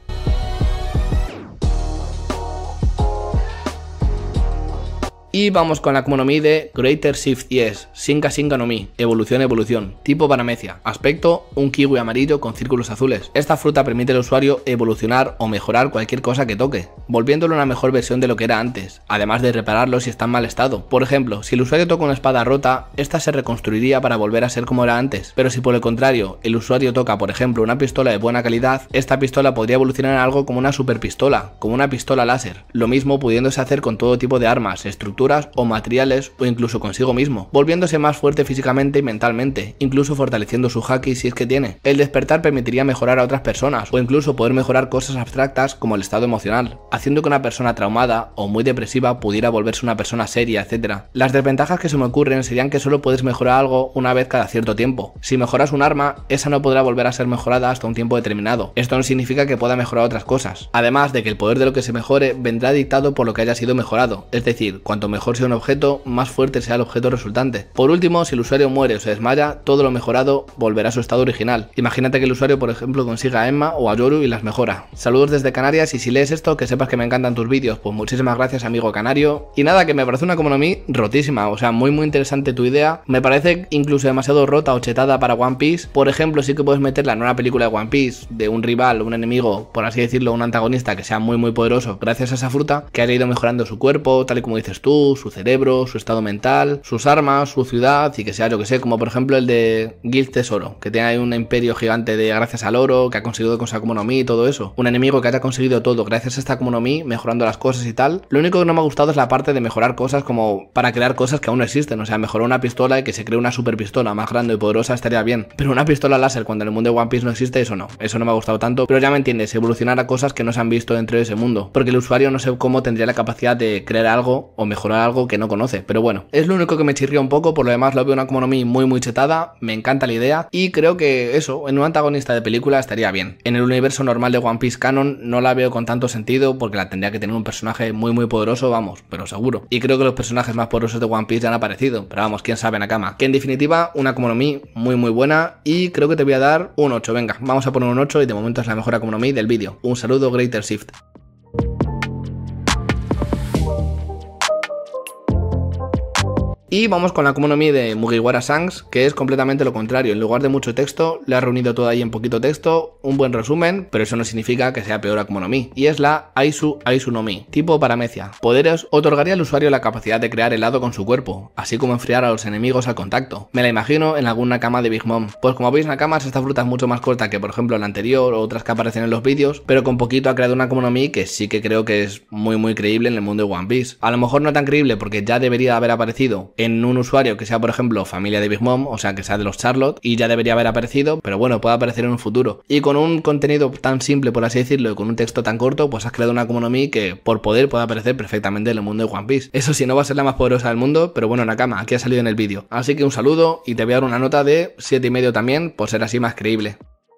Y vamos con la Akuma no Mi de Greater Shift Yes, Shinka Shinka no Mi, evolución evolución, tipo paramecia, aspecto un kiwi amarillo con círculos azules. Esta fruta permite al usuario evolucionar o mejorar cualquier cosa que toque, volviéndolo una mejor versión de lo que era antes, además de repararlo si está en mal estado. Por ejemplo, si el usuario toca una espada rota, esta se reconstruiría para volver a ser como era antes, pero si por el contrario el usuario toca por ejemplo una pistola de buena calidad, esta pistola podría evolucionar en algo como una super pistola, como una pistola láser, lo mismo pudiéndose hacer con todo tipo de armas, estructuras o materiales, o incluso consigo mismo, volviéndose más fuerte físicamente y mentalmente, incluso fortaleciendo su haki si es que tiene. El despertar permitiría mejorar a otras personas, o incluso poder mejorar cosas abstractas como el estado emocional, haciendo que una persona traumada o muy depresiva pudiera volverse una persona seria, etcétera. Las desventajas que se me ocurren serían que solo puedes mejorar algo una vez cada cierto tiempo. Si mejoras un arma, esa no podrá volver a ser mejorada hasta un tiempo determinado. Esto no significa que pueda mejorar otras cosas, además de que el poder de lo que se mejore vendrá dictado por lo que haya sido mejorado, es decir, cuanto mejor sea un objeto, más fuerte sea el objeto resultante. Por último, si el usuario muere o se desmaya, todo lo mejorado volverá a su estado original. Imagínate que el usuario, por ejemplo, consiga a Emma o a Yoru y las mejora. Saludos desde Canarias, y si lees esto, que sepas que me encantan tus vídeos. Pues muchísimas gracias, amigo canario. Y nada, que me parece una Akuma no Mi rotísima, o sea, muy muy interesante tu idea. Me parece incluso demasiado rota o chetada para One Piece. Por ejemplo, sí que puedes meterla en una película de One Piece, de un rival, un enemigo, por así decirlo, un antagonista que sea muy muy poderoso gracias a esa fruta, que haya ido mejorando su cuerpo, tal y como dices tú, su cerebro, su estado mental, sus armas, su ciudad, y que sea, yo que sé, como por ejemplo el de Guild Tesoro, que tiene ahí un imperio gigante de gracias al oro, que ha conseguido con su Akuma no Mi y todo eso. Un enemigo que haya conseguido todo gracias a esta Akuma no Mi, mejorando las cosas y tal. Lo único que no me ha gustado es la parte de mejorar cosas como para crear cosas que aún no existen. O sea, mejorar una pistola y que se cree una super pistola más grande y poderosa estaría bien. Pero una pistola láser cuando en el mundo de One Piece no existe, eso no. Eso no me ha gustado tanto. Pero ya me entiendes, evolucionar a cosas que no se han visto dentro de ese mundo. Porque el usuario no sé cómo tendría la capacidad de crear algo o mejorar algo que no conoce. Pero bueno, es lo único que me chirría un poco. Por lo demás lo veo una Akuma no Mi muy muy chetada. Me encanta la idea. Y creo que eso, en un antagonista de película estaría bien. En el universo normal de One Piece Canon no la veo con tanto sentido, porque la tendría que tener un personaje muy muy poderoso, vamos, pero seguro. Y creo que los personajes más poderosos de One Piece ya han aparecido, pero vamos, quién sabe, Nakama. Que en definitiva, una Akuma no Mi muy muy buena, y creo que te voy a dar un ocho. Venga, vamos a poner un ocho, y de momento es la mejor Akuma no Mi del vídeo. Un saludo, Greater Shift. Y vamos con la Akuma no Mi de Mugiwara Shanks, que es completamente lo contrario. En lugar de mucho texto, le ha reunido todo ahí en poquito texto, un buen resumen, pero eso no significa que sea peor Akuma no Mi. Y es la Aizu Aizu no Mi, tipo paramecia. Poderes: otorgaría al usuario la capacidad de crear helado con su cuerpo, así como enfriar a los enemigos al contacto. Me la imagino en algún Nakama de Big Mom. Pues como veis, Nakamas, esta fruta es mucho más corta que por ejemplo la anterior o otras que aparecen en los vídeos, pero con poquito ha creado una Akuma no Mi que sí que creo que es muy muy creíble en el mundo de One Piece. A lo mejor no tan creíble porque ya debería haber aparecido en un usuario que sea, por ejemplo, familia de Big Mom, o sea, que sea de los Charlotte, y ya debería haber aparecido, pero bueno, puede aparecer en un futuro. Y con un contenido tan simple, por así decirlo, y con un texto tan corto, pues has creado una Akuma no Mi que por poder puede aparecer perfectamente en el mundo de One Piece. Eso sí, no va a ser la más poderosa del mundo, pero bueno, Nakama, aquí ha salido en el vídeo. Así que un saludo, y te voy a dar una nota de siete y medio también, por ser así más creíble.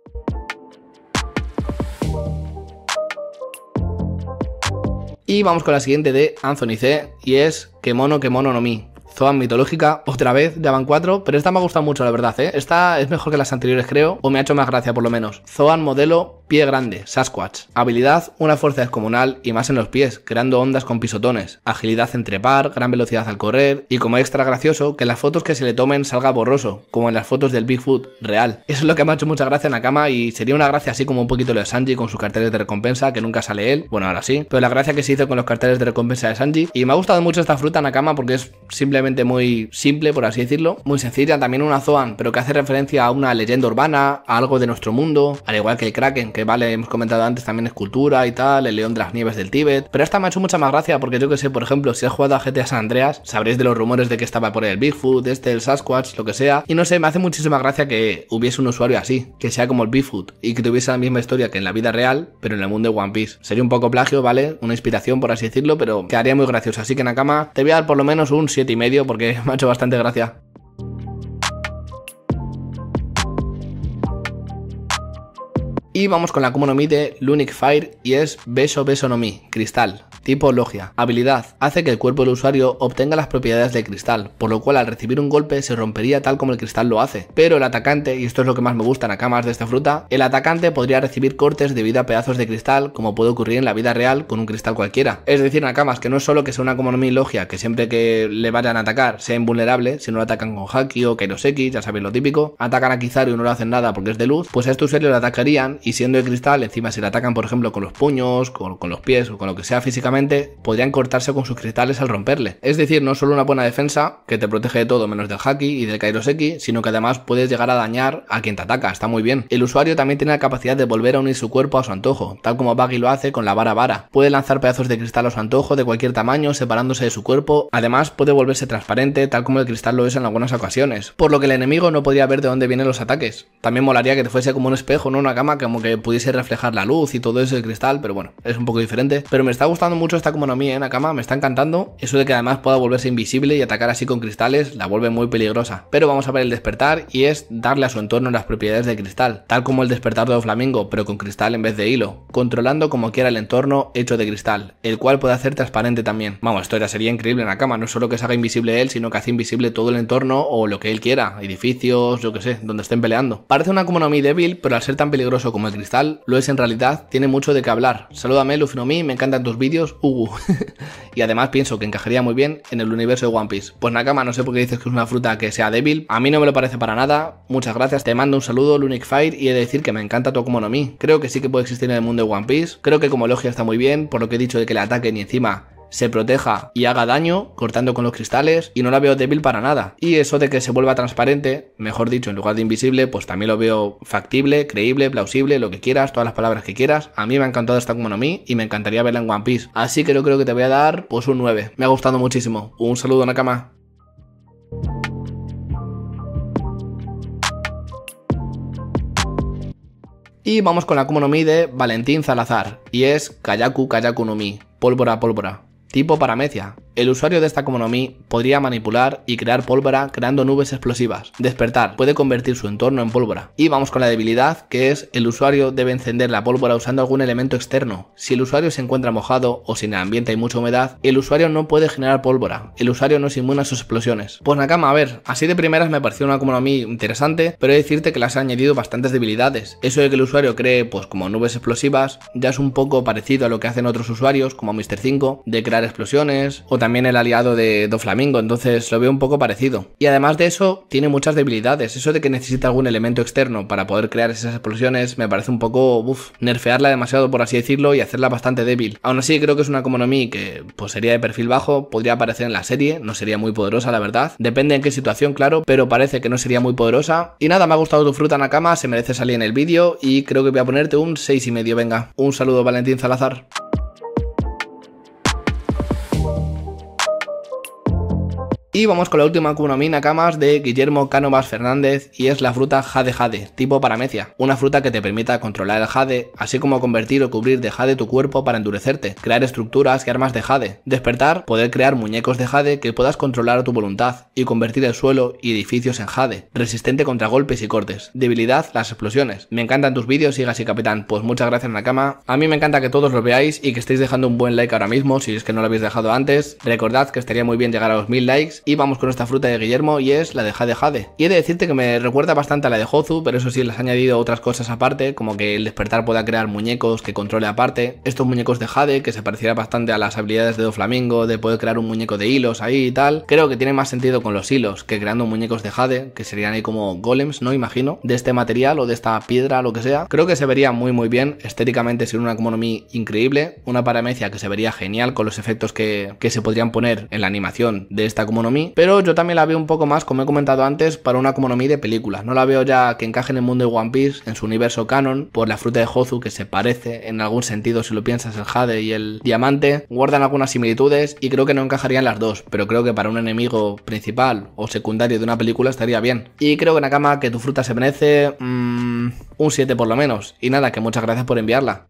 Y vamos con la siguiente de Anthony C, y es Kemono Kemono no Mi. Zoan mitológica, otra vez, ya van cuatro, pero esta me ha gustado mucho, la verdad, ¿eh? Esta es mejor que las anteriores, creo, o me ha hecho más gracia por lo menos. Zoan modelo pie grande, Sasquatch. Habilidad: una fuerza descomunal y más en los pies, creando ondas con pisotones. Agilidad en trepar, gran velocidad al correr, y como extra gracioso, que en las fotos que se le tomen salga borroso, como en las fotos del Bigfoot real. Eso es lo que me ha hecho mucha gracia en Nakama, y sería una gracia así como un poquito lo de Sanji con sus carteles de recompensa, que nunca sale él, bueno, ahora sí, pero la gracia que se hizo con los carteles de recompensa de Sanji. Y me ha gustado mucho esta fruta Nakama porque es simplemente muy simple, por así decirlo, muy sencilla. También una Zoan, pero que hace referencia a una leyenda urbana, a algo de nuestro mundo, al igual que el Kraken, que vale, hemos comentado antes, también es cultura y tal, el león de las nieves del Tíbet. Pero esta me ha hecho mucha más gracia porque yo que sé, por ejemplo, si has jugado a G T A San Andreas, sabréis de los rumores de que estaba por el Bigfoot, este, el Sasquatch, lo que sea, y no sé, me hace muchísima gracia que hubiese un usuario así, que sea como el Bigfoot, y que tuviese la misma historia que en la vida real, pero en el mundo de One Piece. Sería un poco plagio, ¿vale? Una inspiración, por así decirlo, pero quedaría muy gracioso. Así que Nakama, te voy a dar por lo menos un siete y medio porque me ha hecho bastante gracia. Y vamos con la Akuma no Mi de Lunik Fire, y es Beso Beso no Mi, cristal. Tipo logia. Habilidad: hace que el cuerpo del usuario obtenga las propiedades del cristal, por lo cual al recibir un golpe se rompería tal como el cristal lo hace. Pero el atacante, y esto es lo que más me gusta en Nakamas de esta fruta, el atacante podría recibir cortes debido a pedazos de cristal, como puede ocurrir en la vida real con un cristal cualquiera. Es decir, Nakamas, que no es solo que sea una Akuma no Mi logia, que siempre que le vayan a atacar sea invulnerable, si no lo atacan con Haki o Kairoseki, ya sabéis lo típico, atacan a Kizaru y no le hacen nada porque es de luz, pues a este usuario le atacarían, y siendo de cristal, encima si le atacan por ejemplo con los puños, con, con los pies o con lo que sea físicamente, podrían cortarse con sus cristales al romperle. Es decir, no solo una buena defensa, que te protege de todo menos del Haki y del Kairoseki, sino que además puedes llegar a dañar a quien te ataca, está muy bien. El usuario también tiene la capacidad de volver a unir su cuerpo a su antojo, tal como Buggy lo hace con la vara vara. Puede lanzar pedazos de cristal a su antojo de cualquier tamaño, separándose de su cuerpo. Además puede volverse transparente, tal como el cristal lo es en algunas ocasiones, por lo que el enemigo no podría ver de dónde vienen los ataques. También molaría que te fuese como un espejo, no una cama, como que pudiese reflejar la luz y todo eso del cristal, pero bueno, es un poco diferente. Pero me está gustando mucho mucho esta Akuma no Mi, ¿eh, Nakama? Me está encantando. Eso de que además pueda volverse invisible y atacar así con cristales la vuelve muy peligrosa. Pero vamos a ver el despertar y es darle a su entorno las propiedades de cristal, tal como el despertar de Doflamingo, pero con cristal en vez de hilo, controlando como quiera el entorno hecho de cristal, el cual puede hacer transparente también. Vamos, esto ya sería increíble, Nakama. No solo que se haga invisible él, sino que hace invisible todo el entorno o lo que él quiera, edificios, yo que sé, donde estén peleando. Parece una Akuma no Mi débil, pero al ser tan peligroso como el cristal, lo es en realidad, tiene mucho de qué hablar. Salúdame, Luffy no Mi, me encantan tus vídeos, Ugu. Y además pienso que encajaría muy bien en el universo de One Piece. Pues Nakama, no sé por qué dices que es una fruta que sea débil, a mí no me lo parece para nada. Muchas gracias, te mando un saludo, Lunic Fire, y he de decir que me encanta tu Akuma no Mi. Creo que sí que puede existir en el mundo de One Piece, creo que como logia está muy bien, por lo que he dicho de que le ataquen y encima se proteja y haga daño cortando con los cristales, y no la veo débil para nada. Y eso de que se vuelva transparente, mejor dicho, en lugar de invisible, pues también lo veo factible, creíble, plausible, lo que quieras, todas las palabras que quieras. A mí me ha encantado esta Akuma no Mi y me encantaría verla en One Piece, así que yo creo que te voy a dar pues un nueve. Me ha gustado muchísimo. Un saludo, Nakama. Y vamos con la Akuma no Mi de Valentín Salazar, y es Kayaku Kayaku no Mi, pólvora pólvora, tipo paramecia. El usuario de esta Akuma no Mi podría manipular y crear pólvora creando nubes explosivas. Despertar, puede convertir su entorno en pólvora. Y vamos con la debilidad, que es el usuario debe encender la pólvora usando algún elemento externo. Si el usuario se encuentra mojado o si en el ambiente hay mucha humedad, el usuario no puede generar pólvora. El usuario no es inmune a sus explosiones. Pues Nakama, a ver, así de primeras me pareció una Akuma no Mi interesante, pero he de decirte que le has añadido bastantes debilidades. Eso de que el usuario cree pues como nubes explosivas ya es un poco parecido a lo que hacen otros usuarios como mister cinco, de crear explosiones, o también el aliado de Doflamingo, entonces lo veo un poco parecido. Y además de eso, tiene muchas debilidades. Eso de que necesita algún elemento externo para poder crear esas explosiones me parece un poco, uff, nerfearla demasiado, por así decirlo, y hacerla bastante débil. Aún así, creo que es una Akuma no Mi que pues sería de perfil bajo, podría aparecer en la serie, no sería muy poderosa, la verdad. Depende en qué situación, claro, pero parece que no sería muy poderosa. Y nada, me ha gustado tu fruta, Nakama, se merece salir en el vídeo y creo que voy a ponerte un seis y medio, venga. Un saludo, Valentín Salazar. Y vamos con la última Akuma no Mi, Nakamas, de Guillermo Cánovas Fernández, y es la fruta Jade Jade, tipo paramecia. Una fruta que te permita controlar el jade, así como convertir o cubrir de jade tu cuerpo para endurecerte, crear estructuras y armas de jade. Despertar, poder crear muñecos de jade que puedas controlar a tu voluntad y convertir el suelo y edificios en jade. Resistente contra golpes y cortes. Debilidad, las explosiones. Me encantan tus vídeos, siga así, capitán. Pues muchas gracias, Nakama. A mí me encanta que todos los veáis y que estéis dejando un buen like ahora mismo, si es que no lo habéis dejado antes. Recordad que estaría muy bien llegar a los mil likes. Y vamos con esta fruta de Guillermo, y es la de Jade Jade. Y he de decirte que me recuerda bastante a la de Hozu, pero eso sí, les he añadido otras cosas aparte, como que el despertar pueda crear muñecos que controle aparte. Estos muñecos de Jade, que se pareciera bastante a las habilidades de Doflamingo, de poder crear un muñeco de hilos ahí y tal. Creo que tiene más sentido con los hilos que creando muñecos de Jade, que serían ahí como golems, ¿no? Imagino, de este material o de esta piedra, lo que sea. Creo que se vería muy muy bien, estéticamente sería una Akuma no Mi increíble, una paramecia que se vería genial con los efectos que, que se podrían poner en la animación de esta Akuma no Mi, pero yo también la veo un poco más, como he comentado antes, para una Akuma no Mi de película. No la veo ya que encaje en el mundo de One Piece, en su universo canon, por la fruta de Hozu, que se parece en algún sentido, si lo piensas, el jade y el diamante, guardan algunas similitudes y creo que no encajarían las dos, pero creo que para un enemigo principal o secundario de una película estaría bien. Y creo que, Nakama, que tu fruta se merece mmm, un siete por lo menos. Y nada, que muchas gracias por enviarla.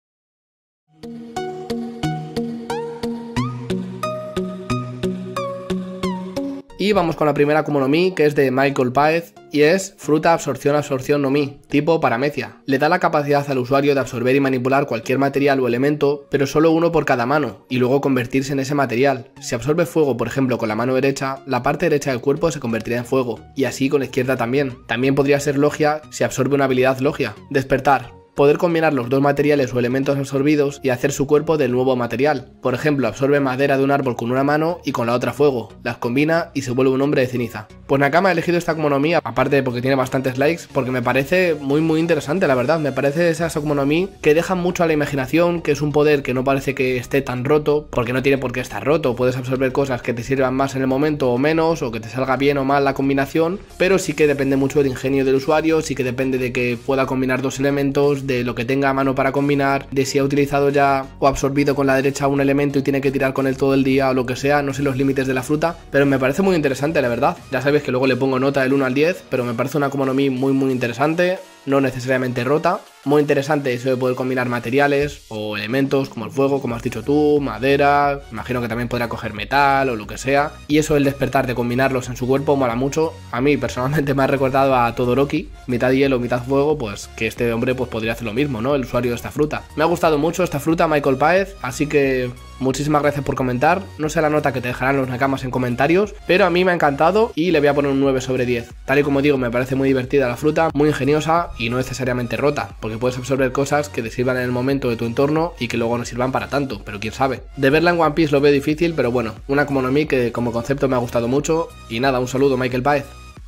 Y vamos con la primera Akuma no Mi, que es de Michael Páez, y es fruta absorción absorción no Mi, tipo paramecia. Le da la capacidad al usuario de absorber y manipular cualquier material o elemento, pero solo uno por cada mano, y luego convertirse en ese material. Si absorbe fuego, por ejemplo, con la mano derecha, la parte derecha del cuerpo se convertiría en fuego, y así con la izquierda también. También podría ser logia si absorbe una habilidad logia. Despertar. Poder combinar los dos materiales o elementos absorbidos y hacer su cuerpo del nuevo material. Por ejemplo, absorbe madera de un árbol con una mano y con la otra fuego, las combina y se vuelve un hombre de ceniza. Pues Nakama ha elegido esta Akuma no Mi, aparte de porque tiene bastantes likes, porque me parece muy muy interesante, la verdad. Me parece esas Akuma no Mi que dejan mucho a la imaginación, que es un poder que no parece que esté tan roto, porque no tiene por qué estar roto. Puedes absorber cosas que te sirvan más en el momento o menos, o que te salga bien o mal la combinación, pero sí que depende mucho del ingenio del usuario, sí que depende de que pueda combinar dos elementos, de lo que tenga a mano para combinar, de si ha utilizado ya o absorbido con la derecha un elemento y tiene que tirar con él todo el día o lo que sea. No sé los límites de la fruta, pero me parece muy interesante, la verdad. Ya sabéis que luego le pongo nota del uno al diez, pero me parece una Akuma no Mi muy muy interesante, no necesariamente rota, Muy interesante eso de poder combinar materiales o elementos como el fuego, como has dicho tú, madera, imagino que también podrá coger metal o lo que sea. Y eso, el despertar de combinarlos en su cuerpo, mola mucho. A mí personalmente me ha recordado a Todoroki, mitad hielo, mitad fuego, pues que este hombre pues podría hacer lo mismo, ¿no? El usuario de esta fruta. Me ha gustado mucho esta fruta, Michael Páez, así que muchísimas gracias por comentar. No sé la nota que te dejarán los nakamas en comentarios, pero a mí me ha encantado y le voy a poner un nueve sobre diez. Tal y como digo, me parece muy divertida la fruta, muy ingeniosa y no necesariamente rota, porque puedes absorber cosas que te sirvan en el momento de tu entorno y que luego no sirvan para tanto, pero quién sabe. De verla en One Piece lo veo difícil, pero bueno, una Akuma no Mi que como concepto me ha gustado mucho. Y nada, un saludo, Michael Páez.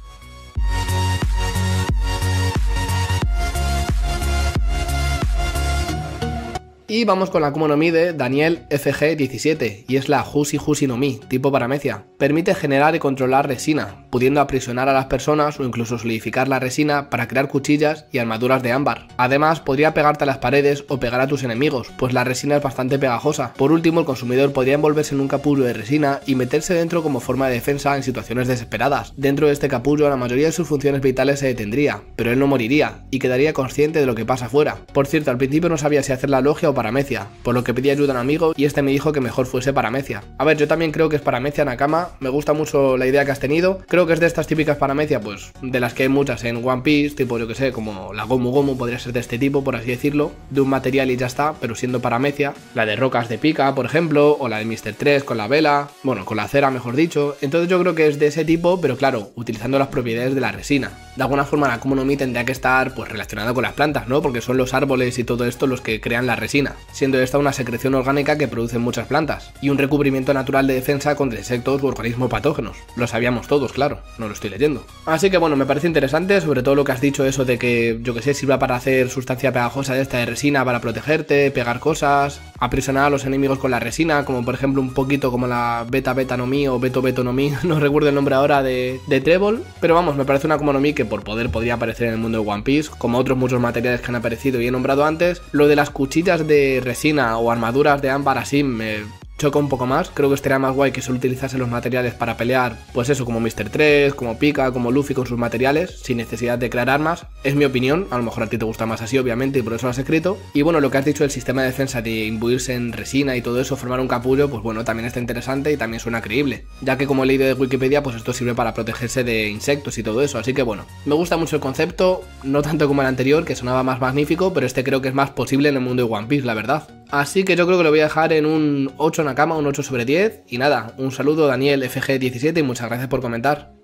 Y vamos con la Akuma no Mi de Daniel F G diecisiete, y es la Hushi Hushi no Mi, tipo paramecia. Permite generar y controlar resina, pudiendo aprisionar a las personas o incluso solidificar la resina para crear cuchillas y armaduras de ámbar. Además, podría pegarte a las paredes o pegar a tus enemigos, pues la resina es bastante pegajosa. Por último, el consumidor podría envolverse en un capullo de resina y meterse dentro como forma de defensa en situaciones desesperadas. Dentro de este capullo, la mayoría de sus funciones vitales se detendría, pero él no moriría y quedaría consciente de lo que pasa afuera. Por cierto, al principio no sabía si hacer la logia o paramecia, por lo que pedí ayuda a un amigo y este me dijo que mejor fuese paramecia. A ver, yo también creo que es paramecia, Nakama, me gusta mucho la idea que has tenido. Creo que es de estas típicas paramecia, pues de las que hay muchas en One Piece, tipo yo que sé, como la Gomu Gomu podría ser de este tipo, por así decirlo, de un material y ya está, pero siendo paramecia. La de rocas de Pika, por ejemplo, o la de míster tres con la vela, bueno, con la cera mejor dicho. Entonces yo creo que es de ese tipo, pero claro, utilizando las propiedades de la resina. De alguna forma la Akuma no Mi tendría que estar pues relacionada con las plantas, ¿no? Porque son los árboles y todo esto los que crean la resina, siendo esta una secreción orgánica que producen muchas plantas, y un recubrimiento natural de defensa contra insectos u organismos patógenos. Lo sabíamos todos, claro, no lo estoy leyendo. Así que bueno, me parece interesante, sobre todo lo que has dicho, eso de que, yo que sé, sirva para hacer sustancia pegajosa de esta de resina para protegerte, pegar cosas, aprisionar a los enemigos con la resina, como por ejemplo un poquito como la Beta Beta no Mi o Beto Beto no Mi, no recuerdo el nombre ahora de, de Trébol, pero vamos, me parece una Akuma no Mi que por poder podría aparecer en el mundo de One Piece, como otros muchos materiales que han aparecido y he nombrado antes. Lo de las cuchillas de resina o armaduras de ámbar así me choca un poco más. Creo que estaría más guay que se utilizase los materiales para pelear, pues eso, como míster tres, como Pika, como Luffy con sus materiales, sin necesidad de crear armas. Es mi opinión, a lo mejor a ti te gusta más así obviamente y por eso lo has escrito. Y bueno, lo que has dicho del sistema de defensa de imbuirse en resina y todo eso, formar un capullo, pues bueno, también está interesante y también suena creíble, ya que como he leído de Wikipedia, pues esto sirve para protegerse de insectos y todo eso, así que bueno, me gusta mucho el concepto, no tanto como el anterior, que sonaba más magnífico, pero este creo que es más posible en el mundo de One Piece, la verdad. Así que yo creo que lo voy a dejar en un ocho Nakama, un ocho sobre diez. Y nada, un saludo Daniel F G diecisiete y muchas gracias por comentar.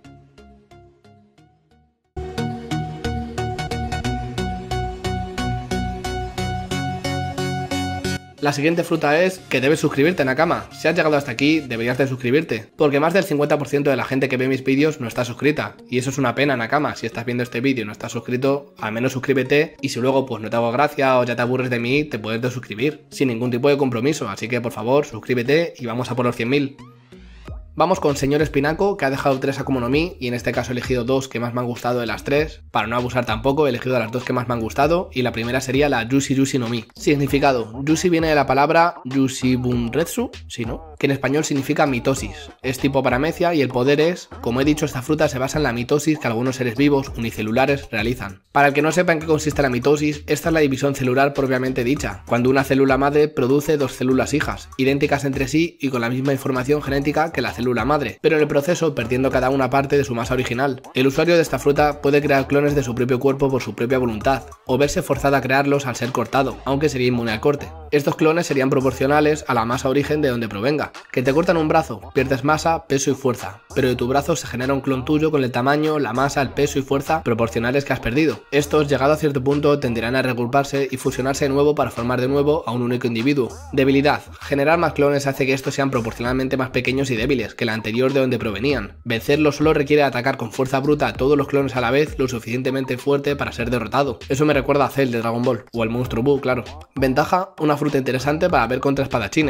La siguiente fruta es que debes suscribirte, Nakama. Si has llegado hasta aquí, deberías de suscribirte, porque más del cincuenta por ciento de la gente que ve mis vídeos no está suscrita, y eso es una pena, Nakama. Si estás viendo este vídeo y no estás suscrito, al menos suscríbete, y si luego pues no te hago gracia o ya te aburres de mí, te puedes desuscribir, sin ningún tipo de compromiso, así que por favor, suscríbete y vamos a por los cien mil. Vamos con Señor Espinaco, que ha dejado tres Akuma no Mi, y en este caso he elegido dos que más me han gustado de las tres. Para no abusar tampoco, he elegido las dos que más me han gustado, y la primera sería la Yushi Yushi no Mi. Significado: Yushi viene de la palabra Yushibunretsu, si no, que en español significa mitosis. Es tipo paramecia y el poder es, como he dicho, esta fruta se basa en la mitosis que algunos seres vivos unicelulares realizan. Para el que no sepa en qué consiste la mitosis, esta es la división celular propiamente dicha, cuando una célula madre produce dos células hijas, idénticas entre sí y con la misma información genética que la célula madre, pero en el proceso perdiendo cada una parte de su masa original. El usuario de esta fruta puede crear clones de su propio cuerpo por su propia voluntad, o verse forzado a crearlos al ser cortado, aunque sería inmune al corte. Estos clones serían proporcionales a la masa origen de donde provenga. Que te cortan un brazo, pierdes masa, peso y fuerza, pero de tu brazo se genera un clon tuyo con el tamaño, la masa, el peso y fuerza proporcionales que has perdido. Estos, llegado a cierto punto, tenderán a reagruparse y fusionarse de nuevo para formar de nuevo a un único individuo. Debilidad: generar más clones hace que estos sean proporcionalmente más pequeños y débiles que el anterior de donde provenían. Vencerlo solo requiere atacar con fuerza bruta a todos los clones a la vez lo suficientemente fuerte para ser derrotado. Eso me recuerda a Cell de Dragon Ball, o el monstruo Buu, claro. Ventaja: una fruta interesante para ver contra espadachines,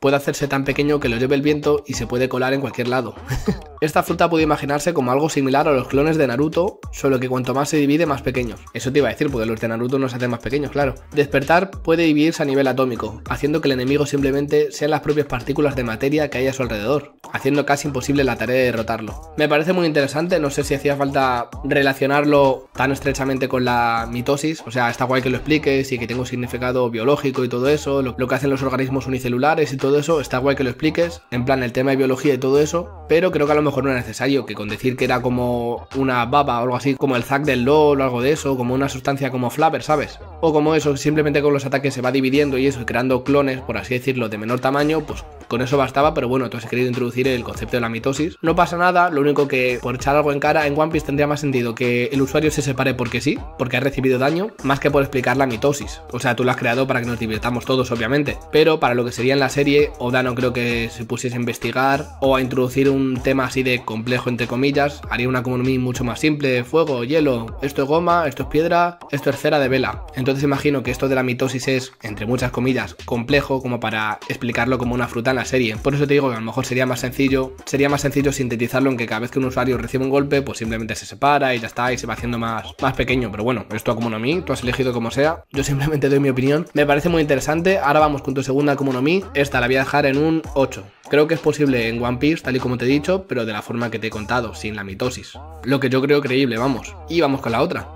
puede hacerse tan pequeño que lo lleve el viento y se puede colar en cualquier lado. Esta fruta puede imaginarse como algo similar a los clones de Naruto, solo que cuanto más se divide, más pequeños. Eso te iba a decir, porque los de Naruto no se hacen más pequeños, claro. Despertar puede dividirse a nivel atómico, haciendo que el enemigo simplemente sean las propias partículas de materia que hay a su alrededor, haciendo casi imposible la tarea de derrotarlo. Me parece muy interesante, no sé si hacía falta relacionarlo tan estrechamente con la mitosis, o sea, está guay que lo expliques y que tenga un significado biológico y todo eso, lo, lo que hacen los organismos unicelulares y todo eso, está guay que lo expliques, en plan el tema de biología y todo eso, pero creo que a lo mejor no era necesario, que con decir que era como una baba o algo así, como el Zack del LoL o algo de eso, como una sustancia como Flabber, ¿sabes? O como eso, simplemente con los ataques se va dividiendo y eso, y creando clones, por así decirlo, de menor tamaño, pues con eso bastaba, pero bueno, tú has querido introducir el concepto de la mitosis. No pasa nada, lo único que por echar algo en cara, en One Piece tendría más sentido que el usuario se separe porque sí, porque ha recibido daño, más que por explicar la mitosis. O sea, tú lo has creado para que nos divirtamos todos, obviamente, pero para lo que sería en la serie, Oda no creo que se pusiese a investigar o a introducir un tema así de complejo, entre comillas, haría una Akuma no Mi mucho más simple, fuego, hielo, esto es goma, esto es piedra, esto es cera de vela. Entonces imagino que esto de la mitosis es, entre muchas comillas, complejo como para explicarlo como una fruta en la serie. Por eso te digo que a lo mejor sería más sencillo, sería más sencillo sintetizarlo en que cada vez que un usuario recibe un golpe, pues simplemente se separa y ya está, y se va haciendo más, más pequeño. Pero bueno, esto Akuma no Mi, tú has elegido como sea, yo simplemente doy mi opinión. Me parece muy interesante. Ahora vamos con tu segunda Akuma no Mi, esta la voy a dejar en un ocho. Creo que es posible en One Piece, tal y como te he dicho, pero de la forma que te he contado, sin la mitosis. Lo que yo creo creíble, vamos. Y vamos con la otra.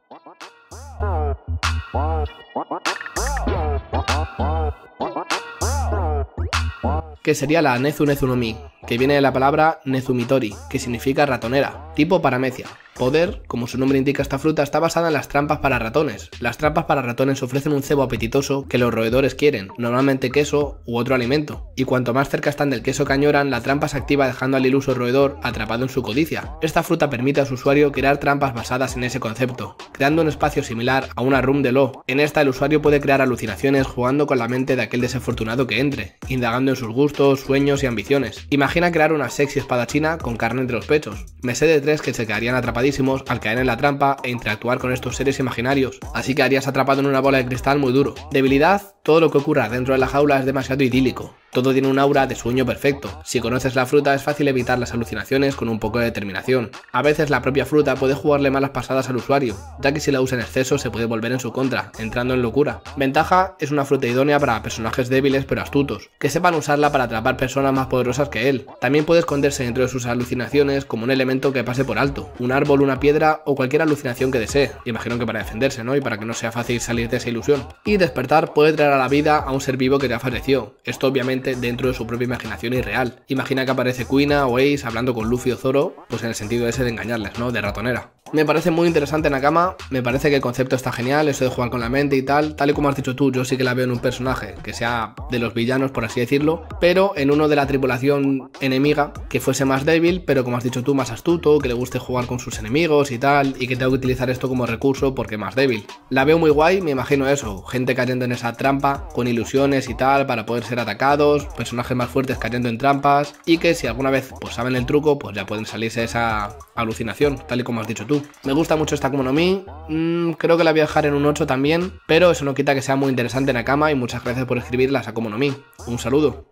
Que sería la Nezu Nezu no Mi, que viene de la palabra Nezumitori, que significa ratonera, tipo paramecia. Poder, como su nombre indica, esta fruta está basada en las trampas para ratones. Las trampas para ratones ofrecen un cebo apetitoso que los roedores quieren, normalmente queso u otro alimento, y cuanto más cerca están del queso que añoran, la trampa se activa dejando al iluso roedor atrapado en su codicia. Esta fruta permite a su usuario crear trampas basadas en ese concepto, creando un espacio similar a una room de Law. En esta el usuario puede crear alucinaciones jugando con la mente de aquel desafortunado que entre, indagando en sus gustos, sueños y ambiciones. Imagina crear una sexy espadachina con carne entre los pechos. Me sé de tres que se quedarían atrapados al caer en la trampa e interactuar con estos seres imaginarios, así que harías atrapado en una bola de cristal muy duro. Debilidad, todo lo que ocurra dentro de la jaula es demasiado idílico. Todo tiene un aura de sueño perfecto. Si conoces la fruta es fácil evitar las alucinaciones con un poco de determinación. A veces la propia fruta puede jugarle malas pasadas al usuario, ya que si la usa en exceso se puede volver en su contra, entrando en locura. Ventaja, es una fruta idónea para personajes débiles pero astutos, que sepan usarla para atrapar personas más poderosas que él. También puede esconderse dentro de sus alucinaciones como un elemento que pase por alto, un árbol, una piedra o cualquier alucinación que desee. Imagino que para defenderse, ¿no? Y para que no sea fácil salir de esa ilusión. Y despertar puede traer a la vida a un ser vivo que ya falleció. Esto obviamente dentro de su propia imaginación irreal. Imagina que aparece Kuina o Ace hablando con Luffy o Zoro, pues en el sentido ese de engañarles, ¿no? De ratonera. Me parece muy interesante Nakama, me parece que el concepto está genial, eso de jugar con la mente y tal, tal y como has dicho tú, yo sí que la veo en un personaje que sea de los villanos, por así decirlo, pero en uno de la tripulación enemiga, que fuese más débil, pero como has dicho tú, más astuto, que le guste jugar con sus enemigos y tal, y que tenga que utilizar esto como recurso porque más débil. La veo muy guay, me imagino eso, gente cayendo en esa trampa, con ilusiones y tal, para poder ser atacados, personajes más fuertes cayendo en trampas, y que si alguna vez pues saben el truco, pues ya pueden salirse de esa alucinación, tal y como has dicho tú. Me gusta mucho esta Akuma no Mi, mmm, creo que la voy a dejar en un ocho también, pero eso no quita que sea muy interesante Nakama y muchas gracias por escribir las Akuma no Mi. Un saludo.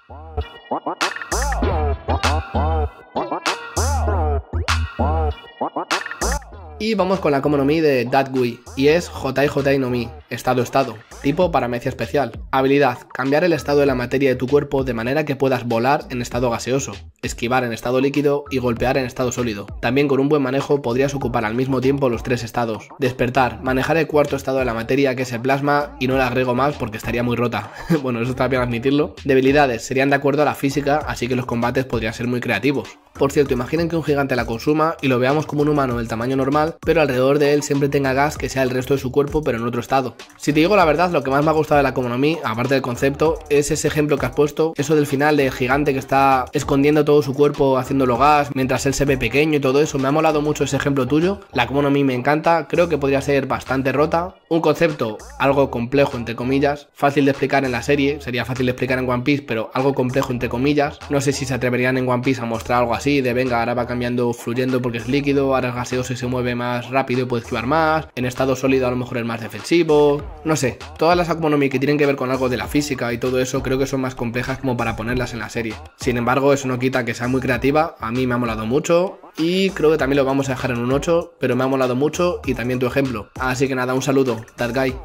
Y vamos con la Akuma no Mi de Datgui, y es Jotai Jotai no Mi, estado estado, tipo paramecia especial. Habilidad, cambiar el estado de la materia de tu cuerpo de manera que puedas volar en estado gaseoso, esquivar en estado líquido y golpear en estado sólido. También con un buen manejo podrías ocupar al mismo tiempo los tres estados. Despertar, manejar el cuarto estado de la materia que es el plasma, y no le agrego más porque estaría muy rota. Bueno, eso está bien admitirlo. Debilidades, serían de acuerdo a la física, así que los combates podrían ser muy creativos. Por cierto, imaginen que un gigante la consuma y lo veamos como un humano del tamaño normal, pero alrededor de él siempre tenga gas que sea el resto de su cuerpo pero en otro estado. Si te digo la verdad, lo que más me ha gustado de la Akuma no Mi, aparte del concepto, es ese ejemplo que has puesto, eso del final del gigante que está escondiendo todo su cuerpo haciéndolo gas mientras él se ve pequeño y todo eso. Me ha molado mucho ese ejemplo tuyo, la Akuma no Mi me encanta, creo que podría ser bastante rota, un concepto algo complejo entre comillas, fácil de explicar en la serie, sería fácil de explicar en One Piece, pero algo complejo entre comillas. No sé si se atreverían en One Piece a mostrar algo así así, de venga, ahora va cambiando fluyendo porque es líquido, ahora es gaseoso y se mueve más rápido y puede esquivar más, en estado sólido a lo mejor es más defensivo, no sé, todas las Akuma no Mi que tienen que ver con algo de la física y todo eso creo que son más complejas como para ponerlas en la serie. Sin embargo, eso no quita que sea muy creativa, a mí me ha molado mucho y creo que también lo vamos a dejar en un ocho, pero me ha molado mucho y también tu ejemplo. Así que nada, un saludo, That Guy.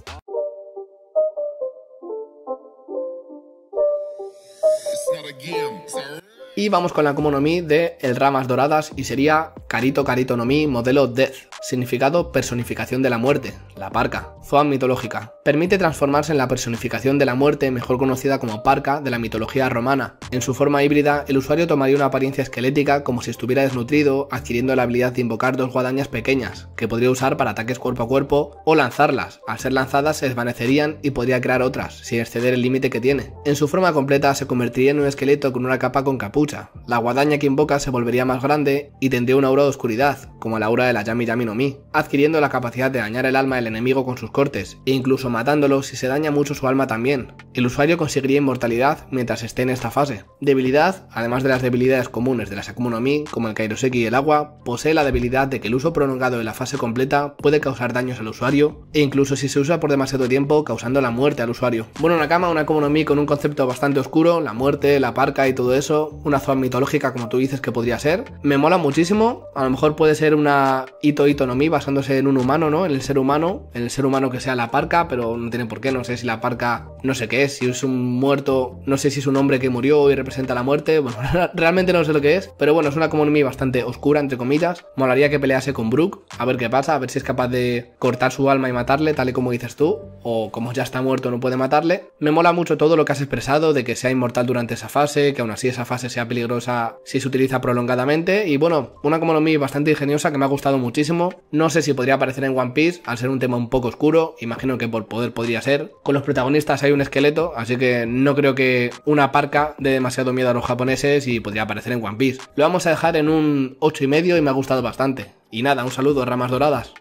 Y vamos con la Akuma no Mi de el Ramas Doradas y sería Karito Karito no Mi modelo Death. Significado: personificación de la muerte, la parca. Zoan mitológica. Permite transformarse en la personificación de la muerte, mejor conocida como parca de la mitología romana. En su forma híbrida, el usuario tomaría una apariencia esquelética como si estuviera desnutrido, adquiriendo la habilidad de invocar dos guadañas pequeñas, que podría usar para ataques cuerpo a cuerpo o lanzarlas. Al ser lanzadas se desvanecerían y podría crear otras, sin exceder el límite que tiene. En su forma completa se convertiría en un esqueleto con una capa con capucha. La guadaña que invoca se volvería más grande y tendría una aura de oscuridad, como la aura de la Yami Yami no Mi, adquiriendo la capacidad de dañar el alma del enemigo con sus cortes, e incluso matándolo si se daña mucho su alma también. El usuario conseguiría inmortalidad mientras esté en esta fase. Debilidad: además de las debilidades comunes de las Akuma no Mi, como el Kairoseki y el agua, posee la debilidad de que el uso prolongado de la fase completa puede causar daños al usuario, e incluso si se usa por demasiado tiempo, causando la muerte al usuario. Bueno, Nakama, una Akuma no Mi con un concepto bastante oscuro, la muerte, la parca y todo eso, una Zoan mitológica como tú dices que podría ser. Me mola muchísimo, a lo mejor puede ser una Ito Ito no Mi basándose en un humano, ¿no? En el ser humano, en el ser humano que sea la parca, pero no tiene por qué, no sé si la parca, no sé qué es, si es un muerto, no sé si es un hombre que murió y representa la muerte, bueno, realmente no sé lo que es, pero bueno, es una Akuma no Mi bastante oscura, entre comillas. Molaría que pelease con Brook, a ver qué pasa, a ver si es capaz de cortar su alma y matarle, tal y como dices tú, o como ya está muerto no puede matarle. Me mola mucho todo lo que has expresado, de que sea inmortal durante esa fase, que aún así esa fase sea peligrosa si se utiliza prolongadamente, y bueno, una Akuma no Mi bastante ingeniosa que me ha gustado muchísimo. No sé si podría aparecer en One Piece, al ser un tema un poco oscuro, imagino que por poder podría ser. Con los protagonistas hay un esqueleto, así que no creo que una parca dé demasiado miedo a los japoneses y podría aparecer en One Piece. Lo vamos a dejar en un ocho y medio y me ha gustado bastante. Y nada, un saludo, Ramas Doradas.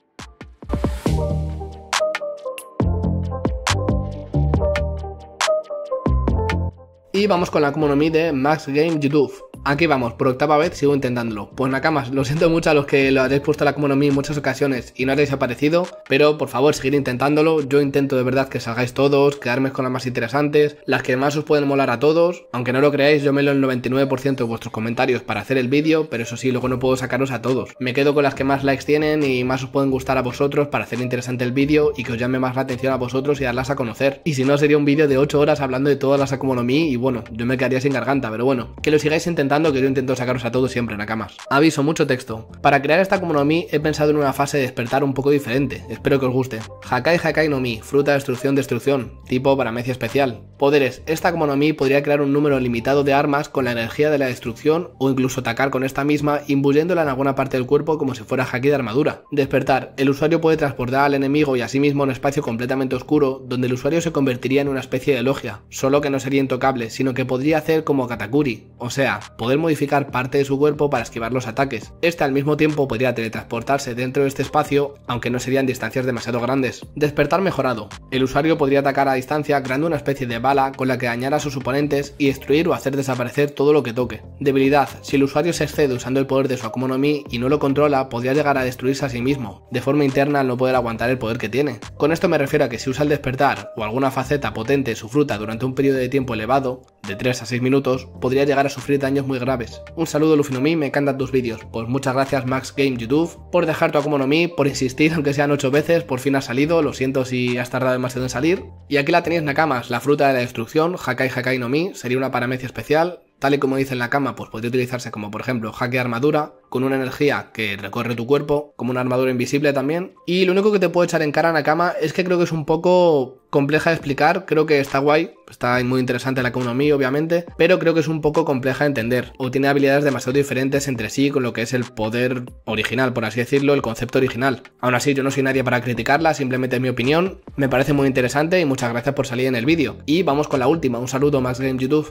Y vamos con la Akuma no Mi de Max Game YouTube. Aquí vamos, por octava vez sigo intentándolo. Pues Nakamas, lo siento mucho a los que lo habéis puesto la Akuma no Mi en muchas ocasiones y no habéis aparecido, pero por favor seguid intentándolo. Yo intento de verdad que salgáis todos, quedarme con las más interesantes, las que más os pueden molar a todos. Aunque no lo creáis, yo me leo el noventa y nueve por ciento de vuestros comentarios para hacer el vídeo, pero eso sí, luego no puedo sacaros a todos. Me quedo con las que más likes tienen y más os pueden gustar a vosotros para hacer interesante el vídeo y que os llame más la atención a vosotros y darlas a conocer. Y si no, sería un vídeo de ocho horas hablando de todas las Akuma no Mi y bueno, yo me quedaría sin garganta, pero bueno, que lo sigáis intentando, que yo intento sacaros a todos siempre, Nakamas. Aviso, mucho texto. Para crear esta Akuma no Mi he pensado en una fase de despertar un poco diferente, espero que os guste. Hakai Hakai no Mi, fruta destrucción destrucción, tipo paramecia especial. Poderes, esta Akuma no Mi podría crear un número limitado de armas con la energía de la destrucción o incluso atacar con esta misma imbuyéndola en alguna parte del cuerpo como si fuera haki de armadura. Despertar, el usuario puede transportar al enemigo y a sí mismo a un espacio completamente oscuro donde el usuario se convertiría en una especie de logia, solo que no sería intocable, sino que podría hacer como Katakuri, o sea, poder modificar parte de su cuerpo para esquivar los ataques. Este al mismo tiempo podría teletransportarse dentro de este espacio, aunque no serían distancias demasiado grandes. Despertar mejorado. El usuario podría atacar a distancia creando una especie de bala con la que dañara a sus oponentes y destruir o hacer desaparecer todo lo que toque. Debilidad. Si el usuario se excede usando el poder de su Akuma no Mi y no lo controla, podría llegar a destruirse a sí mismo, de forma interna al no poder aguantar el poder que tiene. Con esto me refiero a que si usa el despertar o alguna faceta potente de su fruta durante un periodo de tiempo elevado, de tres a seis minutos, podría llegar a sufrir daños muy graves. Un saludo Luffy no Mi, me encantan tus vídeos. Pues muchas gracias Max Game YouTube por dejar tu Akuma no Mi, por insistir aunque sean ocho veces, por fin ha salido, lo siento si has tardado demasiado en salir. Y aquí la tenéis Nakamas, la fruta de la destrucción, Hakai Hakai no Mi, sería una paramecia especial. Tal y como dice en la cama, pues podría utilizarse como por ejemplo haki de armadura, con una energía que recorre tu cuerpo, como una armadura invisible también. Y lo único que te puedo echar en cara, Nakama, es que creo que es un poco compleja de explicar. Creo que está guay, está muy interesante la Akuma no Mi, obviamente, pero creo que es un poco compleja de entender, o tiene habilidades demasiado diferentes entre sí con lo que es el poder original, por así decirlo, el concepto original. Aún así, yo no soy nadie para criticarla, simplemente es mi opinión, me parece muy interesante y muchas gracias por salir en el vídeo. Y vamos con la última, un saludo Max Game YouTube.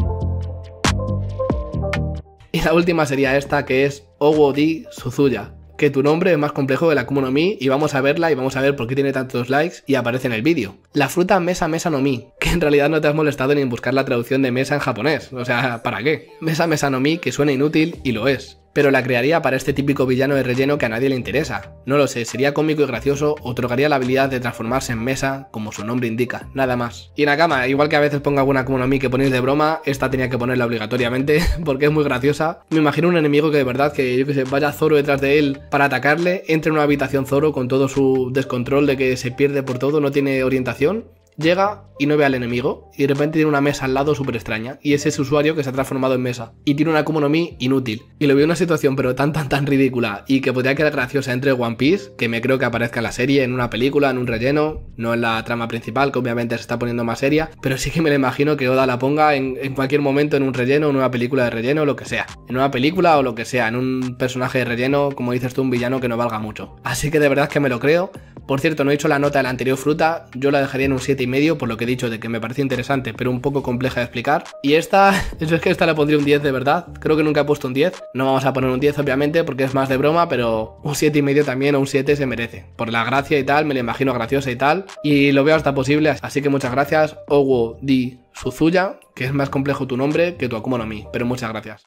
Y la última sería esta, que es Owo di Suzuya. que tu nombre es más complejo que la Akuma no Mi y vamos a verla y vamos a ver por qué tiene tantos likes y aparece en el vídeo. La fruta Mesa Mesa no Mi, que en realidad no te has molestado ni en buscar la traducción de mesa en japonés, o sea, ¿para qué? Mesa Mesa no Mi, que suena inútil y lo es. Pero la crearía para este típico villano de relleno que a nadie le interesa. No lo sé, sería cómico y gracioso, otorgaría la habilidad de transformarse en mesa, como su nombre indica, nada más. Y Nakama, igual que a veces pongo alguna Akuma no Mi que ponéis de broma, esta tenía que ponerla obligatoriamente, porque es muy graciosa. Me imagino un enemigo que de verdad, que yo que sé, vaya Zoro detrás de él para atacarle, entre en una habitación Zoro con todo su descontrol de que se pierde por todo, no tiene orientación. Llega y no ve al enemigo y de repente tiene una mesa al lado súper extraña y es ese usuario que se ha transformado en mesa y tiene una Akuma no Mi inútil y lo veo en una situación pero tan tan tan ridícula y que podría quedar graciosa entre One Piece, que me creo que aparezca en la serie, en una película, en un relleno, no en la trama principal que obviamente se está poniendo más seria, pero sí que me lo imagino que Oda la ponga en, en cualquier momento en un relleno, en una película de relleno, lo que sea, en una película o lo que sea, en un personaje de relleno, como dices tú, un villano que no valga mucho, así que de verdad que me lo creo. Por cierto, no he hecho la nota de la anterior fruta, yo la dejaría en un siete y medio por lo que he dicho de que me parece interesante pero un poco compleja de explicar. Y esta, eso es que esta le pondría un diez de verdad, creo que nunca he puesto un diez, no vamos a poner un diez obviamente porque es más de broma, pero un siete y medio también o un siete se merece. Por la gracia y tal, me la imagino graciosa y tal, y lo veo hasta posible, así que muchas gracias, Owo Di Suzuya, que es más complejo tu nombre que tu Akuma no Mi, pero muchas gracias.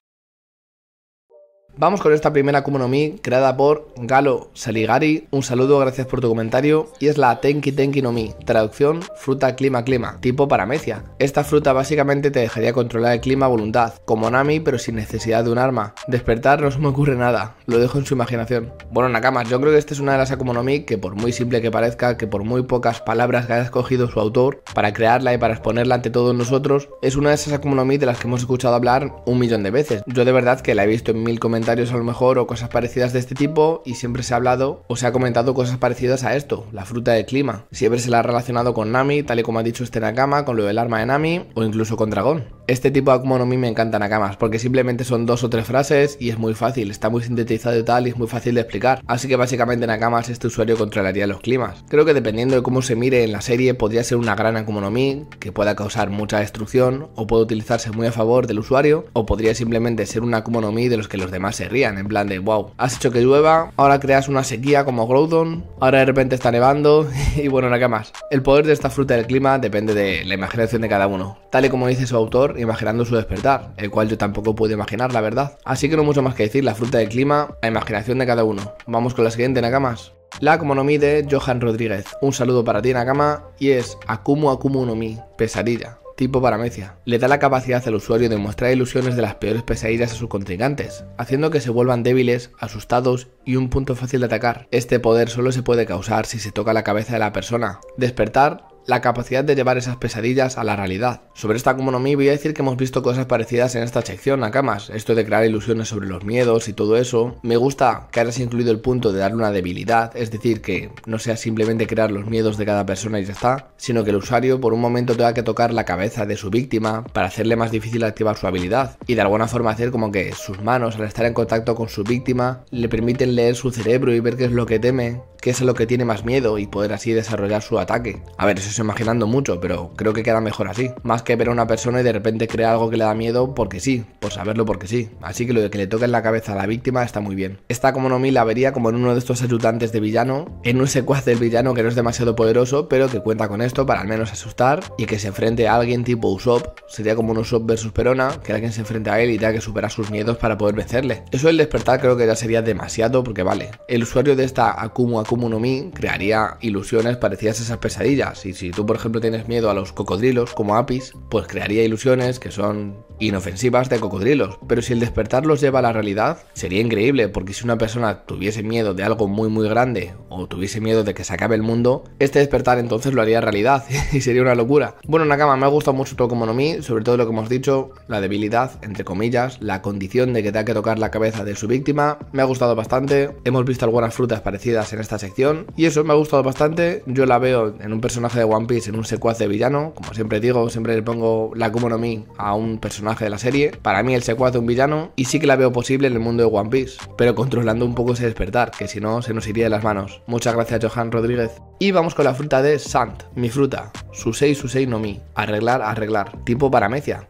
Vamos con esta primera Akuma no Mi, creada por Galo Saligari. Un saludo, gracias por tu comentario. Y es la Tenki Tenki no Mi, traducción fruta clima clima, tipo paramecia. Esta fruta básicamente te dejaría controlar el clima a voluntad, como Nami pero sin necesidad de un arma. Despertar no se me ocurre nada, lo dejo en su imaginación. Bueno, Nakamas, yo creo que esta es una de las Akuma no Mi que por muy simple que parezca, que por muy pocas palabras que haya escogido su autor para crearla y para exponerla ante todos nosotros, es una de esas Akuma no Mi de las que hemos escuchado hablar un millón de veces. Yo de verdad que la he visto en mil comentarios a lo mejor o cosas parecidas de este tipo y siempre se ha hablado o se ha comentado cosas parecidas a esto, la fruta del clima. Siempre se la ha relacionado con Nami, tal y como ha dicho este Nakama, con lo del arma de Nami o incluso con Dragón. Este tipo de Akuma no Mi me encanta, Nakamas, porque simplemente son dos o tres frases y es muy fácil, está muy sintetizado y tal y es muy fácil de explicar. Así que básicamente, Nakamas, este usuario controlaría los climas. Creo que dependiendo de cómo se mire en la serie podría ser una gran Akuma no Mi que pueda causar mucha destrucción o puede utilizarse muy a favor del usuario, o podría simplemente ser una Akuma no Mi de los que los demás se rían, en plan de wow, has hecho que llueva, ahora creas una sequía como Groudon, ahora de repente está nevando y bueno, Nakamas. El poder de esta fruta del clima depende de la imaginación de cada uno, tal y como dice su autor, imaginando su despertar, el cual yo tampoco puedo imaginar, la verdad. Así que no mucho más que decir, la fruta del clima, la imaginación de cada uno. Vamos con la siguiente, Nakamas. La Akuma no Mi de Johan Rodríguez. Un saludo para ti, Nakama, y es Akumu Akumu no Mi, pesadilla, tipo paramecia. Le da la capacidad al usuario de mostrar ilusiones de las peores pesadillas a sus contrincantes, haciendo que se vuelvan débiles, asustados y un punto fácil de atacar. Este poder solo se puede causar si se toca la cabeza de la persona. Despertar, la capacidad de llevar esas pesadillas a la realidad. Sobre esta Akuma no Mi voy a decir que hemos visto cosas parecidas en esta sección, Nakamas, esto de crear ilusiones sobre los miedos y todo eso. Me gusta que hayas incluido el punto de darle una debilidad, es decir, que no sea simplemente crear los miedos de cada persona y ya está, sino que el usuario por un momento tenga que tocar la cabeza de su víctima para hacerle más difícil activar su habilidad y de alguna forma hacer como que sus manos, al estar en contacto con su víctima, le permiten leer su cerebro y ver qué es lo que teme, qué es lo que tiene más miedo y poder así desarrollar su ataque. A ver, eso es imaginando mucho, pero creo que queda mejor así, más que ver a una persona y de repente crea algo que le da miedo porque sí, por saberlo porque sí. Así que lo de que le toquen la cabeza a la víctima está muy bien. Esta Akuma no Mi la vería como en uno de estos ayudantes de villano, en un secuaz del villano que no es demasiado poderoso, pero que cuenta con esto para al menos asustar y que se enfrente a alguien tipo Usopp. Sería como un Usopp versus Perona, que alguien se enfrente a él y tenga que superar sus miedos para poder vencerle. Eso del despertar creo que ya sería demasiado porque vale, el usuario de esta Akumu Akumu no Mi crearía ilusiones parecidas a esas pesadillas, y si tú por ejemplo tienes miedo a los cocodrilos como Apis, pues crearía ilusiones que son inofensivas de cocodrilos. Pero si el despertar los lleva a la realidad, sería increíble, porque si una persona tuviese miedo de algo muy muy grande o tuviese miedo de que se acabe el mundo, este despertar entonces lo haría realidad y sería una locura. Bueno, Nakama, me ha gustado mucho tu Akuma no Mi, sobre todo lo que hemos dicho, la debilidad, entre comillas, la condición de que tenga que tocar la cabeza de su víctima, me ha gustado bastante. Hemos visto algunas frutas parecidas en esta sección y eso me ha gustado bastante. Yo la veo en un personaje de One Piece, en un secuaz de villano, como siempre digo, siempre le pongo la Akuma no Mi a un personaje de la serie. Para mí el secuaz de un villano, y sí que la veo posible en el mundo de One Piece, pero controlando un poco ese despertar, que si no se nos iría de las manos. Muchas gracias, Johan Rodríguez. Y vamos con la fruta de Sant, mi fruta, Susei Susei no Mi, arreglar, arreglar, tipo paramecia.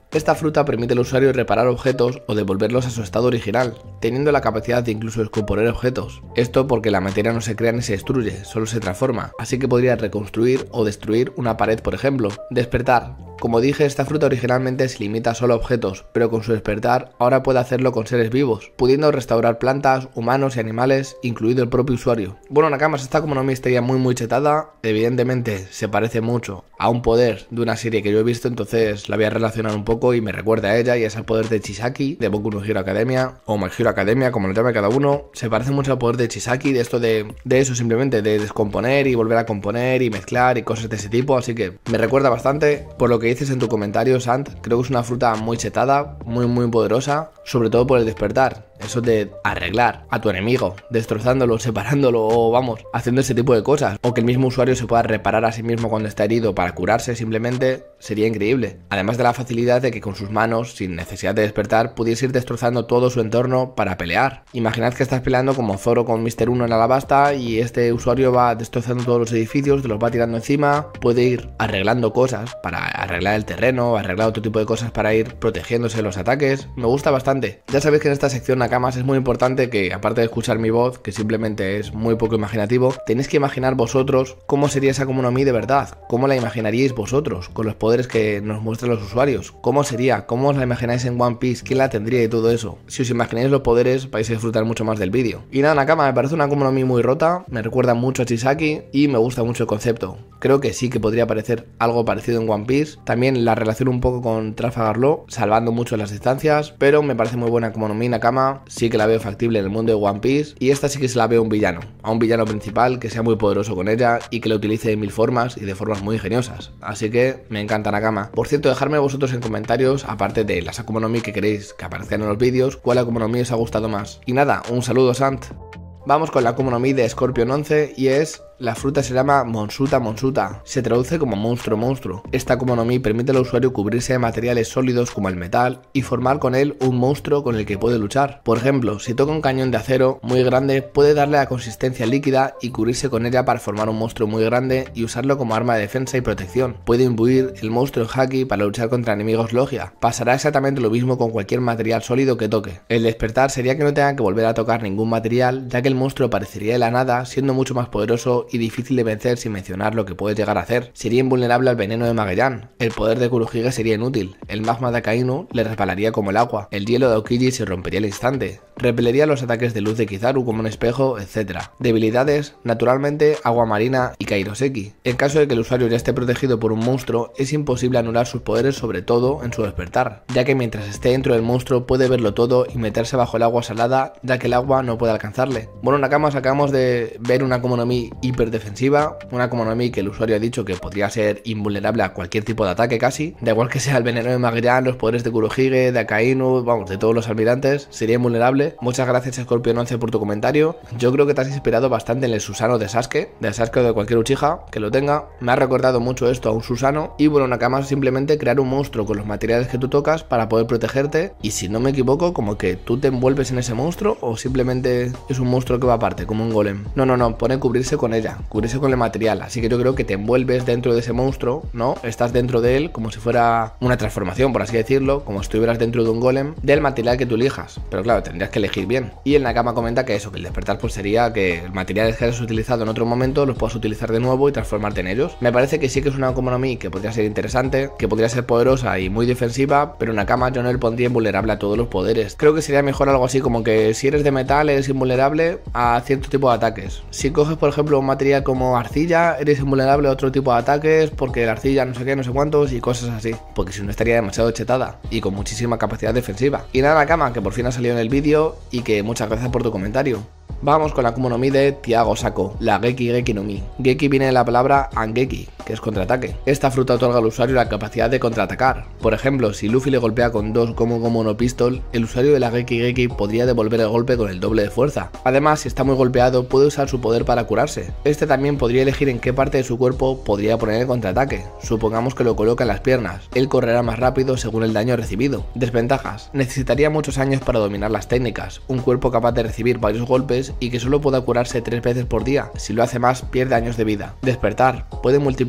Esta fruta permite al usuario reparar objetos o devolverlos a su estado original, teniendo la capacidad de incluso descomponer objetos. Esto porque la materia no se crea ni se destruye, solo se transforma, así que podría reconstruir o destruir una pared, por ejemplo. Despertar. Como dije, esta fruta originalmente se limita solo a objetos, pero con su despertar ahora puede hacerlo con seres vivos, pudiendo restaurar plantas, humanos y animales, incluido el propio usuario. Bueno, Nakamas, esta como una misteria muy muy chetada, evidentemente se parece mucho a un poder de una serie que yo he visto, entonces la voy a relacionar un poco y me recuerda a ella, y es el poder de Chisaki, de Boku no Hero Academia, o My Hero Academia, como lo llame cada uno. Se parece mucho al poder de Chisaki, de esto de, de eso simplemente, de descomponer y volver a componer y mezclar y cosas de ese tipo, así que me recuerda bastante. Por lo que dices en tu comentario, Sant, creo que es una fruta muy chetada, muy muy poderosa, sobre todo por el despertar. Eso de arreglar a tu enemigo, destrozándolo, separándolo o vamos, haciendo ese tipo de cosas. O que el mismo usuario se pueda reparar a sí mismo cuando está herido para curarse simplemente, sería increíble. Además de la facilidad de que con sus manos, sin necesidad de despertar, pudiese ir destrozando todo su entorno para pelear. Imaginad que estás peleando como Zoro con míster Uno en Alabasta y este usuario va destrozando todos los edificios, te los va tirando encima, puede ir arreglando cosas para arreglar el terreno, arreglar otro tipo de cosas para ir protegiéndose de los ataques. Me gusta bastante. Ya sabéis que en esta sección Nakamas es muy importante que, aparte de escuchar mi voz, que simplemente es muy poco imaginativo, tenéis que imaginar vosotros cómo sería esa Akuma no Mi de verdad, cómo la imaginaríais vosotros, con los poderes que nos muestran los usuarios, cómo sería, cómo os la imagináis en One Piece, quién la tendría y todo eso. Si os imagináis los poderes vais a disfrutar mucho más del vídeo. Y nada, Nakama, me parece una Akuma no Mi muy rota, me recuerda mucho a Chisaki y me gusta mucho el concepto. Creo que sí que podría parecer algo parecido en One Piece, también la relación un poco con Trafalgar Law, salvando mucho las distancias, pero me parece muy buena Akuma no Mi Nakama, sí que la veo factible en el mundo de One Piece, y esta sí que se la veo a un villano, a un villano principal que sea muy poderoso con ella y que la utilice de mil formas y de formas muy ingeniosas, así que me encanta Nakama. Por cierto, dejadme vosotros en comentarios, aparte de las Akuma no Mi que queréis que aparezcan en los vídeos, cuál Akuma no Mi os ha gustado más. Y nada, un saludo, Sant. Vamos con la Akuma no Mi de Scorpion once y es... La fruta se llama Monsuta Monsuta, se traduce como monstruo monstruo. Esta Akuma no Mi permite al usuario cubrirse de materiales sólidos como el metal y formar con él un monstruo con el que puede luchar. Por ejemplo, si toca un cañón de acero muy grande, puede darle la consistencia líquida y cubrirse con ella para formar un monstruo muy grande y usarlo como arma de defensa y protección. Puede imbuir el monstruo en haki para luchar contra enemigos logia. Pasará exactamente lo mismo con cualquier material sólido que toque. El despertar sería que no tenga que volver a tocar ningún material, ya que el monstruo aparecería de la nada, siendo mucho más poderoso y difícil de vencer sin mencionar lo que puede llegar a hacer. Sería invulnerable al veneno de Magellan, el poder de Kurohige sería inútil, el magma de Akainu le resbalaría como el agua, el hielo de Aokiji se rompería al instante, repelería los ataques de luz de Kizaru como un espejo, etcétera. Debilidades, naturalmente, agua marina y Kairoseki. En caso de que el usuario ya esté protegido por un monstruo, es imposible anular sus poderes, sobre todo en su despertar, ya que mientras esté dentro del monstruo puede verlo todo y meterse bajo el agua salada, ya que el agua no puede alcanzarle. Bueno, Nakamas, acabamos de ver una Akuma no Mi hiperdefensiva, una Akuma no Mi que el usuario ha dicho que podría ser invulnerable a cualquier tipo de ataque casi, da igual que sea el veneno de Magellan, los poderes de Kurohige, de Akainu, vamos, de todos los almirantes, sería invulnerable. Muchas gracias Scorpion once por tu comentario. Yo creo que te has inspirado bastante en el Susano de Sasuke, de Sasuke o de cualquier Uchiha que lo tenga. Me ha recordado mucho esto a un Susano. Y bueno, Nakama, simplemente crear un monstruo con los materiales que tú tocas para poder protegerte. Y si no me equivoco, como que tú te envuelves en ese monstruo o simplemente es un monstruo que va aparte, como un golem. No, no, no, pone cubrirse con ella, cubrirse con el material. Así que yo creo que te envuelves dentro de ese monstruo, ¿no? Estás dentro de él como si fuera una transformación, por así decirlo, como si estuvieras dentro de un golem, del material que tú elijas. Pero claro, tendrías que elegir bien. Y el Nakama comenta que eso, que el despertar pues sería que materiales que hayas utilizado en otro momento los puedas utilizar de nuevo y transformarte en ellos. Me parece que sí que es una Akuma no Mi que podría ser interesante, que podría ser poderosa y muy defensiva, pero Nakama yo no le pondría invulnerable a todos los poderes. Creo que sería mejor algo así como que si eres de metal eres invulnerable a cierto tipo de ataques. Si coges por ejemplo un material como arcilla, eres invulnerable a otro tipo de ataques porque la arcilla no sé qué, no sé cuántos y cosas así, porque si no estaría demasiado chetada y con muchísima capacidad defensiva. Y nada, Nakama, que por fin ha salido en el vídeo y que muchas gracias por tu comentario. Vamos con la Akuma no Mi de Tiago Sako, la Geki Geki no Mi. Geki viene de la palabra Angeki, que es contraataque. Esta fruta otorga al usuario la capacidad de contraatacar. Por ejemplo, si Luffy le golpea con dos Gomu Gomu no Pistol, el usuario de la Geki Geki podría devolver el golpe con el doble de fuerza. Además, si está muy golpeado, puede usar su poder para curarse. Este también podría elegir en qué parte de su cuerpo podría poner el contraataque. Supongamos que lo coloca en las piernas. Él correrá más rápido según el daño recibido. Desventajas. Necesitaría muchos años para dominar las técnicas. Un cuerpo capaz de recibir varios golpes y que solo pueda curarse tres veces por día. Si lo hace más, pierde años de vida. Despertar. Puede multiplicar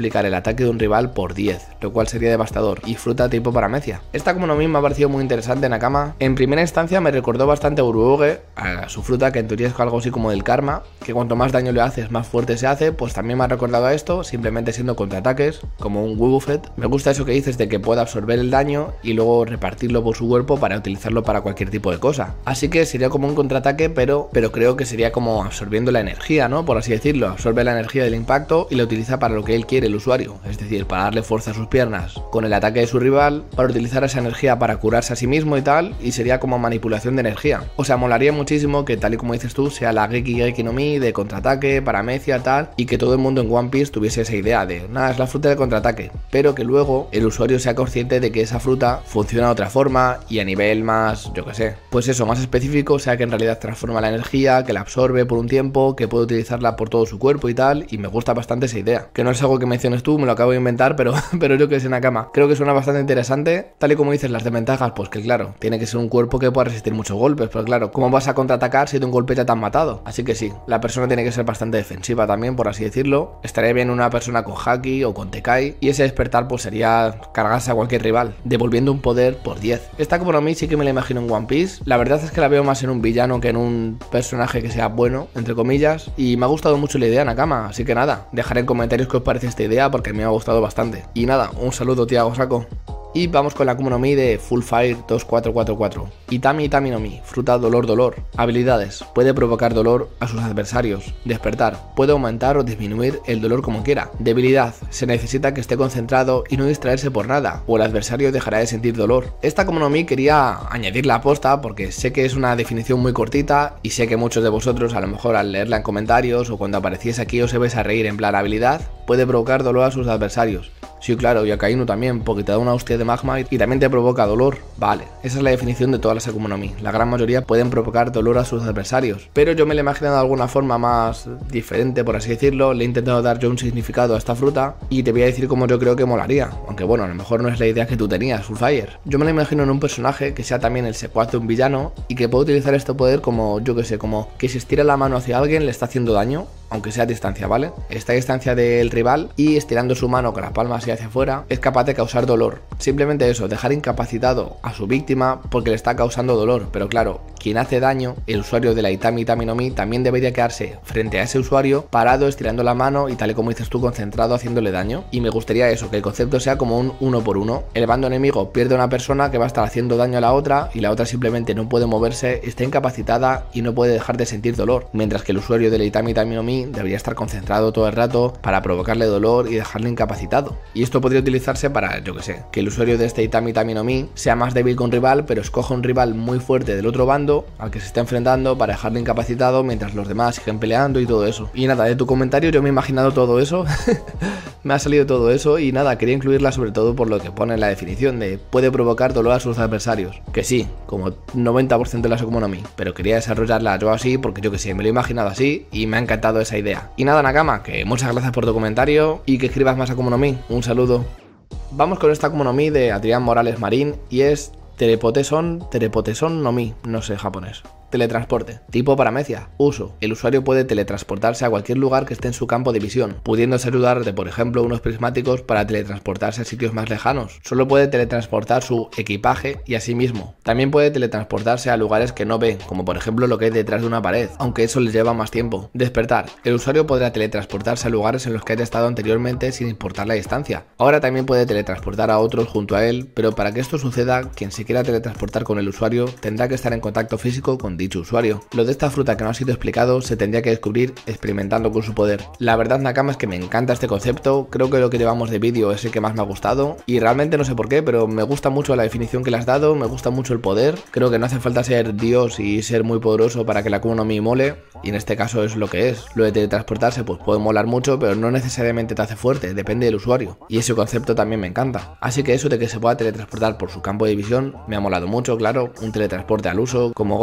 multiplicar el ataque de un rival por diez, lo cual sería devastador, y fruta tipo paramecia. Esta Akuma no Mi me ha parecido muy interesante, Nakama. En primera instancia me recordó bastante a Uruoge, a su fruta, que en teoría es algo así como del karma, que cuanto más daño le haces, más fuerte se hace. Pues también me ha recordado a esto, simplemente siendo contraataques, como un Wobbuffet. Me gusta eso que dices de que pueda absorber el daño y luego repartirlo por su cuerpo para utilizarlo para cualquier tipo de cosa. Así que sería como un contraataque, pero, pero creo que sería como absorbiendo la energía, ¿no? Por así decirlo, absorbe la energía del impacto y la utiliza para lo que él quiere, el usuario, es decir, para darle fuerza a sus piernas con el ataque de su rival, para utilizar esa energía para curarse a sí mismo y tal, y sería como manipulación de energía. O sea, molaría muchísimo que, tal y como dices tú, sea la Geki Geki no Mi de contraataque, paramecia, tal, y que todo el mundo en One Piece tuviese esa idea de, nada, es la fruta de contraataque, pero que luego el usuario sea consciente de que esa fruta funciona de otra forma y a nivel más, yo que sé, pues eso, más específico, o sea, que en realidad transforma la energía, que la absorbe por un tiempo, que puede utilizarla por todo su cuerpo y tal, y me gusta bastante esa idea. Que no es algo que menciones tú, me lo acabo de inventar, pero, pero yo que sé, Nakama, creo que suena bastante interesante. Tal y como dices, las desventajas, pues que claro, tiene que ser un cuerpo que pueda resistir muchos golpes, pero claro, ¿cómo vas a contraatacar si de un golpe ya te han matado? Así que sí, la persona tiene que ser bastante defensiva también, por así decirlo. Estaría bien una persona con Haki o con Tekai, y ese despertar pues sería cargarse a cualquier rival, devolviendo un poder por diez. Esta Akuma no Mi sí que me la imagino en One Piece. La verdad es que la veo más en un villano que en un personaje que sea bueno, entre comillas, y me ha gustado mucho la idea, Nakama, así que nada, dejaré en comentarios qué os parece esta idea porque me ha gustado bastante. Y nada, un saludo, Tiago Saco. Y vamos con la Akuma no Mi de Full Fire dos cuatro cuatro cuatro. Itami Itami no Mi, fruta dolor dolor. Habilidades, puede provocar dolor a sus adversarios. Despertar, puede aumentar o disminuir el dolor como quiera. Debilidad, se necesita que esté concentrado y no distraerse por nada, o el adversario dejará de sentir dolor. Esta Akuma no Mi quería añadir la aposta porque sé que es una definición muy cortita y sé que muchos de vosotros a lo mejor al leerla en comentarios o cuando apareciese aquí os vais a reír en plan habilidad, puede provocar dolor a sus adversarios. Sí, claro, y a Akainu también, porque te da una hostia de magma y también te provoca dolor. Vale, esa es la definición de todas las Akuma no Mi. La gran mayoría pueden provocar dolor a sus adversarios, pero yo me la he imaginado de alguna forma más diferente, por así decirlo. Le he intentado dar yo un significado a esta fruta y te voy a decir cómo yo creo que molaría. Aunque bueno, a lo mejor no es la idea que tú tenías, Fullfire. Yo me la imagino en un personaje que sea también el secuaz de un villano y que pueda utilizar este poder como, yo que sé, como que si estira la mano hacia alguien le está haciendo daño, aunque sea a distancia, ¿vale? Está a distancia del rival y estirando su mano con la palma así hacia afuera es capaz de causar dolor. Simplemente eso, dejar incapacitado a su víctima porque le está causando dolor. Pero claro, quien hace daño, el usuario de la Itami Itami no Mi, también debería quedarse frente a ese usuario parado, estirando la mano y tal y como dices tú, concentrado haciéndole daño. Y me gustaría eso, que el concepto sea como un uno por uno. El bando enemigo pierde a una persona que va a estar haciendo daño a la otra y la otra simplemente no puede moverse, está incapacitada y no puede dejar de sentir dolor. Mientras que el usuario de la Itami Itami no Mi debería estar concentrado todo el rato para provocarle dolor y dejarle incapacitado. Y esto podría utilizarse para, yo que sé, que el usuario de este Itami Itami no Mi sea más débil que un rival, pero escoja un rival muy fuerte del otro bando al que se está enfrentando para dejarle incapacitado mientras los demás siguen peleando y todo eso. Y nada, de tu comentario yo me he imaginado todo eso. Me ha salido todo eso y nada, quería incluirla sobre todo por lo que pone en la definición de puede provocar dolor a sus adversarios. Que sí, como noventa por ciento de las Akuma no Mi, pero quería desarrollarla yo así porque yo que sé, me lo he imaginado así y me ha encantado esa idea. Y nada, Nakama, que muchas gracias por tu comentario y que escribas más Akuma no Mi. Un saludo. Vamos con esta Akuma no Mi de Adrián Morales Marín y es Telepoteson, Telepoteson no Mi, no sé japonés. Teletransporte. Tipo paramecia. Uso. El usuario puede teletransportarse a cualquier lugar que esté en su campo de visión, pudiéndose ayudar de, por ejemplo, unos prismáticos para teletransportarse a sitios más lejanos. Solo puede teletransportar su equipaje y a sí mismo. También puede teletransportarse a lugares que no ve, como por ejemplo lo que hay detrás de una pared, aunque eso les lleva más tiempo. Despertar. El usuario podrá teletransportarse a lugares en los que haya estado anteriormente sin importar la distancia. Ahora también puede teletransportar a otros junto a él, pero para que esto suceda, quien se quiera teletransportar con el usuario tendrá que estar en contacto físico con dicho usuario. Lo de esta fruta que no ha sido explicado se tendría que descubrir experimentando con su poder. La verdad, Nakama, es que me encanta este concepto, creo que lo que llevamos de vídeo es el que más me ha gustado y realmente no sé por qué, pero me gusta mucho la definición que le has dado, me gusta mucho el poder, creo que no hace falta ser Dios y ser muy poderoso para que la Akuma no Mi mole, y en este caso es lo que es. Lo de teletransportarse pues puede molar mucho, pero no necesariamente te hace fuerte, depende del usuario, y ese concepto también me encanta. Así que eso de que se pueda teletransportar por su campo de visión me ha molado mucho, claro, un teletransporte al uso, como Goku,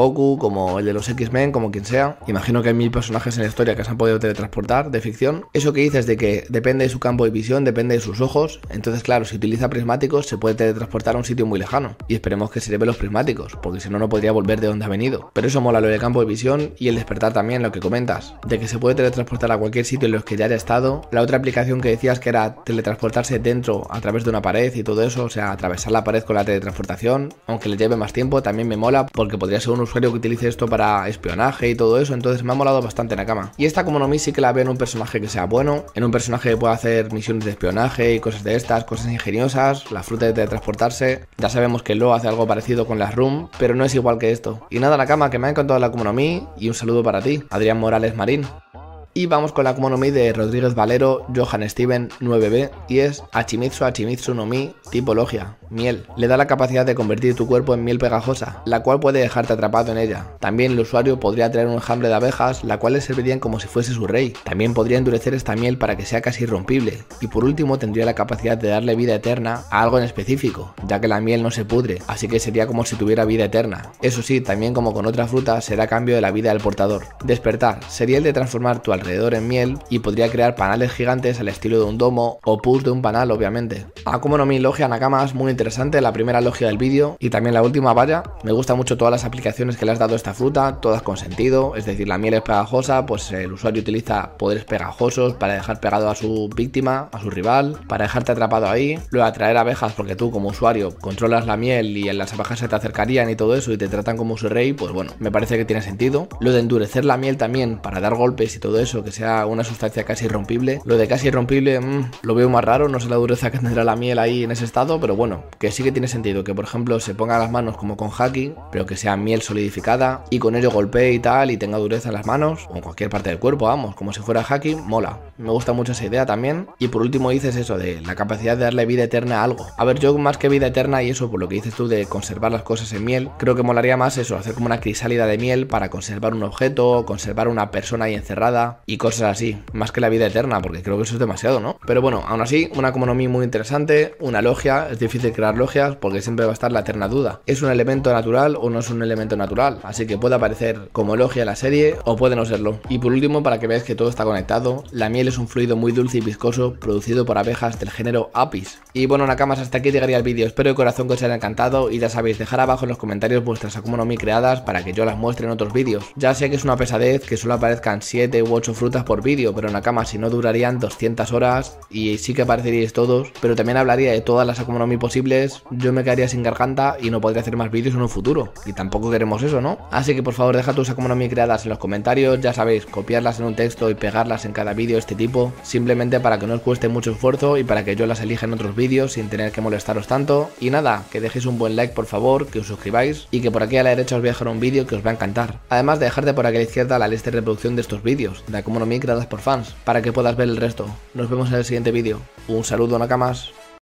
como el de los X-Men, como quien sea. Imagino que hay mil personajes en la historia que se han podido teletransportar de ficción. Eso que dices de que depende de su campo de visión, depende de sus ojos. Entonces, claro, si utiliza prismáticos se puede teletransportar a un sitio muy lejano. Y esperemos que se lleve los prismáticos, porque si no, no podría volver de donde ha venido. Pero eso mola, lo de campo de visión y el despertar también, lo que comentas, de que se puede teletransportar a cualquier sitio en los que ya haya estado. La otra aplicación que decías que era teletransportarse dentro a través de una pared y todo eso, o sea, atravesar la pared con la teletransportación, aunque le lleve más tiempo, también me mola, porque podría ser un usuario que utilice esto para espionaje y todo eso. Entonces me ha molado bastante en la cama. Y esta como no mi sí que la veo en un personaje que sea bueno, en un personaje que pueda hacer misiones de espionaje y cosas de estas, cosas ingeniosas, la fruta de teletransportarse. Ya sabemos que Lo hace algo parecido con las Room, pero no es igual que esto. Y nada, la cama, que me ha encantado la Akuma no Mi, y un saludo para ti, Adrián Morales Marín. Y vamos con la Akuma no Mi de Rodríguez Valero, Johan Steven nueve B, y es Hachimitsu Hachimitsu no Mi tipo Logia, miel. Le da la capacidad de convertir tu cuerpo en miel pegajosa, la cual puede dejarte atrapado en ella. También el usuario podría traer un enjambre de abejas, la cual le servirían como si fuese su rey. También podría endurecer esta miel para que sea casi irrompible. Y por último tendría la capacidad de darle vida eterna a algo en específico, ya que la miel no se pudre, así que sería como si tuviera vida eterna. Eso sí, también como con otra fruta, será a cambio de la vida del portador. Despertar sería el de transformar tu alrededor en miel y podría crear panales gigantes al estilo de un domo o push de un panal, obviamente. Akuma no Mi Logia Nakama es muy interesante, la primera logia del vídeo y también la última, vaya. Me gustan mucho todas las aplicaciones que le has dado a esta fruta, todas con sentido, es decir, la miel es pegajosa, pues el usuario utiliza poderes pegajosos para dejar pegado a su víctima, a su rival, para dejarte atrapado ahí, luego atraer abejas porque tú como usuario controlas la miel y las abejas se te acercarían y todo eso y te tratan como su rey, pues bueno, me parece que tiene sentido. Lo de endurecer la miel también para dar golpes y todo eso, que sea una sustancia casi irrompible. Lo de casi irrompible mmm, lo veo más raro, no sé la dureza que tendrá la miel ahí en ese estado, pero bueno, que sí que tiene sentido que por ejemplo se ponga las manos como con haki, pero que sea miel solidificada y con ello golpee y tal y tenga dureza en las manos o en cualquier parte del cuerpo, vamos, como si fuera haki, mola. Me gusta mucho esa idea también. Y por último dices eso de la capacidad de darle vida eterna a algo. A ver, yo más que vida eterna y eso por lo que dices tú de conservar las cosas en miel, creo que molaría más eso, hacer como una crisálida de miel para conservar un objeto, conservar una persona ahí encerrada y cosas así, más que la vida eterna, porque creo que eso es demasiado, ¿no? Pero bueno, aún así, una Akuma no Mi muy interesante, una logia, es difícil crear logias porque siempre va a estar la eterna duda. ¿Es un elemento natural o no es un elemento natural? Así que puede aparecer como logia en la serie o puede no serlo. Y por último, para que veáis que todo está conectado, la miel es un fluido muy dulce y viscoso producido por abejas del género Apis. Y bueno, Nakamas, hasta aquí llegaría el vídeo, espero de corazón que os haya encantado y ya sabéis, dejar abajo en los comentarios vuestras Akuma no Mi creadas para que yo las muestre en otros vídeos. Ya sé que es una pesadez que solo aparezcan siete u ocho frutas por vídeo, pero Nakama, si no durarían doscientas horas y sí que apareceríais todos, pero también hablaría de todas las Akuma no Mi posibles, yo me quedaría sin garganta y no podría hacer más vídeos en un futuro, y tampoco queremos eso, ¿no? Así que por favor deja tus Akuma no Mi creadas en los comentarios, ya sabéis, copiarlas en un texto y pegarlas en cada vídeo de este tipo, simplemente para que no os cueste mucho esfuerzo y para que yo las elija en otros vídeos sin tener que molestaros tanto. Y nada, que dejéis un buen like por favor, que os suscribáis y que por aquí a la derecha os voy a dejar un vídeo que os va a encantar, además de dejarte por aquí a la izquierda la lista de reproducción de estos vídeos de Akuma no Mi creadas por fans, para que puedas ver el resto. Nos vemos en el siguiente vídeo. Un saludo, Nakamas.